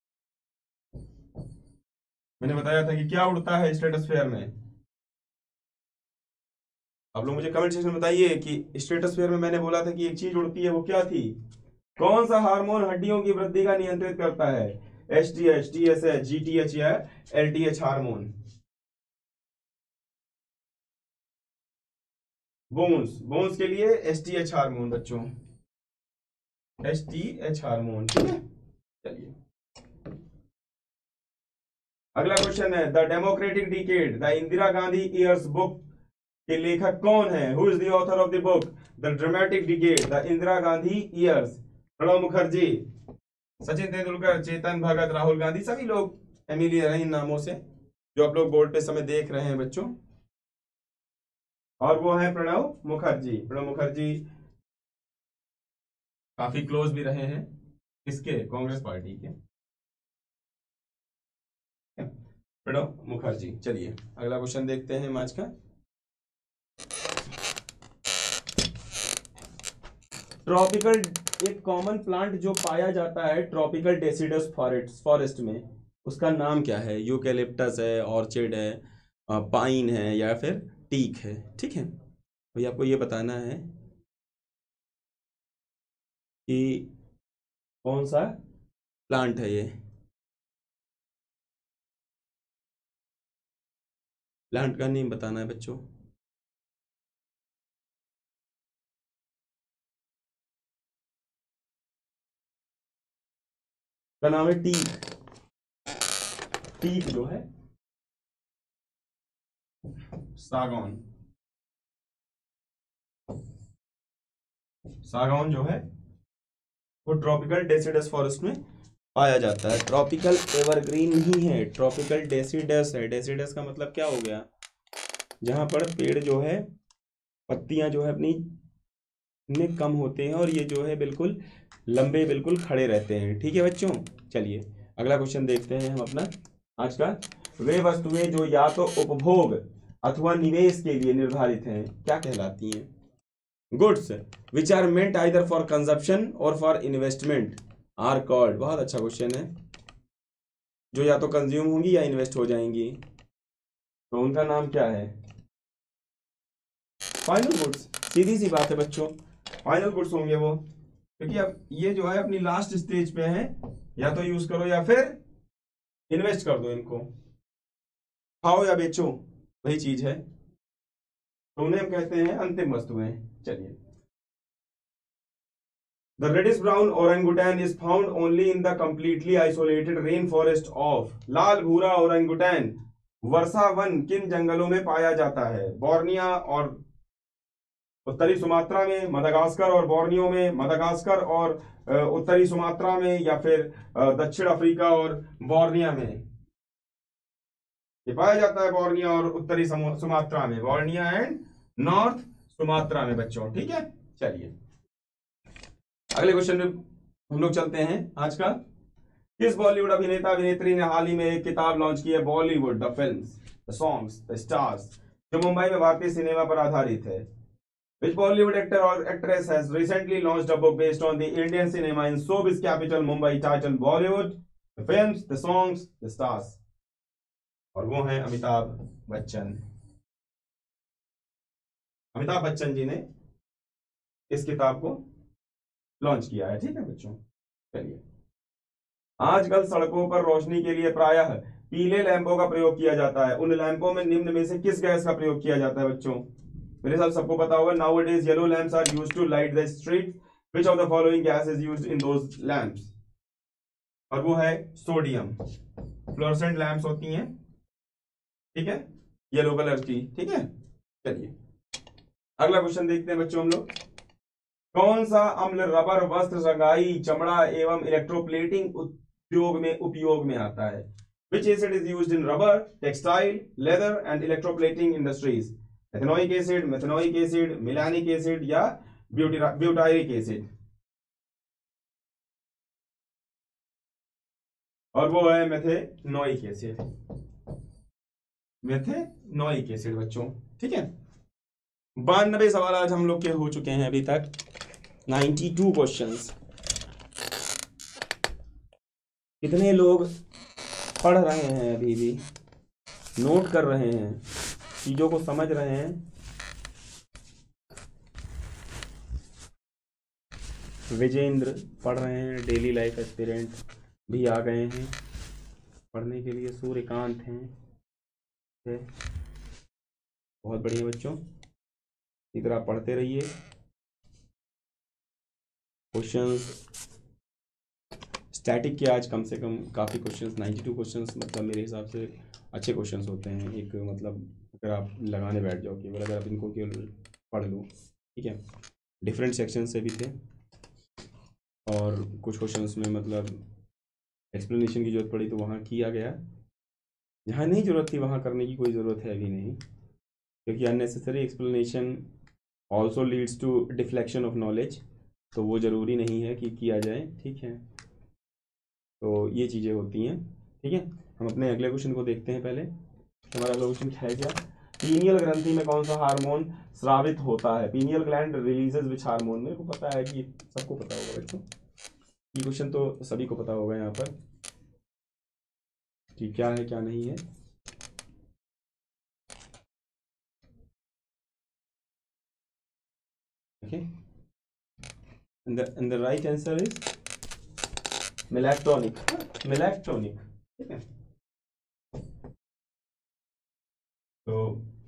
मैंने बताया था कि क्या उड़ता है स्ट्रेटोस्फेयर में। आप लोग मुझे कमेंट सेक्शन में बताइए कि स्ट्रेटोस्फेयर में मैंने बोला था कि एक चीज उड़ती है, वो क्या थी? कौन सा हार्मोन हड्डियों की वृद्धि का नियंत्रित करता है? HTH, TSH, GTH या LTH हार्मोन। बोन्स के लिए STH हार्मोन बच्चों, STH हार्मोन, ठीक है। चलिए अगला क्वेश्चन है, the democratic decade the Indira Gandhi years book के लेखक कौन है? Who is the author of the book the dramatic decade the Indira Gandhi years? Pranab Mukherjee, Sachin Tendulkar, Chetan Bhagat, Rahul Gandhi, सभी लोग फैमिलियर हैं इन नामों से जो आप लोग बोर्ड पे समय देख रहे हैं बच्चों। और वो है प्रणब मुखर्जी। प्रणब मुखर्जी काफी क्लोज भी रहे हैं किसके? कांग्रेस पार्टी के, प्रणब मुखर्जी। चलिए अगला क्वेश्चन देखते हैं आज का। ट्रॉपिकल, एक कॉमन प्लांट जो पाया जाता है ट्रॉपिकल डेसिडस फॉरेस्ट में, उसका नाम क्या है? यूकेलिप्टस है, ऑर्चिड है, पाइन है या फिर टीक है, ठीक है। तो आपको ये बताना है कि कौन सा प्लांट है। ये प्लांट का नेम बताना है बच्चों। का नाम है टीक। टीक जो है सागौन, सागौन जो है वो ट्रॉपिकल डेसिडस फॉरेस्ट में पाया जाता है। ट्रॉपिकल एवरग्रीन नहीं है, ट्रॉपिकल डेसिडस है। डेसिडस का मतलब क्या हो गया? जहां पर पेड़ जो है पत्तियां जो है अपनी में कम होते हैं और ये जो है बिल्कुल लंबे बिल्कुल खड़े रहते हैं, ठीक है बच्चों। चलिए अगला क्वेश्चन देखते हैं हम अपना आज का। वे वस्तुएं जो या तो उपभोग अथवा निवेश के लिए निर्धारित हैं क्या कहलाती हैं? Goods which are meant either for consumption और फॉर इन्वेस्टमेंट आर कॉल्ड। बहुत अच्छा क्वेश्चन है। जो या तो कंज्यूम होंगी या इन्वेस्ट हो जाएंगी तो उनका नाम क्या है? Final goods. सीधी सी बात है बच्चों, फाइनल गुड्स होंगे वो, क्योंकि अब ये जो है अपनी लास्ट स्टेज पे है, या तो यूज करो या फिर इन्वेस्ट कर दो इनको, खाओ या बेचो, वही चीज है। तो उन्हें हम कहते हैं अंतिम वस्तुएं। चलिए, the reddish brown orangutan is found only in the completely isolated rain forest of. लाल भूरा ओरंगुटैन वर्षा वन किन जंगलों में पाया जाता है? बोर्निया और उत्तरी सुमात्रा में, मदागास्कर और बोर्नियो में, मदागास्कर और उत्तरी सुमात्रा में, या फिर दक्षिण अफ्रीका और बोर्निया में। ये पाया जाता है बोर्निया और उत्तरी सुमात्रा में, बोर्निया एंड नॉर्थ सुमात्रा में बच्चों, ठीक है। चलिए अगले क्वेश्चन में हम लोग चलते हैं आज का। किस बॉलीवुड अभिनेता अभिनेत्री ने हाल ही में एक किताब लॉन्च की है? Bollywood the films, the songs, the stars, जो मुंबई में भारतीय सिनेमा पर आधारित है। Which Bollywood actor or actress has recently launched a book based on the Indian cinema in showbiz capital Mumbai titled Bollywood, the films, the songs, the stars? और वो हैं अमिताभ बच्चन। अमिताभ बच्चन जी ने इस किताब को लॉन्च किया है, ठीक है बच्चों। चलिए, आजकल सड़कों पर रोशनी के लिए प्रायः पीले लैंपों का प्रयोग किया जाता है। उन लैंपों में निम्न में से किस गैस का प्रयोग किया जाता है बच्चों? मेरे साथ सबको पता होगा, nowadays yellow lamps are used to light the street. Which of the following gas is used in those lamps? और वो है सोडियम। फ्लोरेसेंट लैंप्स होती हैं, ठीक है, येलो कलर की, ठीक है। चलिए अगला क्वेश्चन देखते हैं बच्चों हम लोग। कौन सा अम्ल रबर, वस्त्र, रंगाई, चमड़ा एवं इलेक्ट्रोप्लेटिंग उद्योग में उपयोग में आता है? Which acid is used in rubber, textile, leather and electroplating industries? Ethanoic acid, methanoic acid, malonic acid या ब्यूटाइरिक एसिड? और वो है मेथेनोइक एसिड। मेथेनोइक एसिड बच्चों, ठीक है। 92 सवाल आज हम लोग के हो चुके हैं अभी तक, 92 क्वेश्चंस। कितने लोग पढ़ रहे हैं, अभी भी नोट कर रहे हैं, चीजों को समझ रहे हैं? विजेंद्र पढ़ रहे हैं, डेली लाइफ एस्पिरेंट। भी आ गए हैं पढ़ने के लिए। सूर्यकांत हैं, बहुत बढ़िया बच्चों, इसी तरह आप पढ़ते रहिए। क्वेश्चंस स्टैटिक के आज कम से कम काफ़ी क्वेश्चंस, 92 क्वेश्चंस, मतलब मेरे हिसाब से अच्छे क्वेश्चंस होते हैं। एक मतलब अगर आप लगाने बैठ जाओ केवल, अगर आप इनको केवल पढ़ लो, ठीक है। डिफरेंट सेक्शन से भी थे और कुछ क्वेश्चंस में मतलब एक्सप्लेनेशन की जरूरत पड़ी तो वहाँ किया गया, जहाँ नहीं ज़रूरत थी वहाँ करने की कोई ज़रूरत है भी नहीं, क्योंकि unnecessary explanation also leads to deflection of knowledge, तो वो ज़रूरी नहीं है कि किया जाए, ठीक है। तो ये चीज़ें होती हैं, ठीक है। हम अपने अगले क्वेश्चन को देखते हैं। पहले हमारा अगला क्वेश्चन है क्या, पीनियल ग्रंथि में कौन सा हार्मोन स्रावित होता है? Pineal gland releases which hormone? मेरे को पता है कि सबको पता होगा बच्चों, ये क्वेश्चन तो सभी को पता होगा यहाँ पर कि क्या है क्या नहीं है। Okay, and the right answer is melatonin, melatonin, ठीक है। तो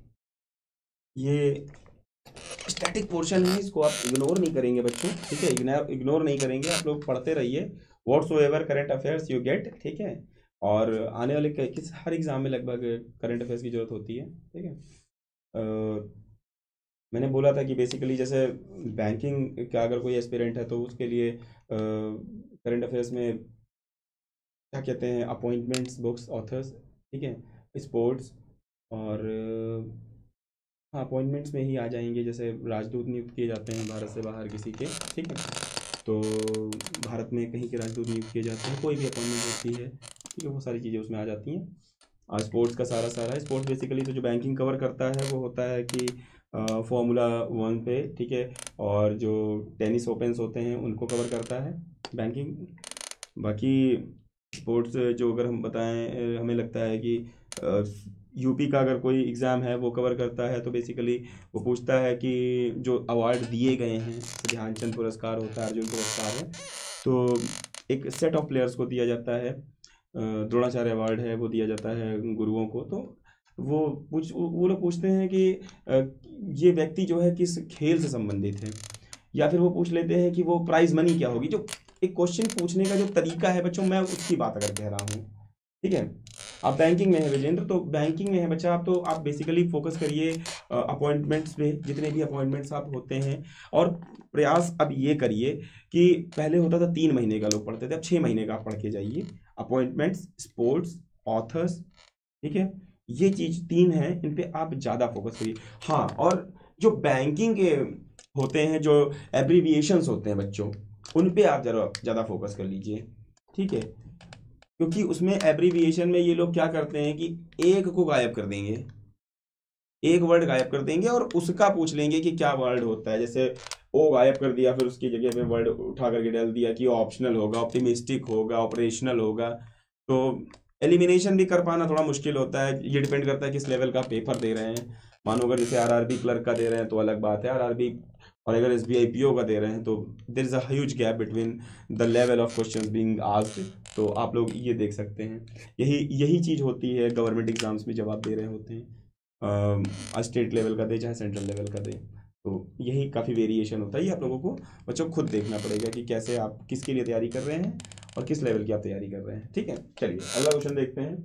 ये स्टैटिक पोर्शन है, इसको आप इग्नोर नहीं करेंगे बच्चों, ठीक है। इग्नोर नहीं करेंगे, आप लोग पढ़ते रहिए। Whatsoever current affairs you get, ठीक है। और आने वाले किस हर एग्जाम में लगभग करंट अफेयर्स की जरूरत होती है, ठीक है। मैंने बोला था कि बेसिकली जैसे बैंकिंग का अगर कोई एस्पिरेंट है तो उसके लिए करंट अफेयर्स में क्या कहते हैं, अपॉइंटमेंट्स, बुक्स, ऑथर्स, ठीक है, स्पोर्ट्स और हाँ अपॉइंटमेंट्स में ही आ जाएंगे। जैसे राजदूत नियुक्त किए जाते हैं भारत से बाहर किसी के, ठीक है, तो भारत में कहीं के राजदूत नियुक्त किए जाते हैं, कोई भी अपॉइंटमेंट होती है, ठीक है, वो सारी चीज़ें उसमें आ जाती हैं। और स्पोर्ट्स का सारा स्पोर्ट्स बेसिकली तो जो बैंकिंग कवर करता है वो होता है कि फॉर्मूला 1 पे, ठीक है, और जो टेनिस ओपन्स होते हैं उनको कवर करता है बैंकिंग। बाकी स्पोर्ट्स जो अगर हम बताएं, हमें लगता है कि यूपी का अगर कोई एग्ज़ाम है वो कवर करता है, तो बेसिकली वो पूछता है कि जो अवार्ड दिए गए हैं, ध्यानचंद पुरस्कार होता है, अर्जुन पुरस्कार है, तो एक सेट ऑफ प्लेयर्स को दिया जाता है। द्रोणाचार्य अवार्ड है वो दिया जाता है गुरुओं को। तो वो लोग पूछते हैं कि ये व्यक्ति जो है किस खेल से संबंधित है, या फिर वो पूछ लेते हैं कि वो प्राइज मनी क्या होगी। जो एक क्वेश्चन पूछने का जो तरीका है बच्चों, मैं उसकी बात अगर कह रहा हूँ, ठीक है। आप बैंकिंग में है विजेंद्र, तो बैंकिंग में है बच्चा आप, तो आप बेसिकली फोकस करिए अपॉइंटमेंट्स पे, जितने भी अपॉइंटमेंट्स आप होते हैं, और प्रयास अब ये करिए कि पहले होता था 3 महीने का लोग पढ़ते थे, अब 6 महीने का आप पढ़ के जाइए। अपॉइंटमेंट्स, स्पोर्ट्स, ऑथर्स, ठीक है, ये चीज 3 है, इन पे आप ज़्यादा फोकस करिए। हाँ, और जो बैंकिंग के होते हैं, जो एब्रीविएशंस होते हैं बच्चों, उन पे आप जरा ज़्यादा फोकस कर लीजिए, ठीक है, क्योंकि उसमें एब्रीविएशन में ये लोग क्या करते हैं कि एक को गायब कर देंगे, एक वर्ड गायब कर देंगे और उसका पूछ लेंगे कि क्या वर्ड होता है। जैसे ओ गायब कर दिया, फिर उसकी जगह पे वर्ड उठा करके डाल दिया कि ऑप्शनल होगा, ऑप्टिमिस्टिक होगा, ऑपरेशनल होगा। तो एलिमिनेशन भी कर पाना थोड़ा मुश्किल होता है, ये डिपेंड करता है किस लेवल का पेपर दे रहे हैं। मानो अगर जैसे आरआरबी क्लर्क का दे रहे हैं तो अलग बात है, आरआरबी, और अगर एसबीआई पीओ का दे रहे हैं तो there is a huge gap between the level of questions being asked. तो आप लोग ये देख सकते हैं, यही चीज़ होती है गवर्नमेंट एग्जाम्स में जब आप दे रहे होते हैं, स्टेट लेवल का दे चाहे सेंट्रल लेवल का दे, तो यही काफ़ी वेरिएशन होता है। ये आप लोगों को बच्चों खुद देखना पड़ेगा कि कैसे आप किसके लिए तैयारी कर रहे हैं और किस लेवल की आप तैयारी कर रहे हैं, ठीक है। चलिए अगला क्वेश्चन देखते हैं।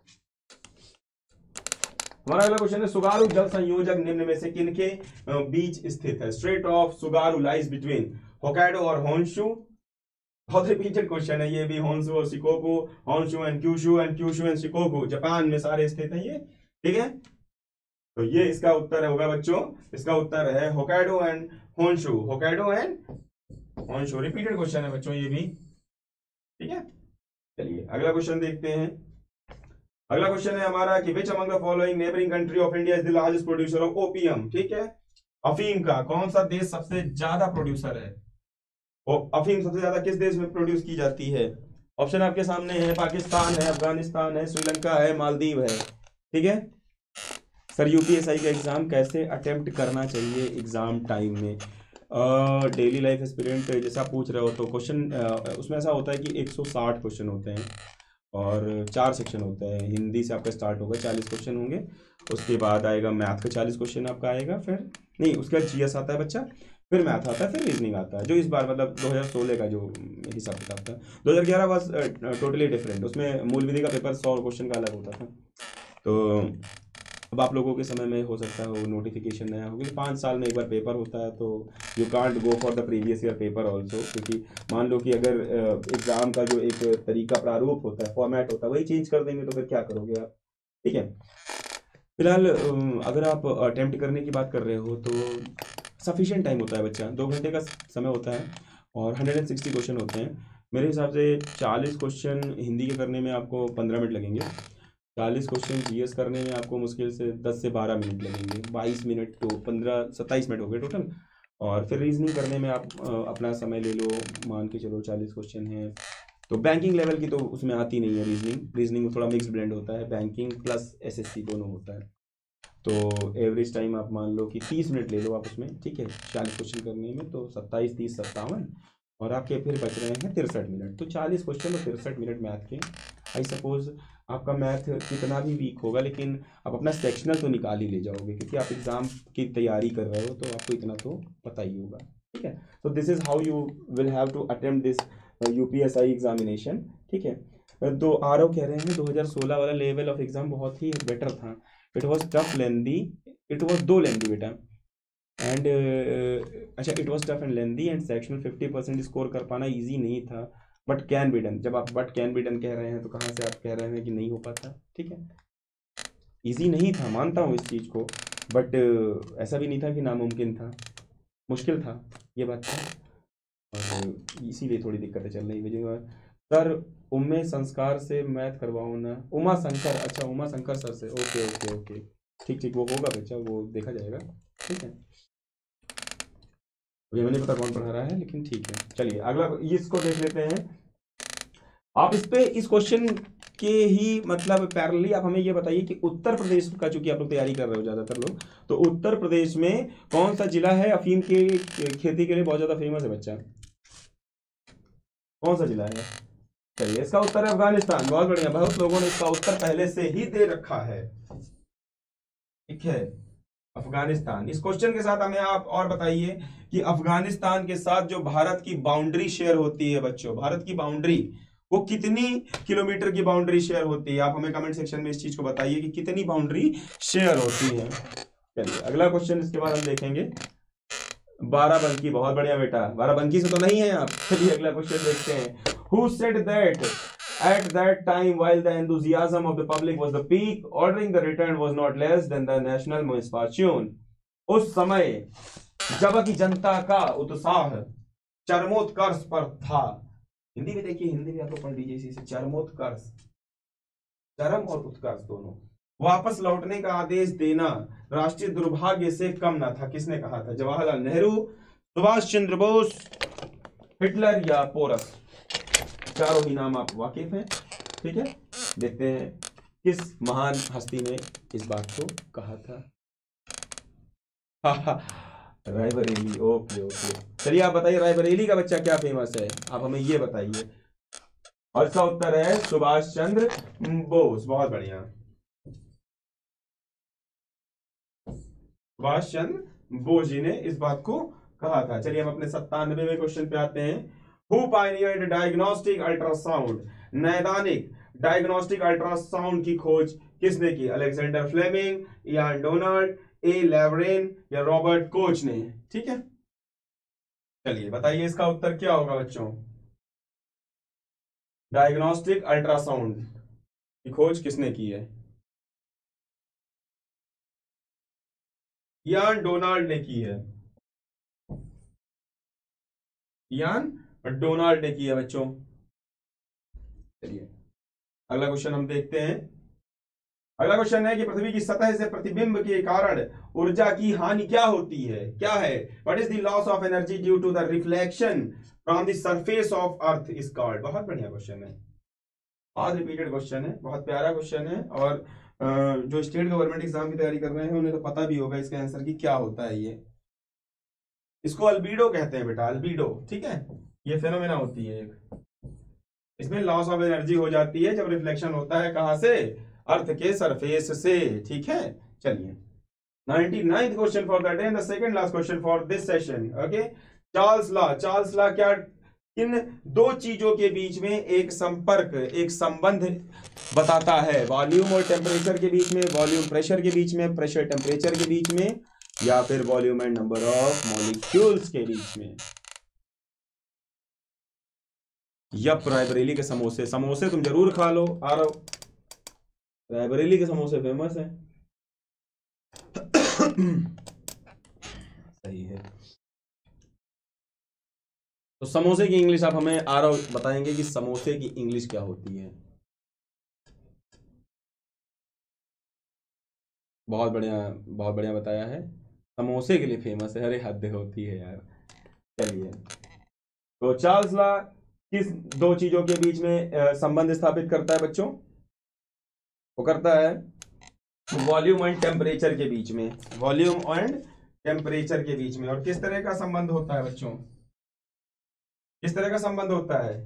हमारा अगला क्वेश्चन है, सुगारू जल संयोजक निम्न में से किनके बीच स्थित है? Strait of Tsugaru lies between Hokkaido और होन्शु। बहुत रिपीटेड क्वेश्चन है ये भी, होन्शु और Shikoku, Honshu and Kyushu and Shikoku, Japan में सारे स्थित हैं ये, ठीक है। तो ये इसका उत्तर होगा बच्चों, इसका उत्तर है Hokkaido and Honshu, Hokkaido and Honshu. Repeated question है बच्चों ये भी, ठीक है। चलिए अगला क्वेश्चन देखते हैं। अगला क्वेश्चन है हमारा कि which among the following neighbouring country of India is the largest producer of opium, ठीक है। अफीम का कौन सा देश सबसे ज्यादा प्रोड्यूसर है? और अफीम सबसे ज्यादा किस देश में प्रोड्यूस की जाती है? ऑप्शन आपके सामने है, पाकिस्तान है, अफगानिस्तान है, श्रीलंका है, मालदीव है, ठीक है। सर यूपीएसआई का एग्जाम कैसे अटेम्प्ट करना चाहिए एग्जाम टाइम में? डेली लाइफ एक्सपीरियंस जैसे आप पूछ रहे हो तो क्वेश्चन उसमें ऐसा होता है कि 160 क्वेश्चन होते हैं और 4 सेक्शन होते हैं। हिंदी से आपका स्टार्ट होगा, 40 क्वेश्चन होंगे। उसके बाद आएगा मैथ का 40 क्वेश्चन आपका आएगा, फिर नहीं उसके बाद जीएस आता है बच्चा, फिर मैथ आता है, फिर रीजनिंग आता है। जो इस बार मतलब 2016 का जो हिसाब किताब था, 2011 वाज टोटली डिफरेंट। उसमें मूल विधि का पेपर 100 क्वेश्चन का अलग होता था। तो अब आप लोगों के समय में हो सकता है वो नोटिफिकेशन नया हो, क्योंकि 5 साल में एक बार पेपर होता है, तो you can't go for the previous year paper also. क्योंकि मान लो कि अगर एग्जाम का जो एक तरीका प्रारूप होता है, फॉर्मेट होता है, वही चेंज कर देंगे तो फिर क्या करोगे आप। ठीक है, फिलहाल अगर आप अटेम्प्ट करने की बात कर रहे हो तो सफिशिएंट टाइम होता है बच्चा, 2 घंटे का समय होता है और 160 क्वेश्चन होते हैं। मेरे हिसाब से 40 क्वेश्चन हिंदी के करने में आपको 15 मिनट लगेंगे, 40 क्वेश्चन जीएस करने में आपको मुश्किल से 10 से 12 मिनट लगेंगे, 22 मिनट तो 15-27 मिनट हो गए टोटल। और फिर रीजनिंग करने में आप अपना समय ले लो, मान के चलो 40 क्वेश्चन है तो बैंकिंग लेवल की तो उसमें आती नहीं है रीजनिंग में थोड़ा मिक्स ब्लेंड होता है, बैंकिंग प्लस एसएससी दोनों होता है। तो एवरेज टाइम आप मान लो कि 30 मिनट ले लो आप उसमें, ठीक है, 40 क्वेश्चन करने में, तो 27, 30, 57 और आपके फिर बच रहे हैं 63 मिनट। तो 40 क्वेश्चन और 63 मिनट मैथ के। आई सपोज आपका मैथ कितना भी वीक होगा लेकिन आप अपना सेक्शनल तो निकाल ही ले जाओगे, क्योंकि आप एग्जाम की तैयारी कर रहे हो तो आपको इतना तो पता ही होगा। ठीक है, तो this is how you will have to attempt this UPSI examination. ठीक है, तो आरओ कह रहे हैं 2016 वाला लेवल ऑफ एग्जाम बहुत ही बेटर था। It was tough lengthy, it was too lengthy बेटा एंड अच्छा it was tough and lengthy and sectional 50% score कर पाना ईजी नहीं था, बट कैन बी डन। जब आप बट कैन बी डन कह रहे हैं तो कहाँ से आप कह रहे हैं कि नहीं हो पाता। ठीक है, ईजी नहीं था, मानता हूँ इस चीज़ को, बट ऐसा भी नहीं था कि नामुमकिन था, मुश्किल था, ये बात था। और इसीलिए थोड़ी दिक्कतें चल रही मुझे। सर उम्मे संस्कार से मैथ करवाओ ना, उमा शंकर, अच्छा उमा शंकर सर से, ओके ओके ओके, ठीक ठीक, वो होगा बच्चा, वो देखा जाएगा। ठीक है, मुझे नहीं पता कौन पढ़ा रहा है लेकिन ठीक है, चलिए अगला इसको देख लेते हैं। आप इस पे इस क्वेश्चन के ही मतलब पैरेलली आप हमें ये बताइए कि उत्तर प्रदेश का, चूंकि आप लोग तैयारी कर रहे हो ज्यादातर लोग, तो उत्तर प्रदेश में कौन सा जिला है अफीम की खेती के लिए बहुत ज्यादा फेमस है बच्चा, कौन सा जिला है। चलिए इसका उत्तर है अफगानिस्तान। बहुत बढ़िया, बहुत लोगों ने इसका उत्तर पहले से ही दे रखा है। ठीक है, अफगानिस्तान। इस क्वेश्चन के साथ हमें आप और बताइए कि अफगानिस्तान के साथ जो भारत की बाउंड्री शेयर होती है बच्चों, भारत की बाउंड्री वो कितनी किलोमीटर की बाउंड्री शेयर होती है। आप हमें कमेंट सेक्शन में इस चीज को बताइए कि कितनी बाउंड्री शेयर होती है। चलिए अगला क्वेश्चन इसके बाद हम देखेंगे, बाराबंकी। बहुत बढ़िया बेटा, बाराबंकी से तो नहीं है आप। चलिए अगला क्वेश्चन देखते हैं। Who said that at that time, while the enthusiasm of the public was the peak, ordering the return was not less than the national misfortune? उस समय जब की जनता का उत्साह चरमोत्कर्ष पर था। हिंदी में देखिए, हिंदी में आप लोग पढ़ लीजिए इसे, चरमोत्कर्ष, चरम और उत्कर्ष दोनों। वापस लौटने का आदेश देना राष्ट्रीय दुर्भाग्य से कम न था। किसने कहा था? जवाहरलाल नेहरू, सुभाष चंद्र बोस, हिटलर या पोरस। चारों ही नाम आप वाकिफ हैं। ठीक है, देखते हैं किस महान हस्ती ने इस बात को कहा था। Raebareli, okay okay. चलिए आप बताइए रायबरेली का बच्चा क्या फेमस है, आप हमें ये बताइए। और इसका उत्तर है सुभाष चंद्र बोस। बहुत बढ़िया, सुभाष चंद्र बोस जी ने इस बात को कहा था। चलिए हम अपने 97वें क्वेश्चन पे आते हैं। Who pioneered diagnostic ultrasound? नैदानिक डायग्नोस्टिक अल्ट्रासाउंड की खोज किसने की? Alexander Fleming, Ian Donald, A Laveran या रॉबर्ट कोच ने? ठीक है, चलिए बताइए इसका उत्तर क्या होगा बच्चों। डायग्नोस्टिक अल्ट्रासाउंड की खोज किसने की है? इयान डोनाल्ड ने की है, इयान डोनाल्ड ने की है बच्चों। चलिए अगला क्वेश्चन हम देखते हैं। अगला क्वेश्चन है कि पृथ्वी की सतह से प्रतिबिंब के कारण ऊर्जा की हानि क्या होती है? क्या है? What is the loss of energy due to the reflection from the surface of earth is called? बहुत बढ़िया क्वेश्चन है, आज रिपीटेड क्वेश्चन है, बहुत प्यारा क्वेश्चन है। और जो स्टेट गवर्नमेंट एग्जाम की तैयारी कर रहे हैं उन्हें तो पता भी होगा इसका आंसर की क्या होता है ये। इसको अल्बीडो कहते हैं बेटा, अल्बीडो, ठीक है। ये फेनोमेना होती है एक, इसमें लॉस ऑफ एनर्जी हो जाती है जब रिफ्लेक्शन होता है, कहां से, अर्थ के सरफेस से, ठीक है। चलिए 99th question for the day and the second last question for this session, okay. Charles law, Charles law क्या, इन दो चीजों के बीच में एक संपर्क, एक संबंध बताता है, वॉल्यूम और टेम्परेचर के बीच में, वॉल्यूम प्रेशर के बीच में, प्रेशर टेम्परेचर के बीच में, या फिर volume and number of molecules के बीच में। यप, रायबरेली के समोसे, समोसे तुम जरूर खा लो, आ रहा हो, रायबरेली के समोसे फेमस है। सही है। तो समोसे की इंग्लिश आप हमें आ रहा बताएंगे कि समोसे की इंग्लिश क्या होती है। बहुत बढ़िया, बहुत बढ़िया बताया है, समोसे के लिए फेमस है, अरे हद होती है यार। चलिए, तो चार्ल्स लॉ किस दो चीजों के बीच में संबंध स्थापित करता है बच्चों? वो करता है वॉल्यूम एंड टेम्परेचर के बीच में, वॉल्यूम एंड टेम्परेचर के बीच में। और किस तरह का संबंध होता है बच्चों, किस तरह का संबंध होता है?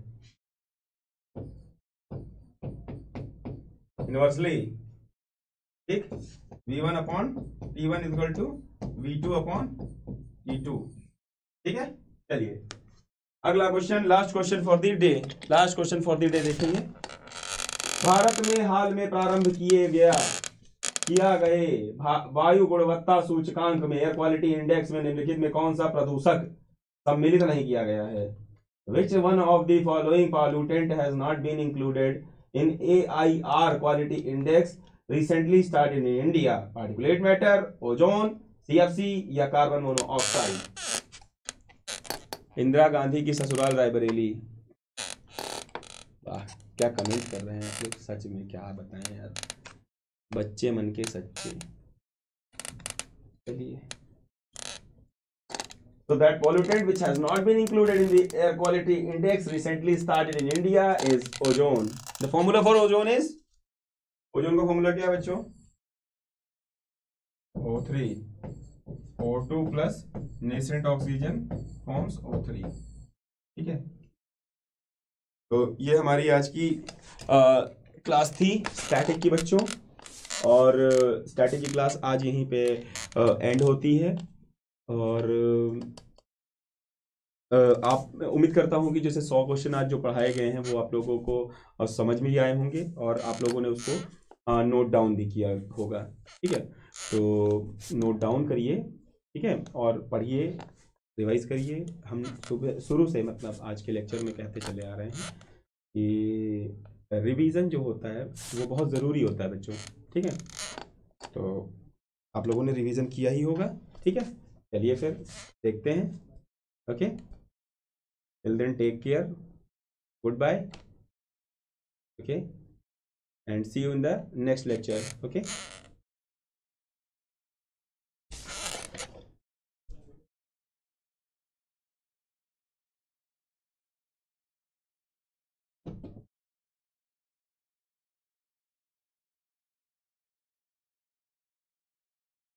इनवर्सली, ठीक, V1 upon T1 equal to V2 upon T2, ठीक है। चलिए अगला question, last question for the day, last question for the day देखेंगे। भारत में हाल में प्रारंभ किया गए वायु गुणवत्ता सूचकांक में, एयर क्वालिटी इंडेक्स में निम्नलिखित में कौन सा प्रदूषक सम्मिलित नहीं किया गया है? Which one of the following pollutant has not been included in AIR quality index recently started in India? Particulate matter, ozone, CFC या कार्बन मोनोऑक्साइड? इंदिरा गांधी की ससुराल रायबरेली। वाह, क्या कमेंट कर रहे हैं आप लोग, सच में क्या बताएं यार, बच्चे मन के सच्चे। चलिए, so that pollutant which has not been included in the air quality index recently started in India is ozone. The formula for ozone is, ozone का फॉर्मूला क्या है बच्चों? O3, O2 plus nascent oxygen forms O3, ठीक है। तो ये हमारी आज की क्लास थी स्टैटिक की बच्चों, और स्टैटिक की क्लास आज यहीं पे एंड होती है। और आप, उम्मीद करता हूँ कि जैसे 100 क्वेश्चन आज जो पढ़ाए गए हैं वो आप लोगों को समझ में ही आए होंगे, और आप लोगों ने उसको नोट डाउन भी किया होगा, ठीक है। तो नोट डाउन करिए, ठीक है, और पढ़िए, रिवाइज करिए। हम सुबह शुरू से, मतलब आज के लेक्चर में कहते चले आ रहे हैं कि रिवीजन जो होता है वो बहुत ज़रूरी होता है बच्चों, ठीक है। तो आप लोगों ने रिवीजन किया ही होगा, ठीक है। चलिए फिर देखते हैं, okay. Till then, take care. Goodbye. Okay. And see you in the next lecture. Okay.